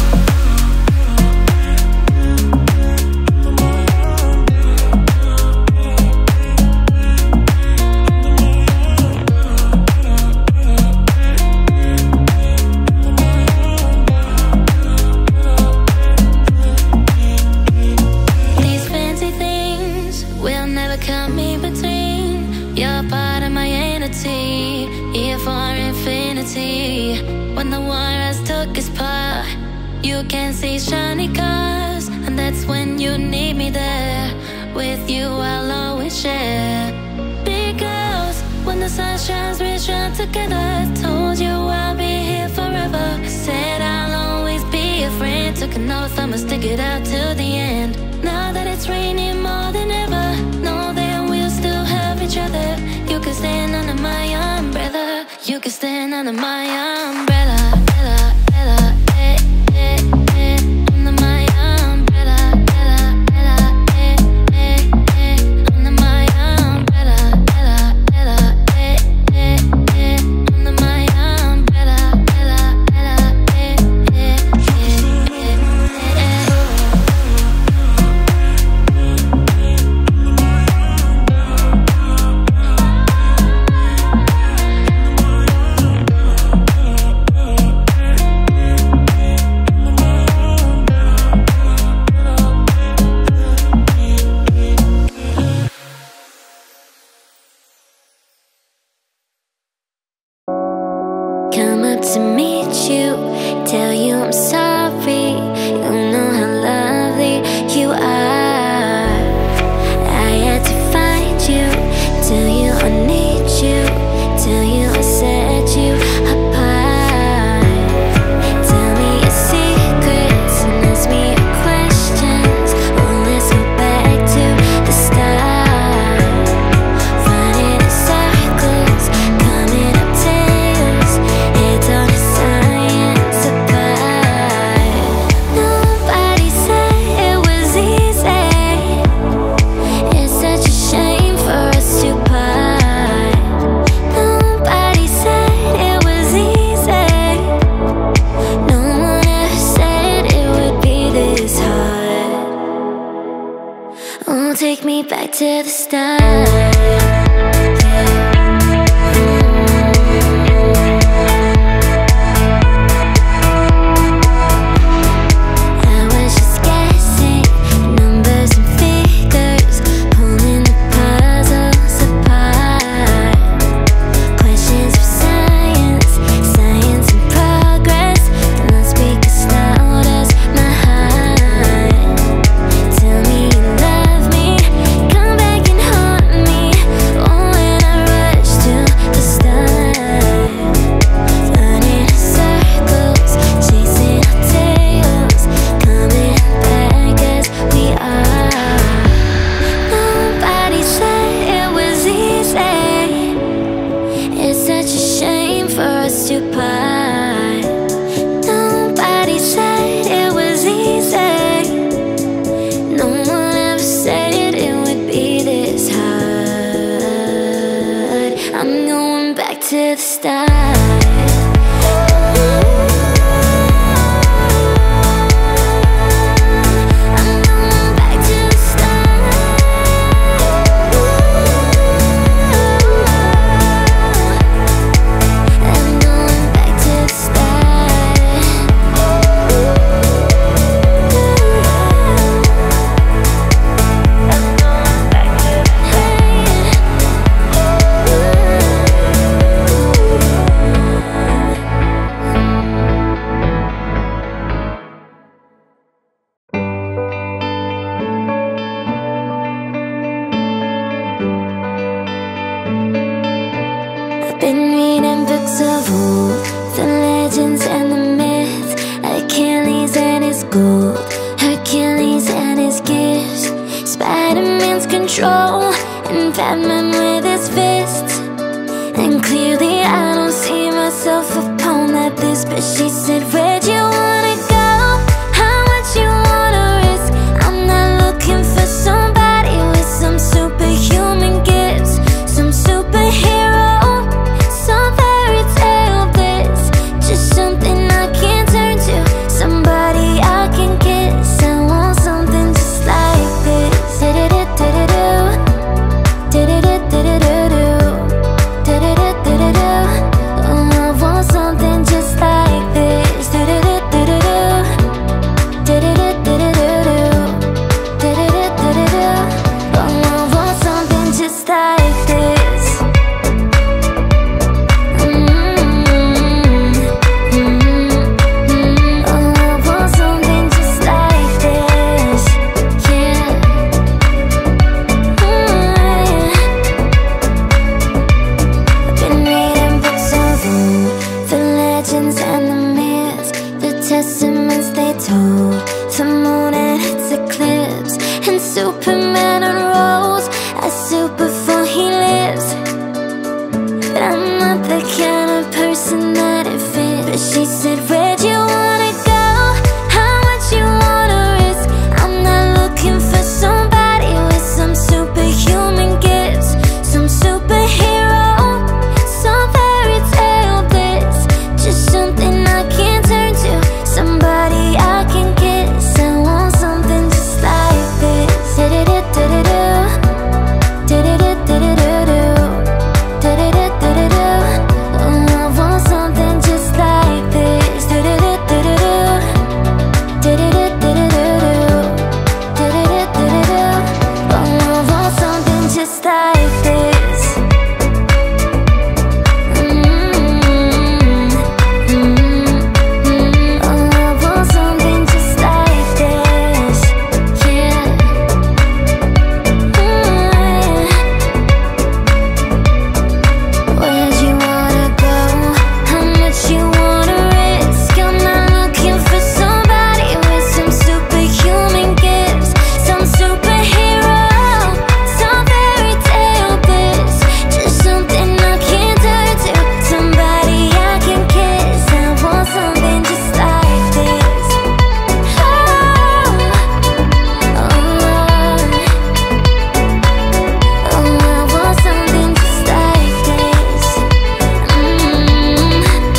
These fancy things will never come in between. You're part of my entity, here for infinity. When the war has took its part, you can see shiny cars, and that's when you need me there. With you I'll always share. Because when the sun shines we shine together. Told you I'll be here forever. Said I'll always be a friend. Took an oath I'ma stick it out till the end. Now that it's raining more than ever, know that we'll still have each other. You can stand under my umbrella. You can stand under my umbrella. Ella, Ella, eh, eh, eh, under my umbrella. Ella, Ella, eh, eh, eh, under my umbrella. Ella, Ella, eh, eh, eh, under my umbrella. Ella, Ella, eh, eh, eh, eh, eh. Come up to meet you, tell you I'm sorry. You know how lovely you are. I had to find you, tell you I need you, tell you I set you apart. Tell me your secrets and ask me your questions. Oh, let's go back to the start. Running in circles, coming up tails. It's all a science apart. Nobody said it was easy. It's such a shame for us to part. Nobody said it was easy. No one ever said it would be this hard. Oh, take me back to the start. I was just guessing numbers and figures, pulling the puzzles apart. Questions of science, science and progress. The loudspeakers loud as my heart. Tell me you love me, come back and haunt me. control and Batman with his fists. And clearly I don't see myself upon that list. But she said, where'd you wanna go? How much you wanna risk? I'm not looking for somebody with some superhuman gifts, some superhero, some fairy tale bliss. Just something I can turn to, somebody I can kiss. I want something just like this. Da-da-da-da-da-do, da-da-da-da-da-do, da-da-da-da-da-do. Oh, I want something just like this. Da-da-da-da-da-do, da-da-da-da-da-do, da-da-da-da-da-do. Oh, I want something just like this. Mm-hmm. Mm-hmm. Oh, I want something just like this. Yeah. I've been reading books of old, the legends and the myths, the testaments they told, the moon and its eclipse, and Superman unrolls a suit before he lives. But I'm not the kind of person that it fits. But she said, where'd you wanna go? How much you wanna risk? I'm not looking for somebody with some superhuman gifts, some superhero, some fairy tale bliss. Just something I can turn to, somebody I can kiss. I want something just like this. Da-da-da-da-da-do, da-da-da-da-da-do, da-da-da-da-da-do. Oh, I want something just like this. Da-da-da-da-da-do, da-da-da-da-da-do, da-da-da-da-da-do. Oh, I want something just like this. Mm-hmm. Mm-hmm. Oh, I want something just like this. Yeah. Mm. Where'd you wanna go? How much you wanna risk? I'm not looking for somebody with some superhuman gifts, some superhero, some fairy tale bliss. Just something I can turn to, somebody I can kiss. I want something just like this. Oh, oh, oh, I want something just like this. Mm-hmm.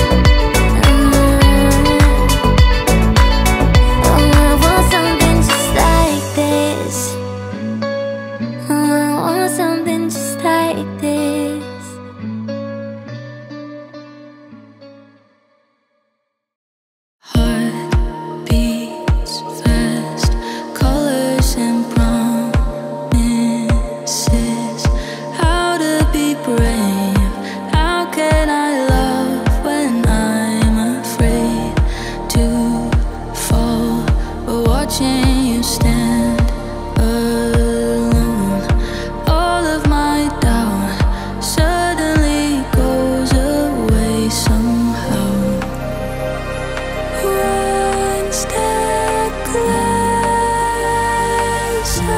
Oh, I want something just like this. Oh, I want something just like this. Heart beats fast, colors and promises. How to be brave? How can I love when I'm afraid to fall? But watching you stand alone, all of my doubt suddenly goes away somehow. One step closer.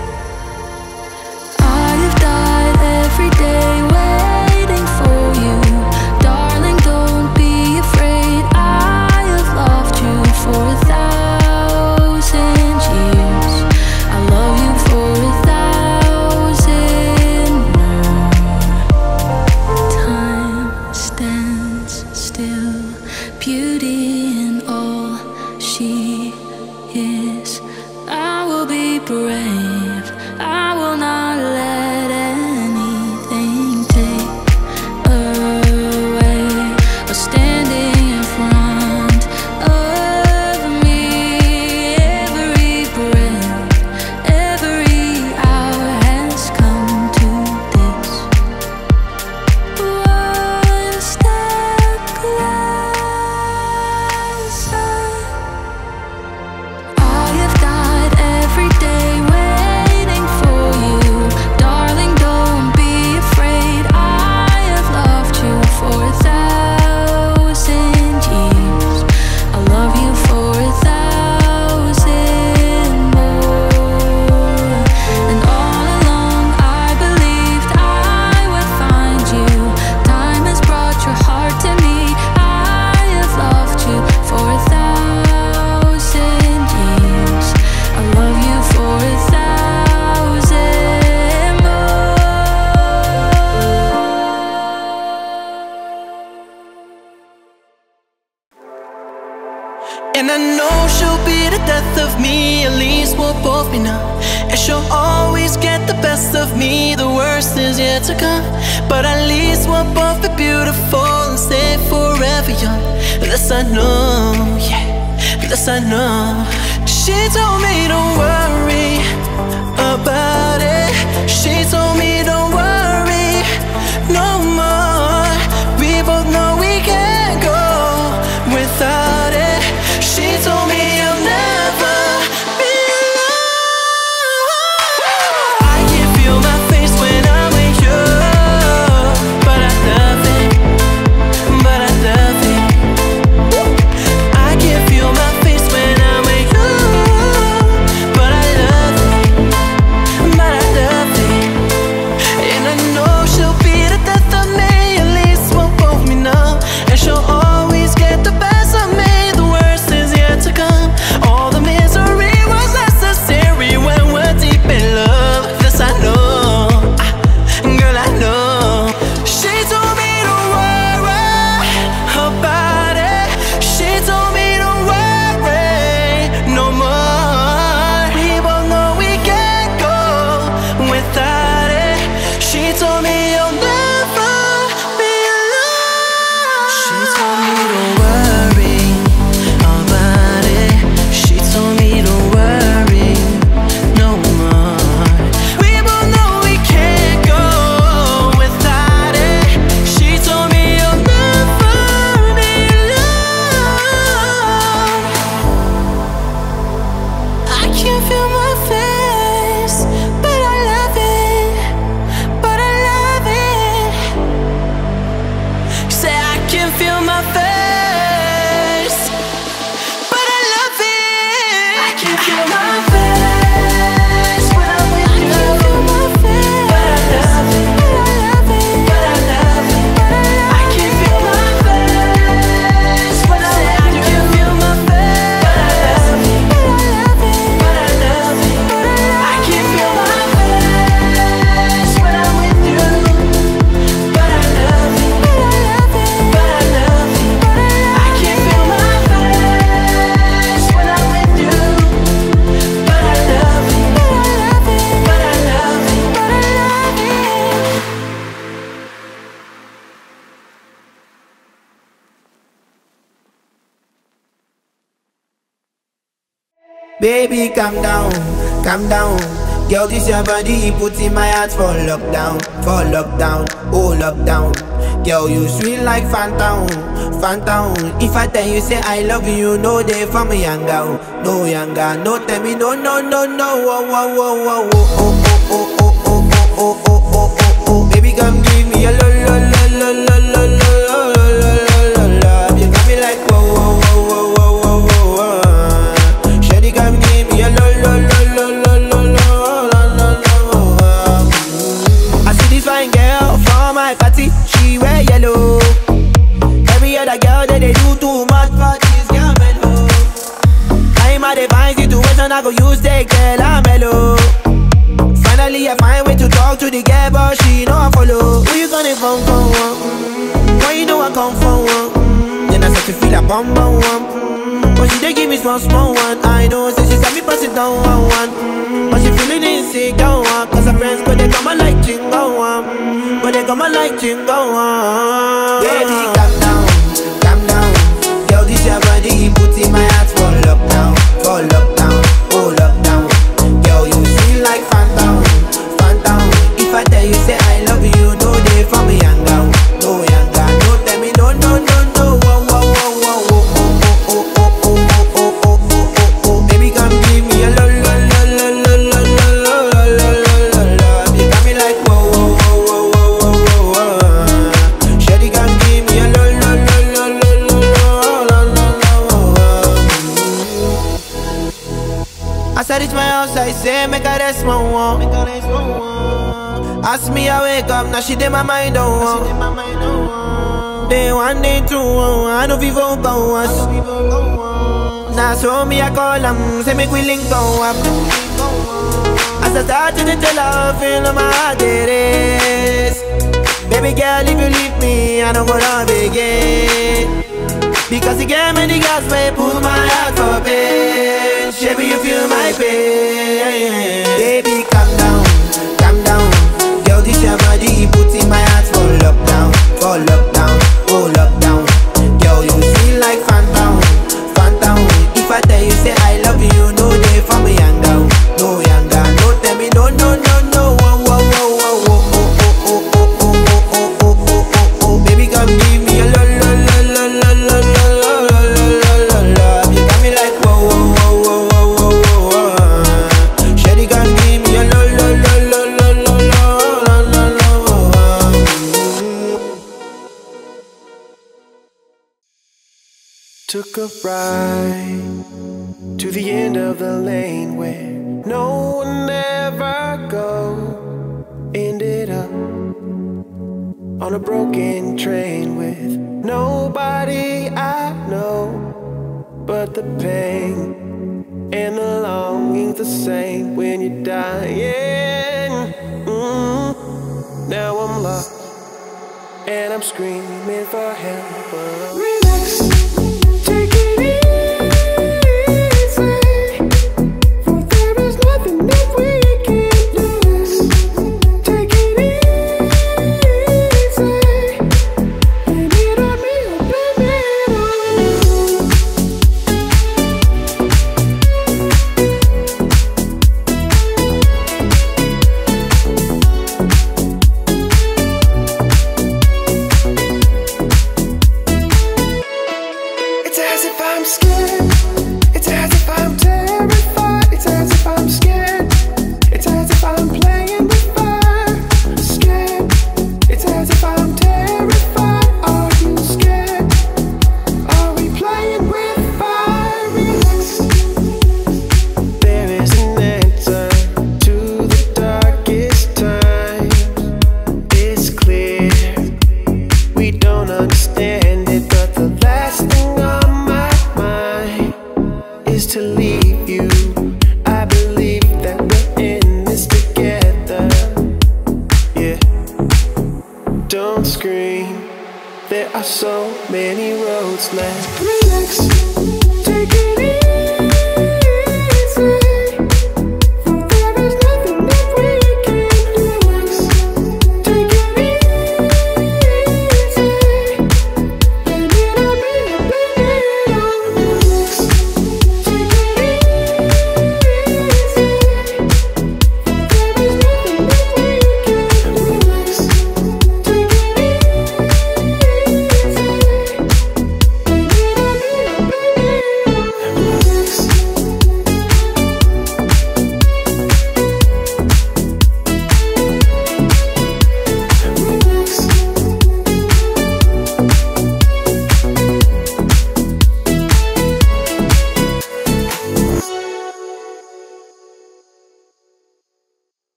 I have died every day waiting for you. Darling, don't be afraid. I have loved you for a thousand years. And I know she'll be the death of me, at least we'll both be numb. And she'll always get the best of me, the worst is yet to come. But at least we'll both be beautiful and stay forever young. This I know, yeah, this I know. She told me don't worry about it. She told me don't worry no more. We both know we can't go without it. She told me you'll never be alone. I can feel my face when I'm with you, but I love it, but I love it. I can feel my face when I'm with you, but I love it, but I love it. And I know she'll be the death of me, at least we'll both be numb. And she'll always get the best of me, the worst is yet to come. All the misery was necessary when we're deep in love. This I know, ah, girl I know. She told me don't worry about it. She told me don't worry no more. We both know we can't go without it. She told me you'll never be alone. She told me don't worry about it. She told me don't worry no more. We both know we can't go without it. She told me you'll never be alone. I can't feel my face, but I love it, but I love it. Say I can feel my face, but I love it. I can feel my face when I'm with you. But I love it, but I love it, but I love it. I can feel my face when I'm with you. I can feel my face, but I love it, but I love it, but I love it. I can feel my face when I'm with you. But I love it, but I love it, but I love it, but I love it. I can feel my face when I'm with you. But I love it, but I love it, but I love it, but I love it. Baby, calm down, calm down. Girl, this your body, put in my heart for lockdown, for lockdown, oh lockdown. Girl, you sweet like phantom, phantom. If I tell you say I love you, no day for me younger, no younger. No tell me no, no, no, no. Oh, oh, oh, oh, oh, oh, oh, oh, oh, oh, oh, oh, oh, oh, oh. Baby, come give me a lo, lo, lo, lo, lo, lo, lo, lo, lo, lo, love. You got me like whoa, whoa, whoa, whoa, whoa, whoa, whoa. Shawty, come give me a lo, lo, lo, lo, lo, lo, lo, lo, lo. I see this fine girl for my party, she wear yellow. Every other girl that they do too much for this girl mellow. I'm at a fine situation, I go use the girl I'm mellow. Finally I find way to talk to the girl, but she know I follow. Who you gonna phone for? Mm, why you know I come for one? Mm, then I start to feel a bum bum one. Mm, but she dey give me small small one. I know, say she said me pass it down one one. Mm, but she feeling insecure one, cause her friends go they come and like chingo one. Mm, but they come and like chingo one. Baby, calm down, calm down. Girl, this your body, put in my heart for lockdown, for lockdown, oh lockdown. Girl, you feel like phantom, phantom. If I tell you say I love you, no day for me younger, no younger. No tell me no, no, no, no. Whoa, whoa, whoa, whoa, whoa, oh, oh, oh, oh, oh, oh, oh, oh, oh, oh. Baby, come give me a lo, lo, lo, lo, lo, lo, lo, lo, lo, lo, lo. You got me like whoa, whoa, whoa, whoa, whoa, whoa, whoa. Shawty, come give me a lo, lo, lo, lo, lo, lo, lo, lo, lo. As I reach my house, I say, make a rest, my one. Ask me, I wake up, now she did my mind, don't want. Day one, day two, I know people go us. Now so me, I call them, say make we link go up. As I start to tell her, feel my heart it is. Baby girl, if you leave me, I don't go love again. Because you gave me the gas, may pull my heart for pain. Baby, you feel my pain. Baby, calm down, calm down. Girl, this your body, put in my heart for lockdown, for lockdown, oh lockdown. Girl, you feel like phantom, phantom. If I tell you say I love you, no day for me younger, no younger. No tell me no, no, no, no. Whoa, whoa, whoa, whoa, whoa, oh, oh, oh, oh, oh, oh, oh, oh, oh, oh. Baby, come give me a lo, lo, lo, lo, lo, lo, lo, lo, lo, lo, lo, lo. You got me like whoa, whoa, whoa, whoa, whoa, whoa, whoa. Shawty, come give me a lo, lo, lo, lo, lo, lo, lo, lo, lo, lo. Took a ride to the end of the lane where no one ever goes. Ended up on a broken train with nobody I know. But the pain and the longing's the same when you're dying. mm. Now I'm lost and I'm screaming for help. Relax, take it easy. For there is nothing that we can lose. Take it easy. Blame it on me or blame it on you. It's as if I'm scared. It's as if I'm terrified. It's as if I'm scared. It's as if I'm playing with fire. Scared. It's as if I'm terrified. Are you scared? Are we playing with fire? Relax. There is an answer to the darkest times. It's clear we don't understand it, but the last thing on my mind is to leave you. I believe that we're in this together. Yeah. Don't scream. There are so many roads left. Relax. Take it easy. For there is nothing that we can lose. Take it easy. Blame it on me or blame it on you. Take it easy.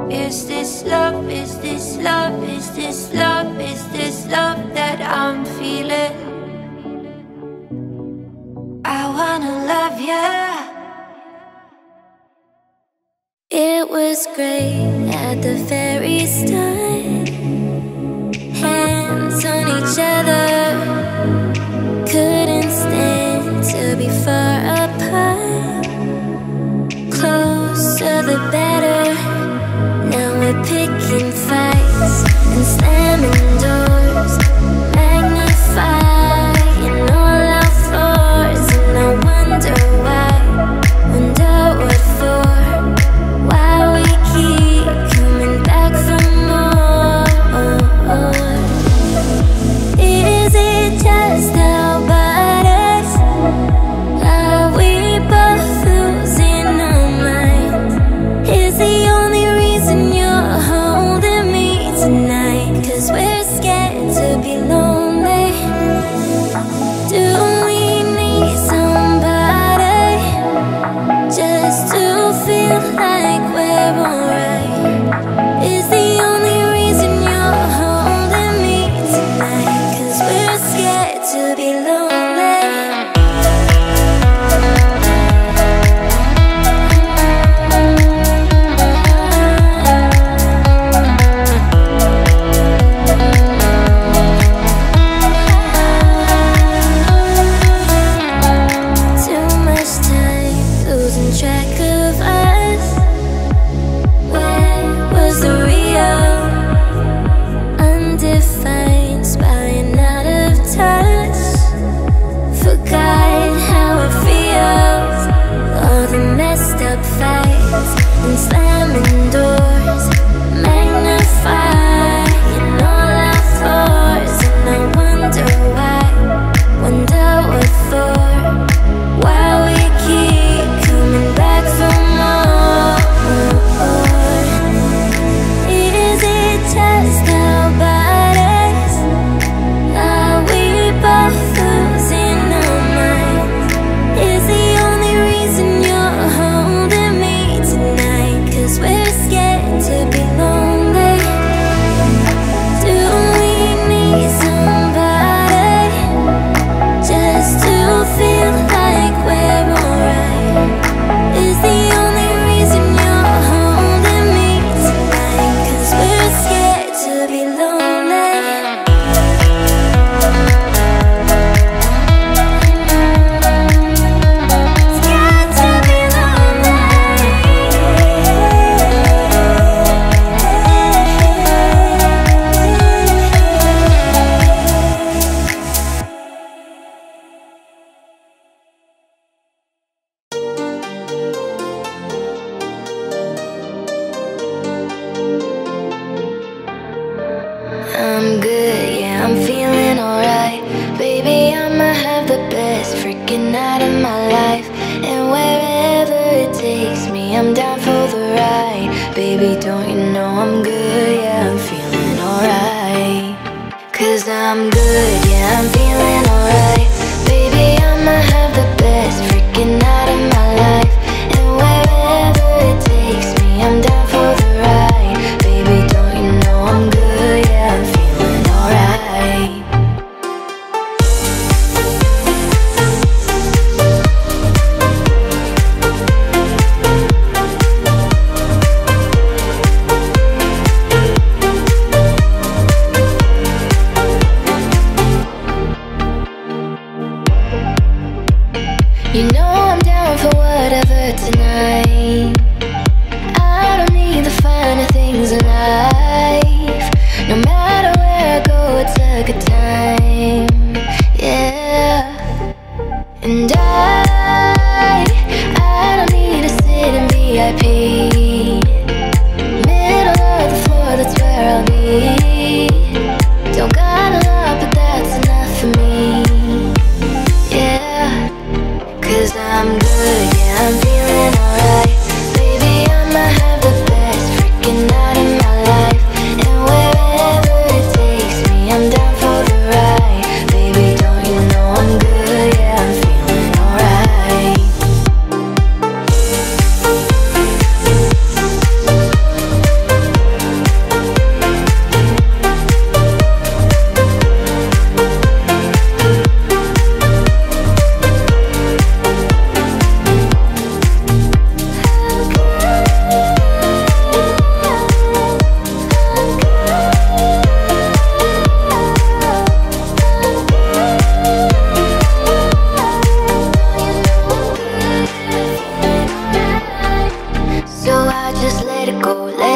Is this love, is this love, is this love, is this love that I'm feeling? I wanna love ya. It was great at the very start. Hands on each other, couldn't stand to be far apart. Closer the better. Now we're picking fights and slamming doors, magnifying all our flaws. And I wonder why, wonder what for, why we keep coming back for more. Is it just about us? Are we both losing our minds? Is the only reason you're holding me tonight 'cause we're scared to be lonely? Do we need somebody just to feel like we're alright? Is the only reason you're holding me tonight 'cause we're scared to be lonely? Too much time losing track of us. Where was the real? Undefined, spying out of touch. Forgot how it feels. All the messed up fights and slamming doors, magnifying all our flaws. And I wonder why, wonder what for, why we keep coming back for more. Is it just about us? Are we both losing our minds? Is the only reason you're holding me tonight 'cause we're scared to be lonely? Do we need somebody just to feel like we're alright? Is the only reason you're holding me tonight 'cause we're scared to be lonely? Scared to be lonely. I'm good, yeah, I'm feeling alright. Baby, I'ma have the best freaking night of my life. And wherever it takes me, I'm down for the ride. Baby, don't you know I'm good, yeah, I'm feeling alright. 'Cause I'm good, yeah, I'm feeling alright. Baby, I'ma have the best freaking night of my life. And wherever it takes me, I'm down for the ride. Baby, don't you know I'm good, yeah, I'm feeling alright.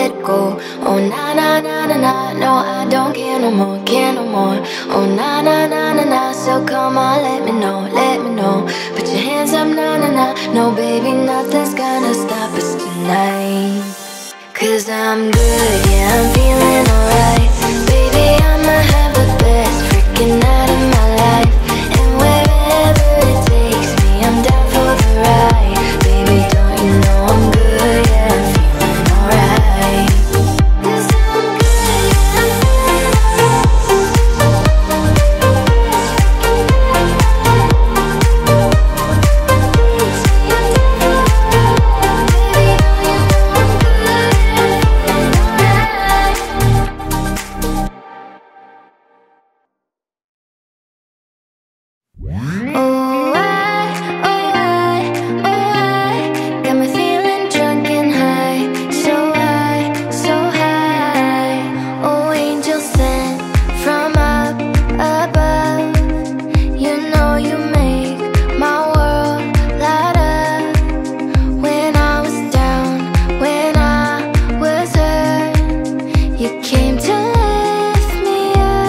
let go. Oh na na na na na, no I don't care no more, care no more. Oh na na na na na, so come on, let me know, let me know. Put your hands up, na na na, no baby, nothing's gonna stop us tonight. Cause I'm good, yeah, I'm feeling alright. Baby, I'ma have the best freaking night of my life. And wherever it takes me, I'm down for the ride. Baby, don't you know I'm good, yeah, I'm feeling alright. Cause I'm good, yeah, I'm feeling oh, I, oh, I, oh, I got me feeling drunk and high. So high, so high. Oh, angel sent from up above. You know you make my world light up. When I was down, when I was hurt, you came to lift me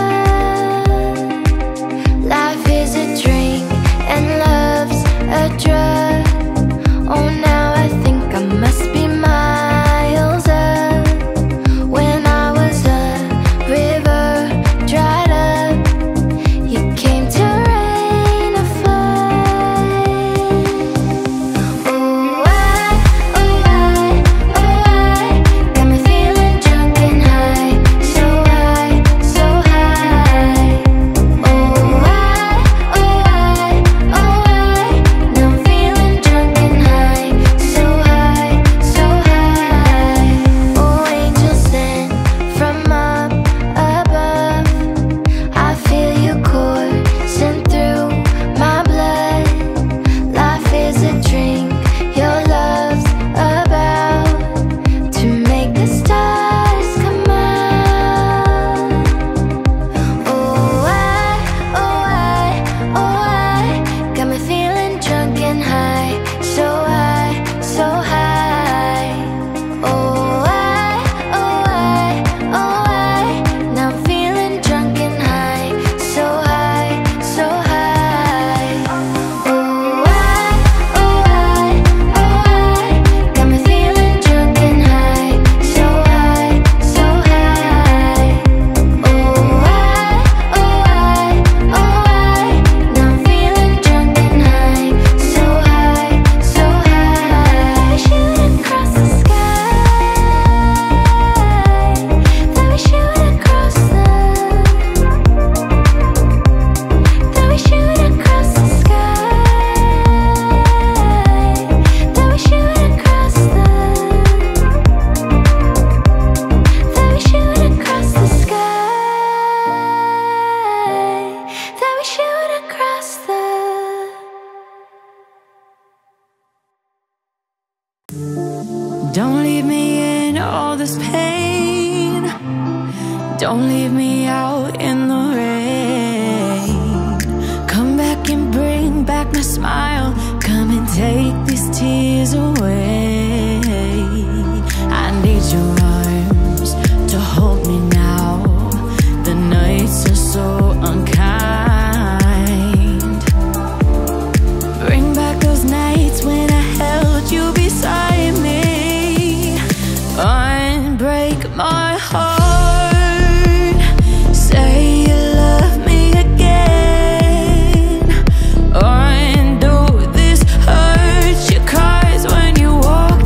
up. Life is a drink and love's a drug. Oh, now I think I must be miles up. When I was a river dried up, you came to rain a flood. Oh, I, oh, I, oh, I got me feeling drunk and high. So high, so high. Oh, I, oh, I, oh, I now I'm feeling drunk and high. So high, so high. Oh, angel sent from up above. I feel you coursing through my blood. Life is a drink, your love's about to make the stars come out. Oh, I, oh, I, oh, I got me feeling drunk and high. So high, so high. Oh, I, oh, I, oh, I now I'm feeling drunk and high. So high, so high. Oh, I, oh, I, oh, I got me feeling drunk and high. So high, so high. Oh, I, oh, I, oh, I now I'm feeling drunk and high. So high, so high. Shoot across the sky. Then we shoot across the. Then we shoot across the sky. Then we shoot across the. Then we shoot across the sky. Then we shoot across the. Don't leave me in all this pain. Don't leave me out in the rain. Come back and bring back my smile. Come and take these tears away. I need your arms to hold me now. The nights are so unkind. Bring back those nights when I held you beside me. Unbreak my heart. Say you love me again. Undo this hurt you cause when you walk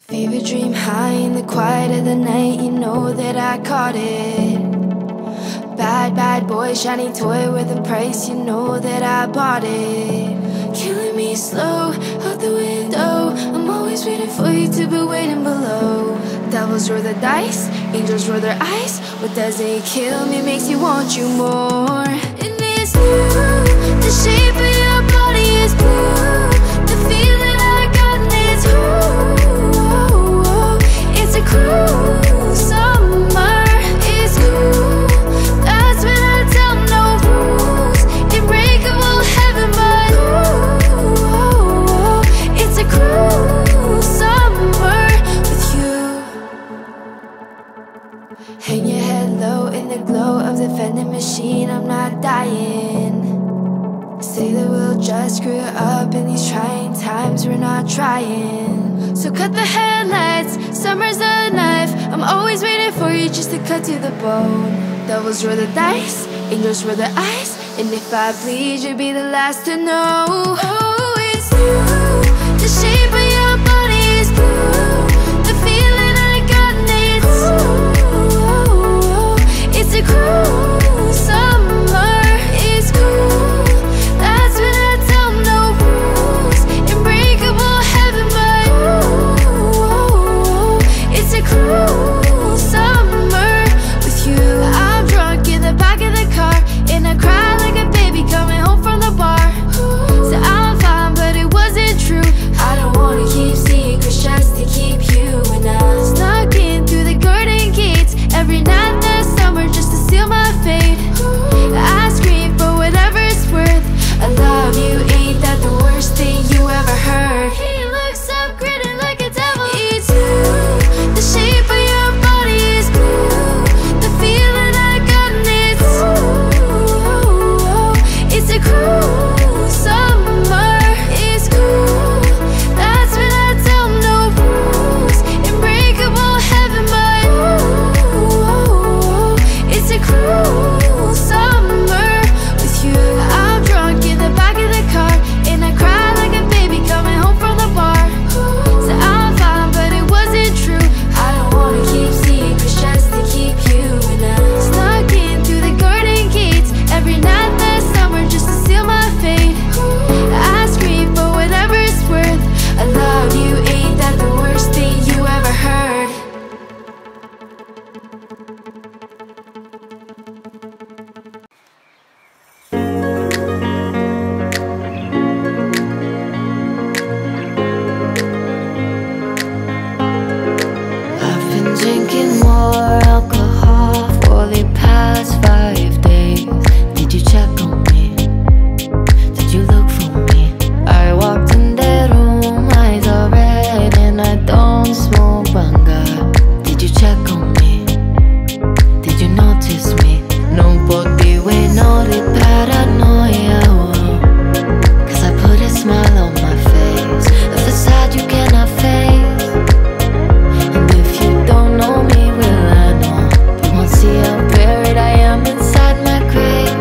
Favorite dream high in the quiet of the night, you know that I caught it. Bad, bad boy, shiny toy with a price, you know that I bought it. Killing me slow, out the window, I'm always waiting for you to be waiting below. Devils roll the dice, angels roll their eyes. What doesn't kill me makes you want you more. And it's you, the shape of your body is blue. The feeling I got is who. It's a cruel summer, it's cool. That's when I tell no rules. Unbreakable heaven, but ooh, it's a cruel summer with you. Hang your head low in the glow of the vending machine, I'm not dying. Say that we'll just screw it up in these trying times, we're not trying. So cut the headlights, summer's a knife. I'm always waiting for you just to cut to the bone. Devils roll the dice, angels roll their eyes. And if I bleed, you'll be the last to know. Oh, it's you, the shape of your body is blue. The feeling I got needs ooh, it's a cruel summer, it's cool. That's when I tell no rules. Unbreakable heaven, but ooh, it's a cruel summer with you. I'm drunk in the back of the car, and I cry like a baby coming home from the bar. So I'm fine, but it wasn't true. I don't wanna keep secrets just to keep you. And I snuck in through the garden gates every night that summer just to seal my fate. I scream for whatever it's worth. I love you, ain't that the worst thing you ever heard? He looks up grinning like a devil. It's you, the shape of your body is blue. The feeling I got needs ooh, it's a cruel summer, it's cool. That's when I tell no rules. Unbreakable heaven, but ooh, it's a cruel summer with you. I'm drunk in the back of the car, and I cry like a baby coming home from the bar. So I'm fine, but it wasn't true. I don't wanna keep secrets just to keep you. And I snuck in through the garden gates every night that summer just to seal my fate. I scream for whatever it's worth. I love you, ain't that the worst thing you ever heard? I've been drinking more alcohol for the past five days. Did you check on me? Did you look for me? I walked in the room, eyes are red, and I don't smoke banga. Did you check on me? Did you notice me? Nobody will know the paranoia. oh. Cause I put a smile on my face, a facade you cannot face. And if you don't know me, well I know. You won't see how buried I am inside my grave.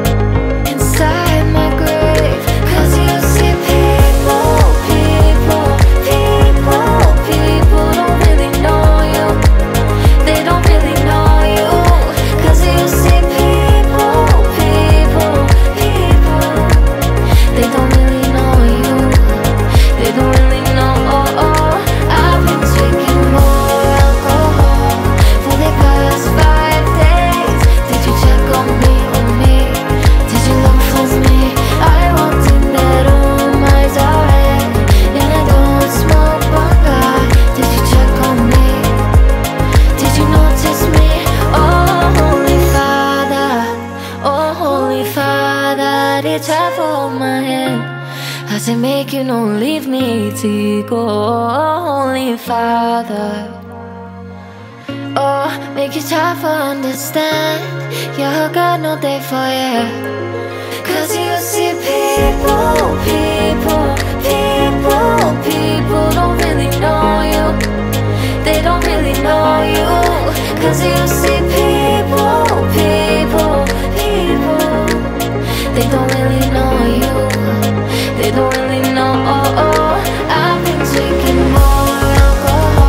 Inside my grave. Cause you see people, people, people, people don't really know you. They don't really know you. Cause you see people, people, people, they don't really know you. They don't really know. Oh, oh. I've been drinking more alcohol for the past five days. Did you check on me, on me? Did you look for me? I walked in that room, eyes are red, and I don't smoke banga. Did you check on me? Did you notice me? Oh, Holy Father, oh, Holy Father, did you hold my hand? Does it make you not leave me to go? Oh, Holy Father, oh, make you tough to understand. Your God no day for you. Cause you see people, people, people, people don't really know you. They don't really know you. Cause you see people, people, people, they don't really know you. They don't really know. Oh, oh. I've been drinking more alcohol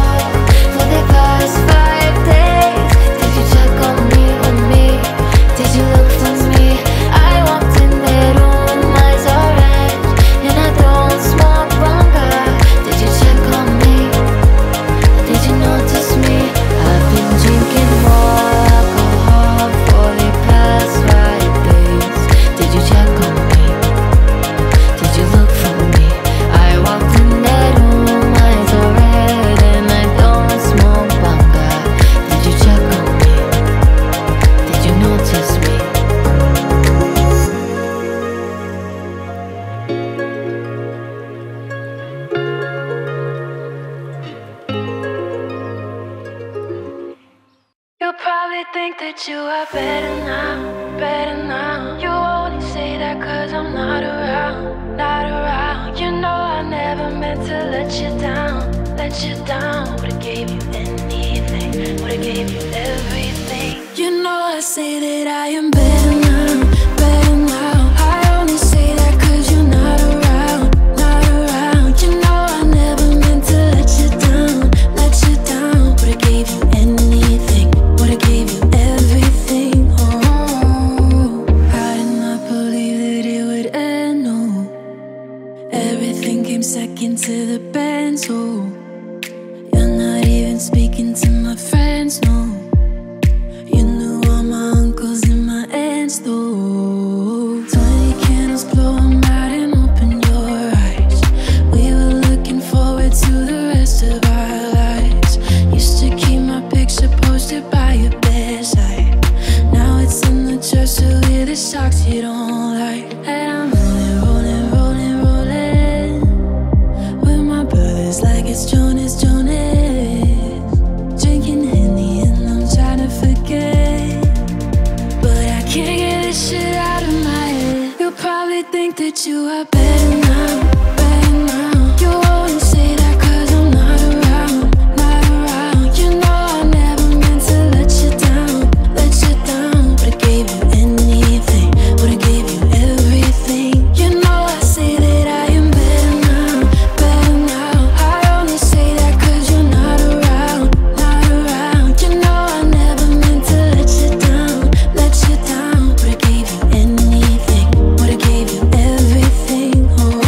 that you are better now, better now. You only say that cause I'm not around, not around. You know I never meant to let you down, let you down. Would've gave you anything, would've gave you everything. You know I say that I am better now, better now. I only say that cause you're not around, not around. You know I never meant to let you down, let you down. Would've gave you anything, would've gave you everything. Oh, I did not believe that it would end, no. Everything came second to the band, so you're not even speaking to my friends, no. You knew all my uncles and my aunts, though. Twenty candles, blow 'em out and open your eyes. We were looking forward to the rest of our lives. Used to keep my picture posted by your bedside. Now it's in the dresser with the socks you don't like. And I'm rolling, rolling, rolling, rolling with my brothers like it's Jonas, Jonas. Drinking Henny and I'm trying to forget, but I can't get this shit out of my head. You'll probably think that you are better now, better now. You only say that cause I'm not around, not around. You know I never meant to let you down, let you down. Would've gave you anything, would've gave you everything. You know I say that I am better now, better now. I only say that cause you're not around, not around. You know I never meant to let you down, let you down. Would've gave you anything, would've gave you everything. Oh.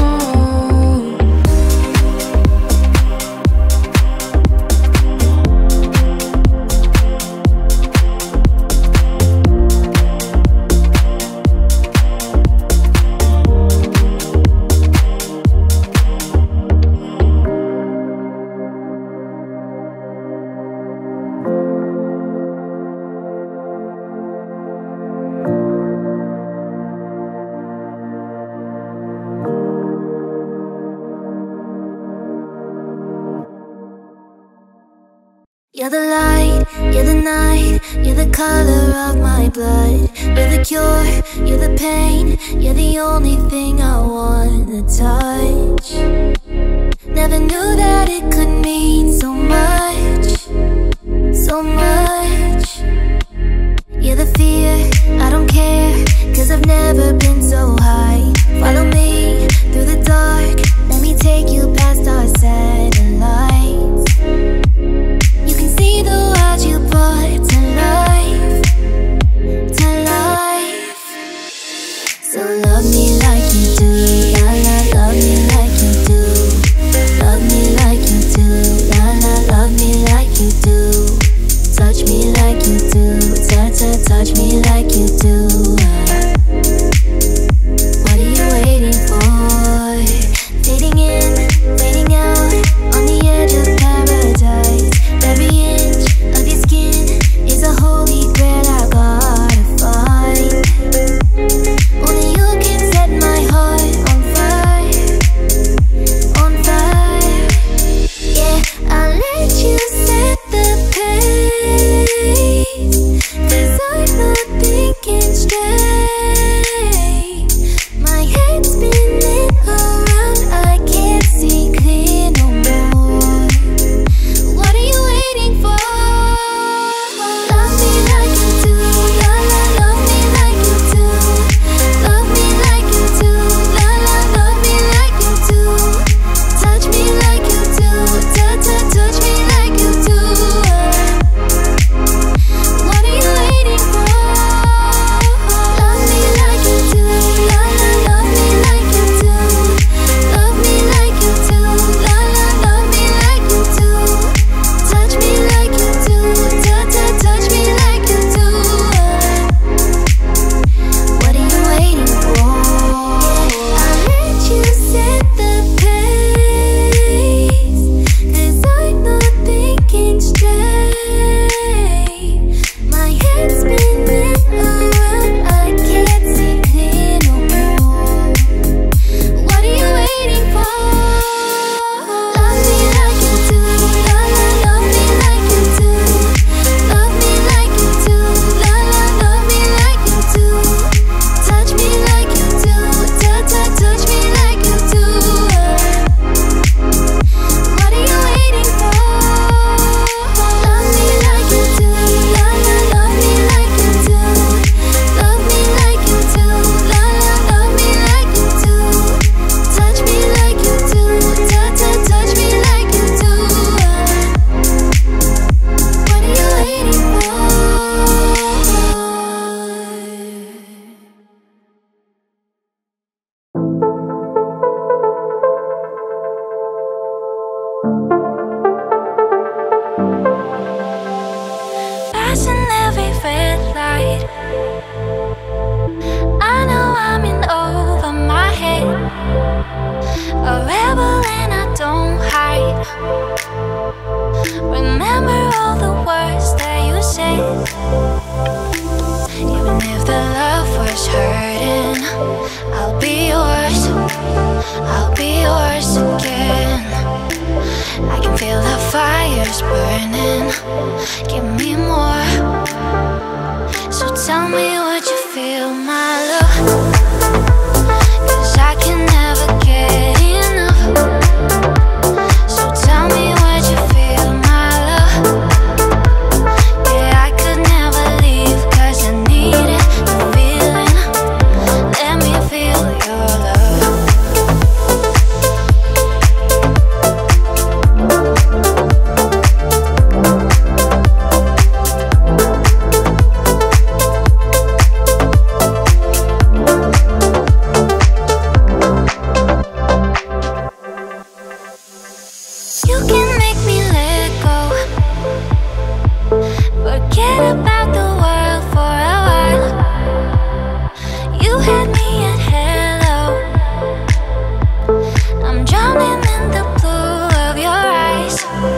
You're the light, you're the night, you're the color of my blood. You're the cure, you're the pain, you're the only thing I wanna touch. Never knew that it could mean so much, so much. You're the fear, I don't care, cause I've never been so high. Follow me through the dark, let me take you past our satellites. You can see the world you brought to life, to life. So love me like you do, la la, love me like you do. Love me like you do, la la, love me like you do. Touch me like you do, touch, touch, touch me like you do. What are you waiting for? Passing every red light, I know I'm in over my head. A rebel and I don't hide. Remember all the words that you said. Even if the love was hurting, I'll be yours, I'll be yours again. I can feel the fires burning, give me more. So tell me what you feel, my love, 'cause I can never get enough. So tell me what you feel, my love. Yeah, I could never leave 'cause I needed the feeling. Let me feel your love. You can make me let go, forget about the world for a while. You had me at hello, I'm drowning in the blue of your eyes.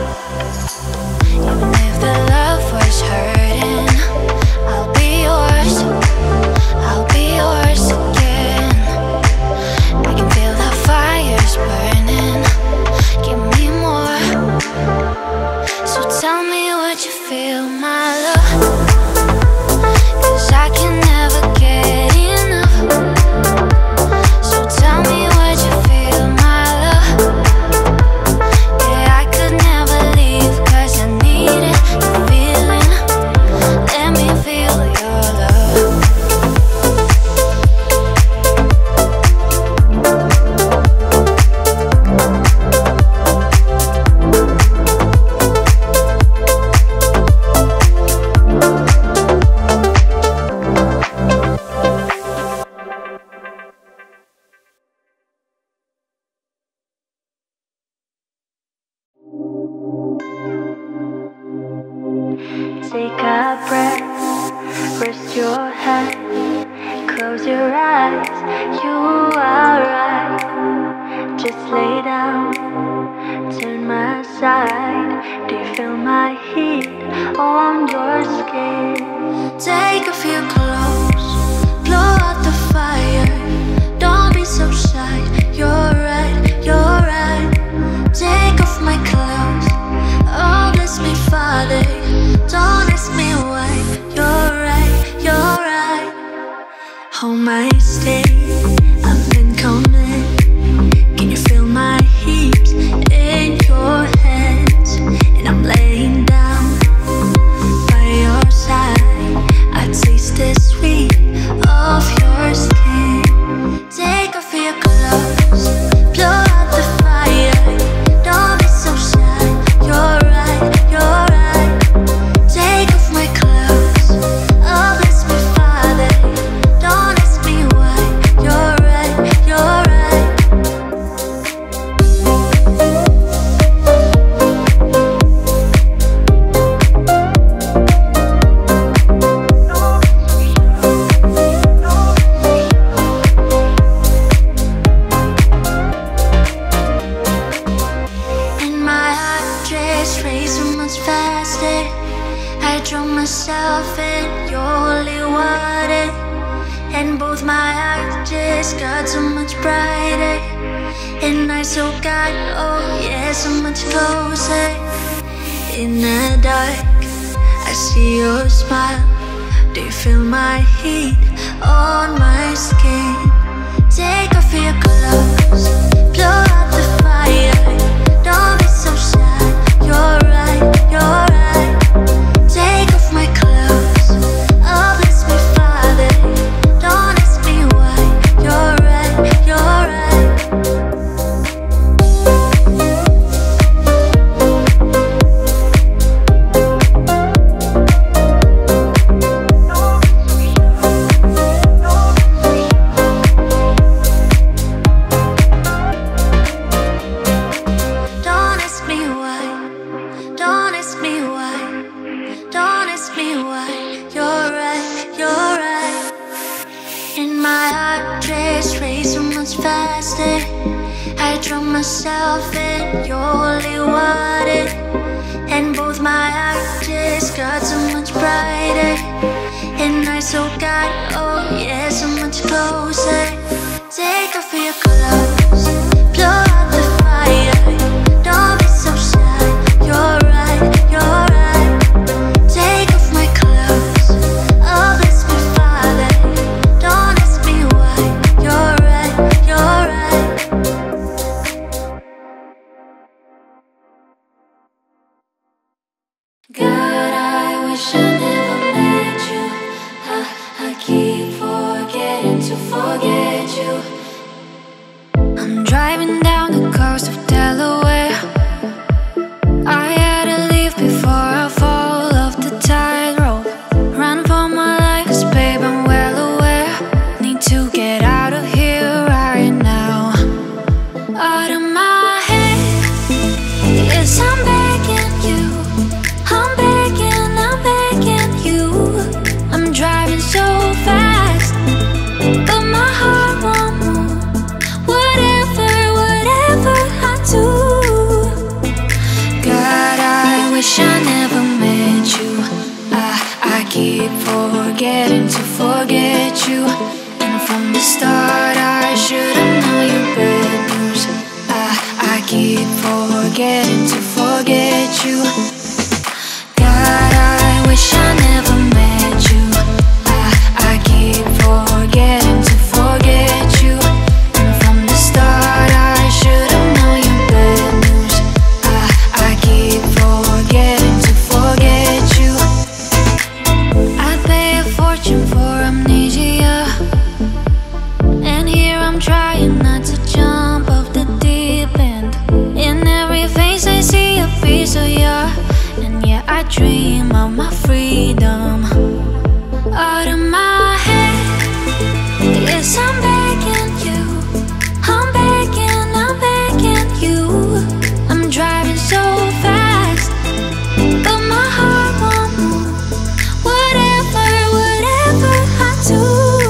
Even if the love was hurting, I'll be yours, I'll be yours again. I can feel the fires burning, give me more. So tell me what you feel, my love, 'cause I can never get enough. So tell me what you feel, my love. Yeah, I could never leave 'cause I needed the feeling. Let me feel your love. Take a breath, rest your head, close your eyes, you are right. Just lay down, turn my side. Do you feel my heat on your skin? Take a few close, blow out the fire. Don't be so shy, you're right, you're right. Take off my clothes, oh bless me Father. Don't ask me why, you're right, you're right. Hold my stay, I've been coming. Can you feel my heat in your hands? And I'm laying down by your side. I taste the sweet of your skin. Take off your clothes, blow out the fire. Don't be so shy, you're right, you're right. Take off my clothes, oh bless me Father. Don't ask me why, you're right, you're right. And my heart just racing much faster. I draw myself in your holy water, and both my eyes just got so much brighter. And I so got, oh yeah, so much closer. In the dark, I see your smile. Do you feel my heat on my skin? Take off your clothes, blow out the fire. Don't be so shy, you're right, you're right. Take off my clothes, oh bless me Father. Don't ask me why, you're right, you're right. I drown myself in your holy water, and both my eyes just got so much brighter, and I so got, oh yeah, so much closer. Take off your clothes, blow out the fire. Don't be so shy, you're right, you're right. Take off my clothes, oh bless me Father. Don't ask me why, you're right, you're right. God, I wish I never met you. I, I keep forgetting to forget you. I'm driving down the coast of Delaware. I had to leave before I fall off the tightrope. Run for my life, 'cause babe, I'm well aware. Need to get out of here right now. Out of my head, yes, I'm begging you. I'm begging, I'm begging you. I'm driving so fast, but my heart won't move. Whatever, whatever I do. God, I wish I never met you. I, I keep forgetting to forget you. And from the start I should've known your bad news. I, I keep forgetting to forget you. God, I wish I never met you. I, I keep forgetting to forget you. And from the start I should've known your bad news. I, I keep forgetting to forget you. I'd pay a fortune for amnesia, and here I'm trying not to jump off the deep end. In every face I see a piece of you, and yeah, I dream of my freedom. Out of my head, yes, I'm begging you. I'm begging, I'm begging you. I'm driving so fast, but my heart won't move. Whatever, whatever I do.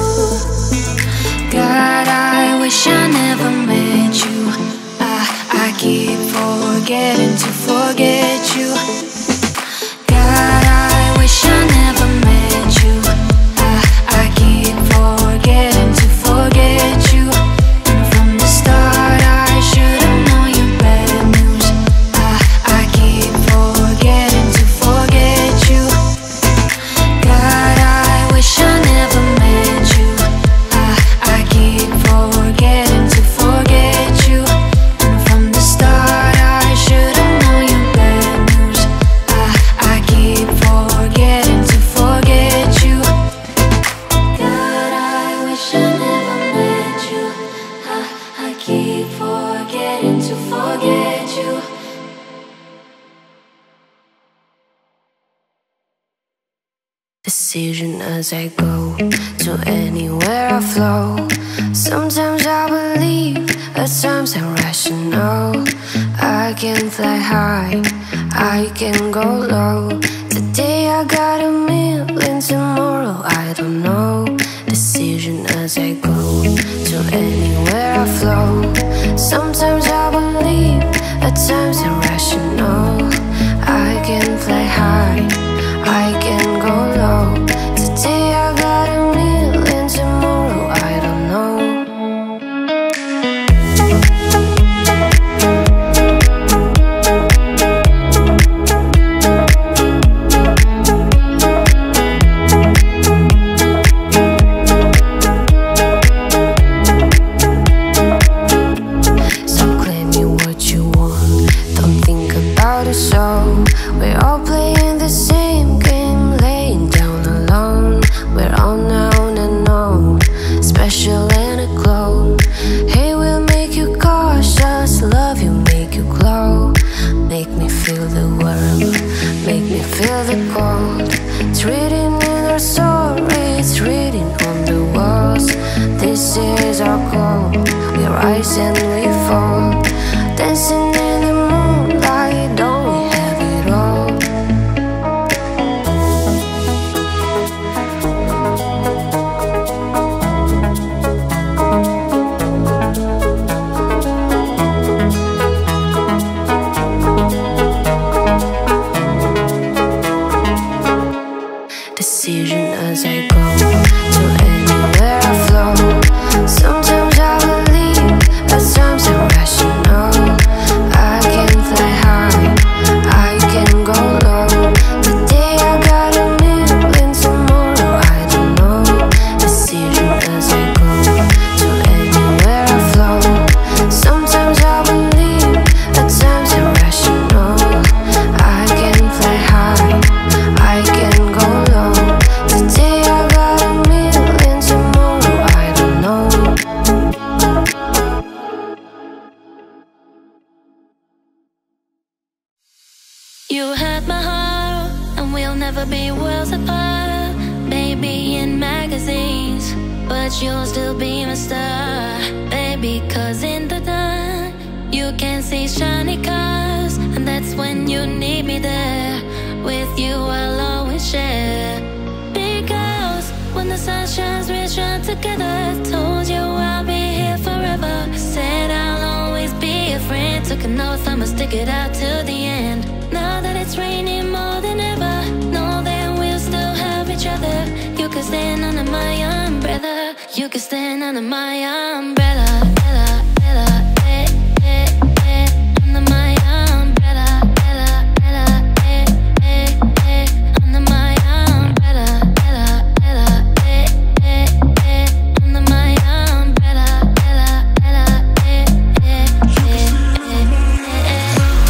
God, I wish I never met you. I, I keep forgetting to forget you. God, I wish I never met you. I, I keep forgetting to forget you. And from the start I should've known your bad news. I, I keep forgetting to forget you. God, I wish I never met you. I, I keep forgetting to forget you. And from the start I should've known your bad news. I, I keep forgetting to forget you. God, I wish I never met you. I, I keep forgetting to forget you. Decision as I go to anywhere I flow. Sometimes I believe, at times I'm rational. I can fly high, I can go low. Today I got a million, tomorrow I don't know. Decision as I go to anywhere I flow. Sometimes I believe, at times I'm rational. I can fly high, I can go low. Today I got a million, tomorrow I don't know. So You had my heart, and we'll never be worlds apart. Maybe in magazines, but you'll still be my star. Baby, cause in the dark you can see shiny cars, and that's when you need me there. With you I'll always share. Because when the sun shines, we shine together. Told you I'll be here forever. Said I'll always be a friend. Took an oath, I'ma stick it out till the end. Now that it's raining more than ever, know that we'll still have each other. You can stand under my umbrella. You can stand under my umbrella. Ella, Ella, eh, eh, eh, under my umbrella. Ella, Ella, eh, eh, eh, under my umbrella. Ella, Ella, eh, eh, eh, under my umbrella. Ella, Ella, eh, eh, eh, eh, eh, eh.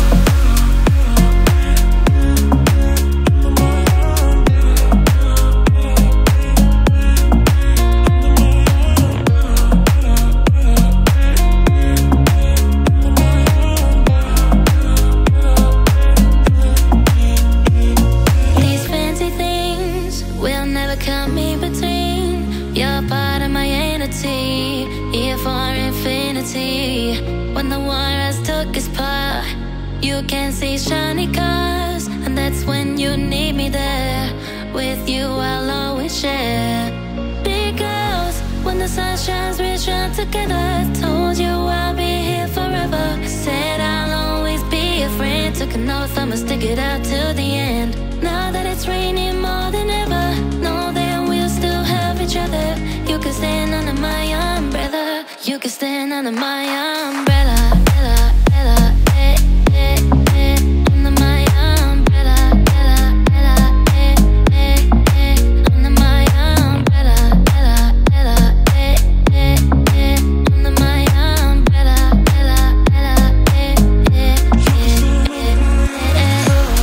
These fancy things will never come in between. You're part of my entity, here for infinity. When the war has took its part, you can see shiny cars, and that's when you need me there. With you I'll always share. Because when the sun shines, we shine together. Told you I'll be here forever. Said I'll always be a friend. Took an oath, I'ma stick it out till the end. Now that it's raining more than ever, know that we'll still have each other. You can stand under my umbrella. You can stand under my umbrella. Ella, Ella, eh, eh, eh, under my umbrella. Ella, Ella, eh, eh, eh, under my umbrella. Ella, Ella, eh, eh, eh, under my umbrella. Ella, Ella, eh, eh, eh, eh, eh, eh.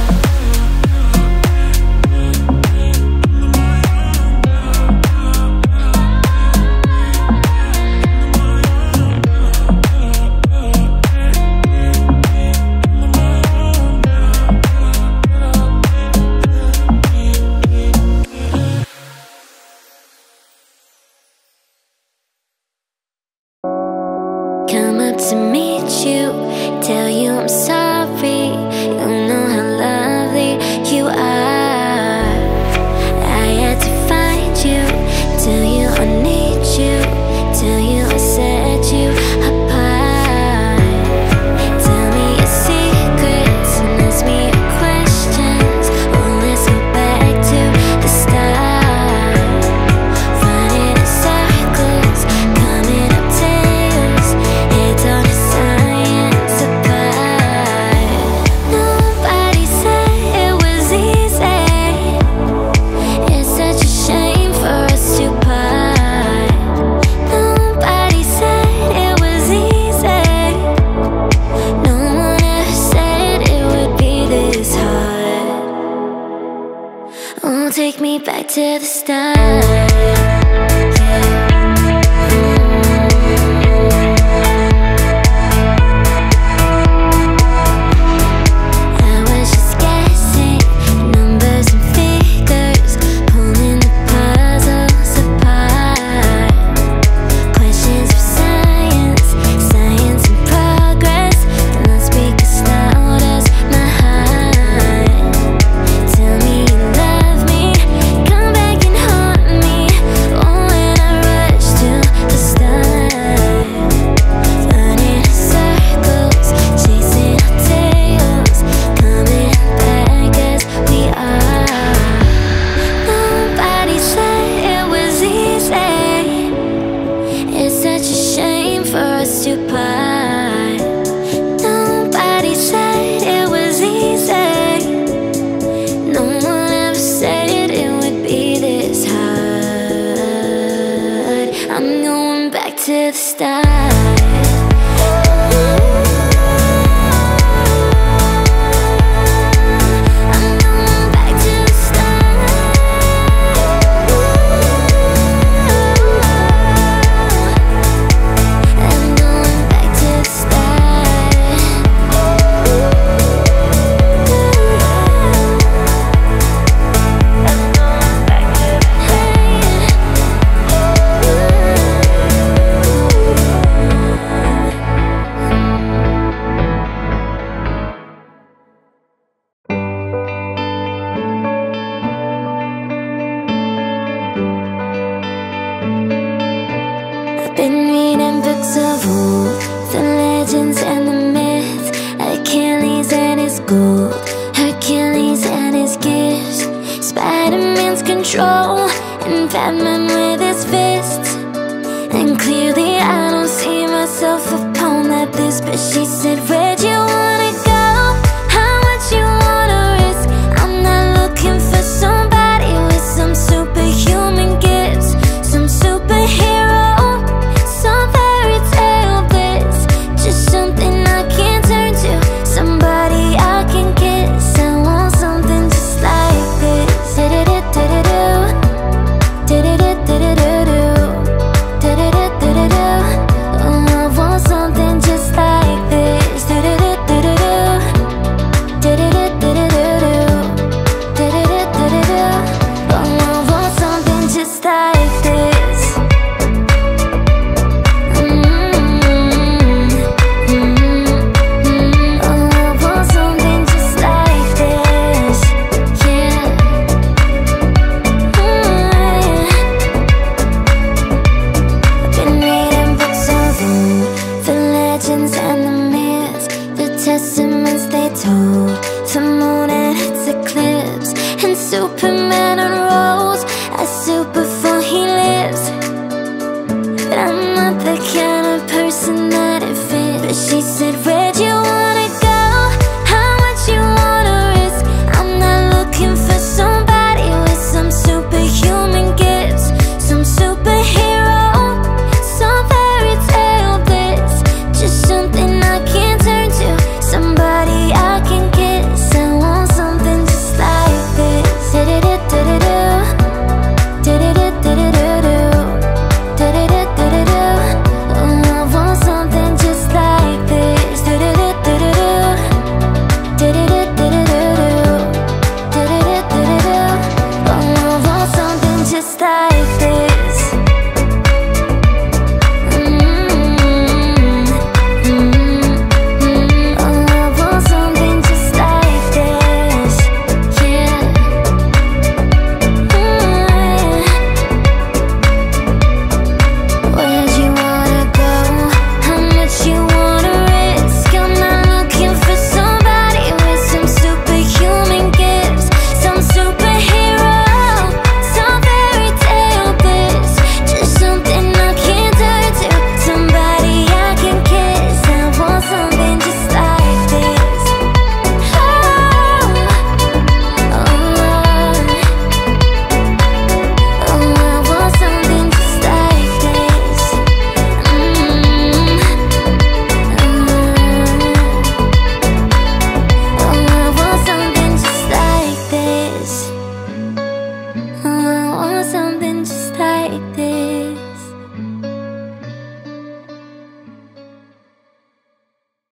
Come up to meet you, tell you I'm sorry. You know how lovely you are. I had to find you, tell you I need you, tell you I set you apart. Tell me your secrets and ask me your questions. Oh, let's go back to the start. Running in circles, coming up tails. It's all a science apart. Nobody said it was easy. It's such a shame for us to part. Nobody said it was easy. No one ever said it would be this hard. Oh, take me back to the start. I was just guessing numbers and figures, pulling the puzzles apart. Questions for science, science and progress. The loudspeakers loud as my heart. Tell me you love me, come back and haunt me. control and Batman with his fists. And clearly I don't see myself upon that list. But she said, where'd you wanna go? How much you wanna risk? I'm not looking for somebody with some superhuman gifts, some superhero, some fairy tale bliss. Just something I can turn to, somebody I can kiss. I want something just like this. Da-da-da-da-da-do, da-da-da-da-da-do, da-da-da-da-da-do. Oh, I want something just like this. Da-da-da-da-da-do, da-da-da-da-da-do, da-da-da-da-da-do. Oh, I want something just like this. Mm-hmm. Mm-hmm. Oh, I want something just like this. Yeah. I've been reading books of old, the legends and the myths, the testaments they told.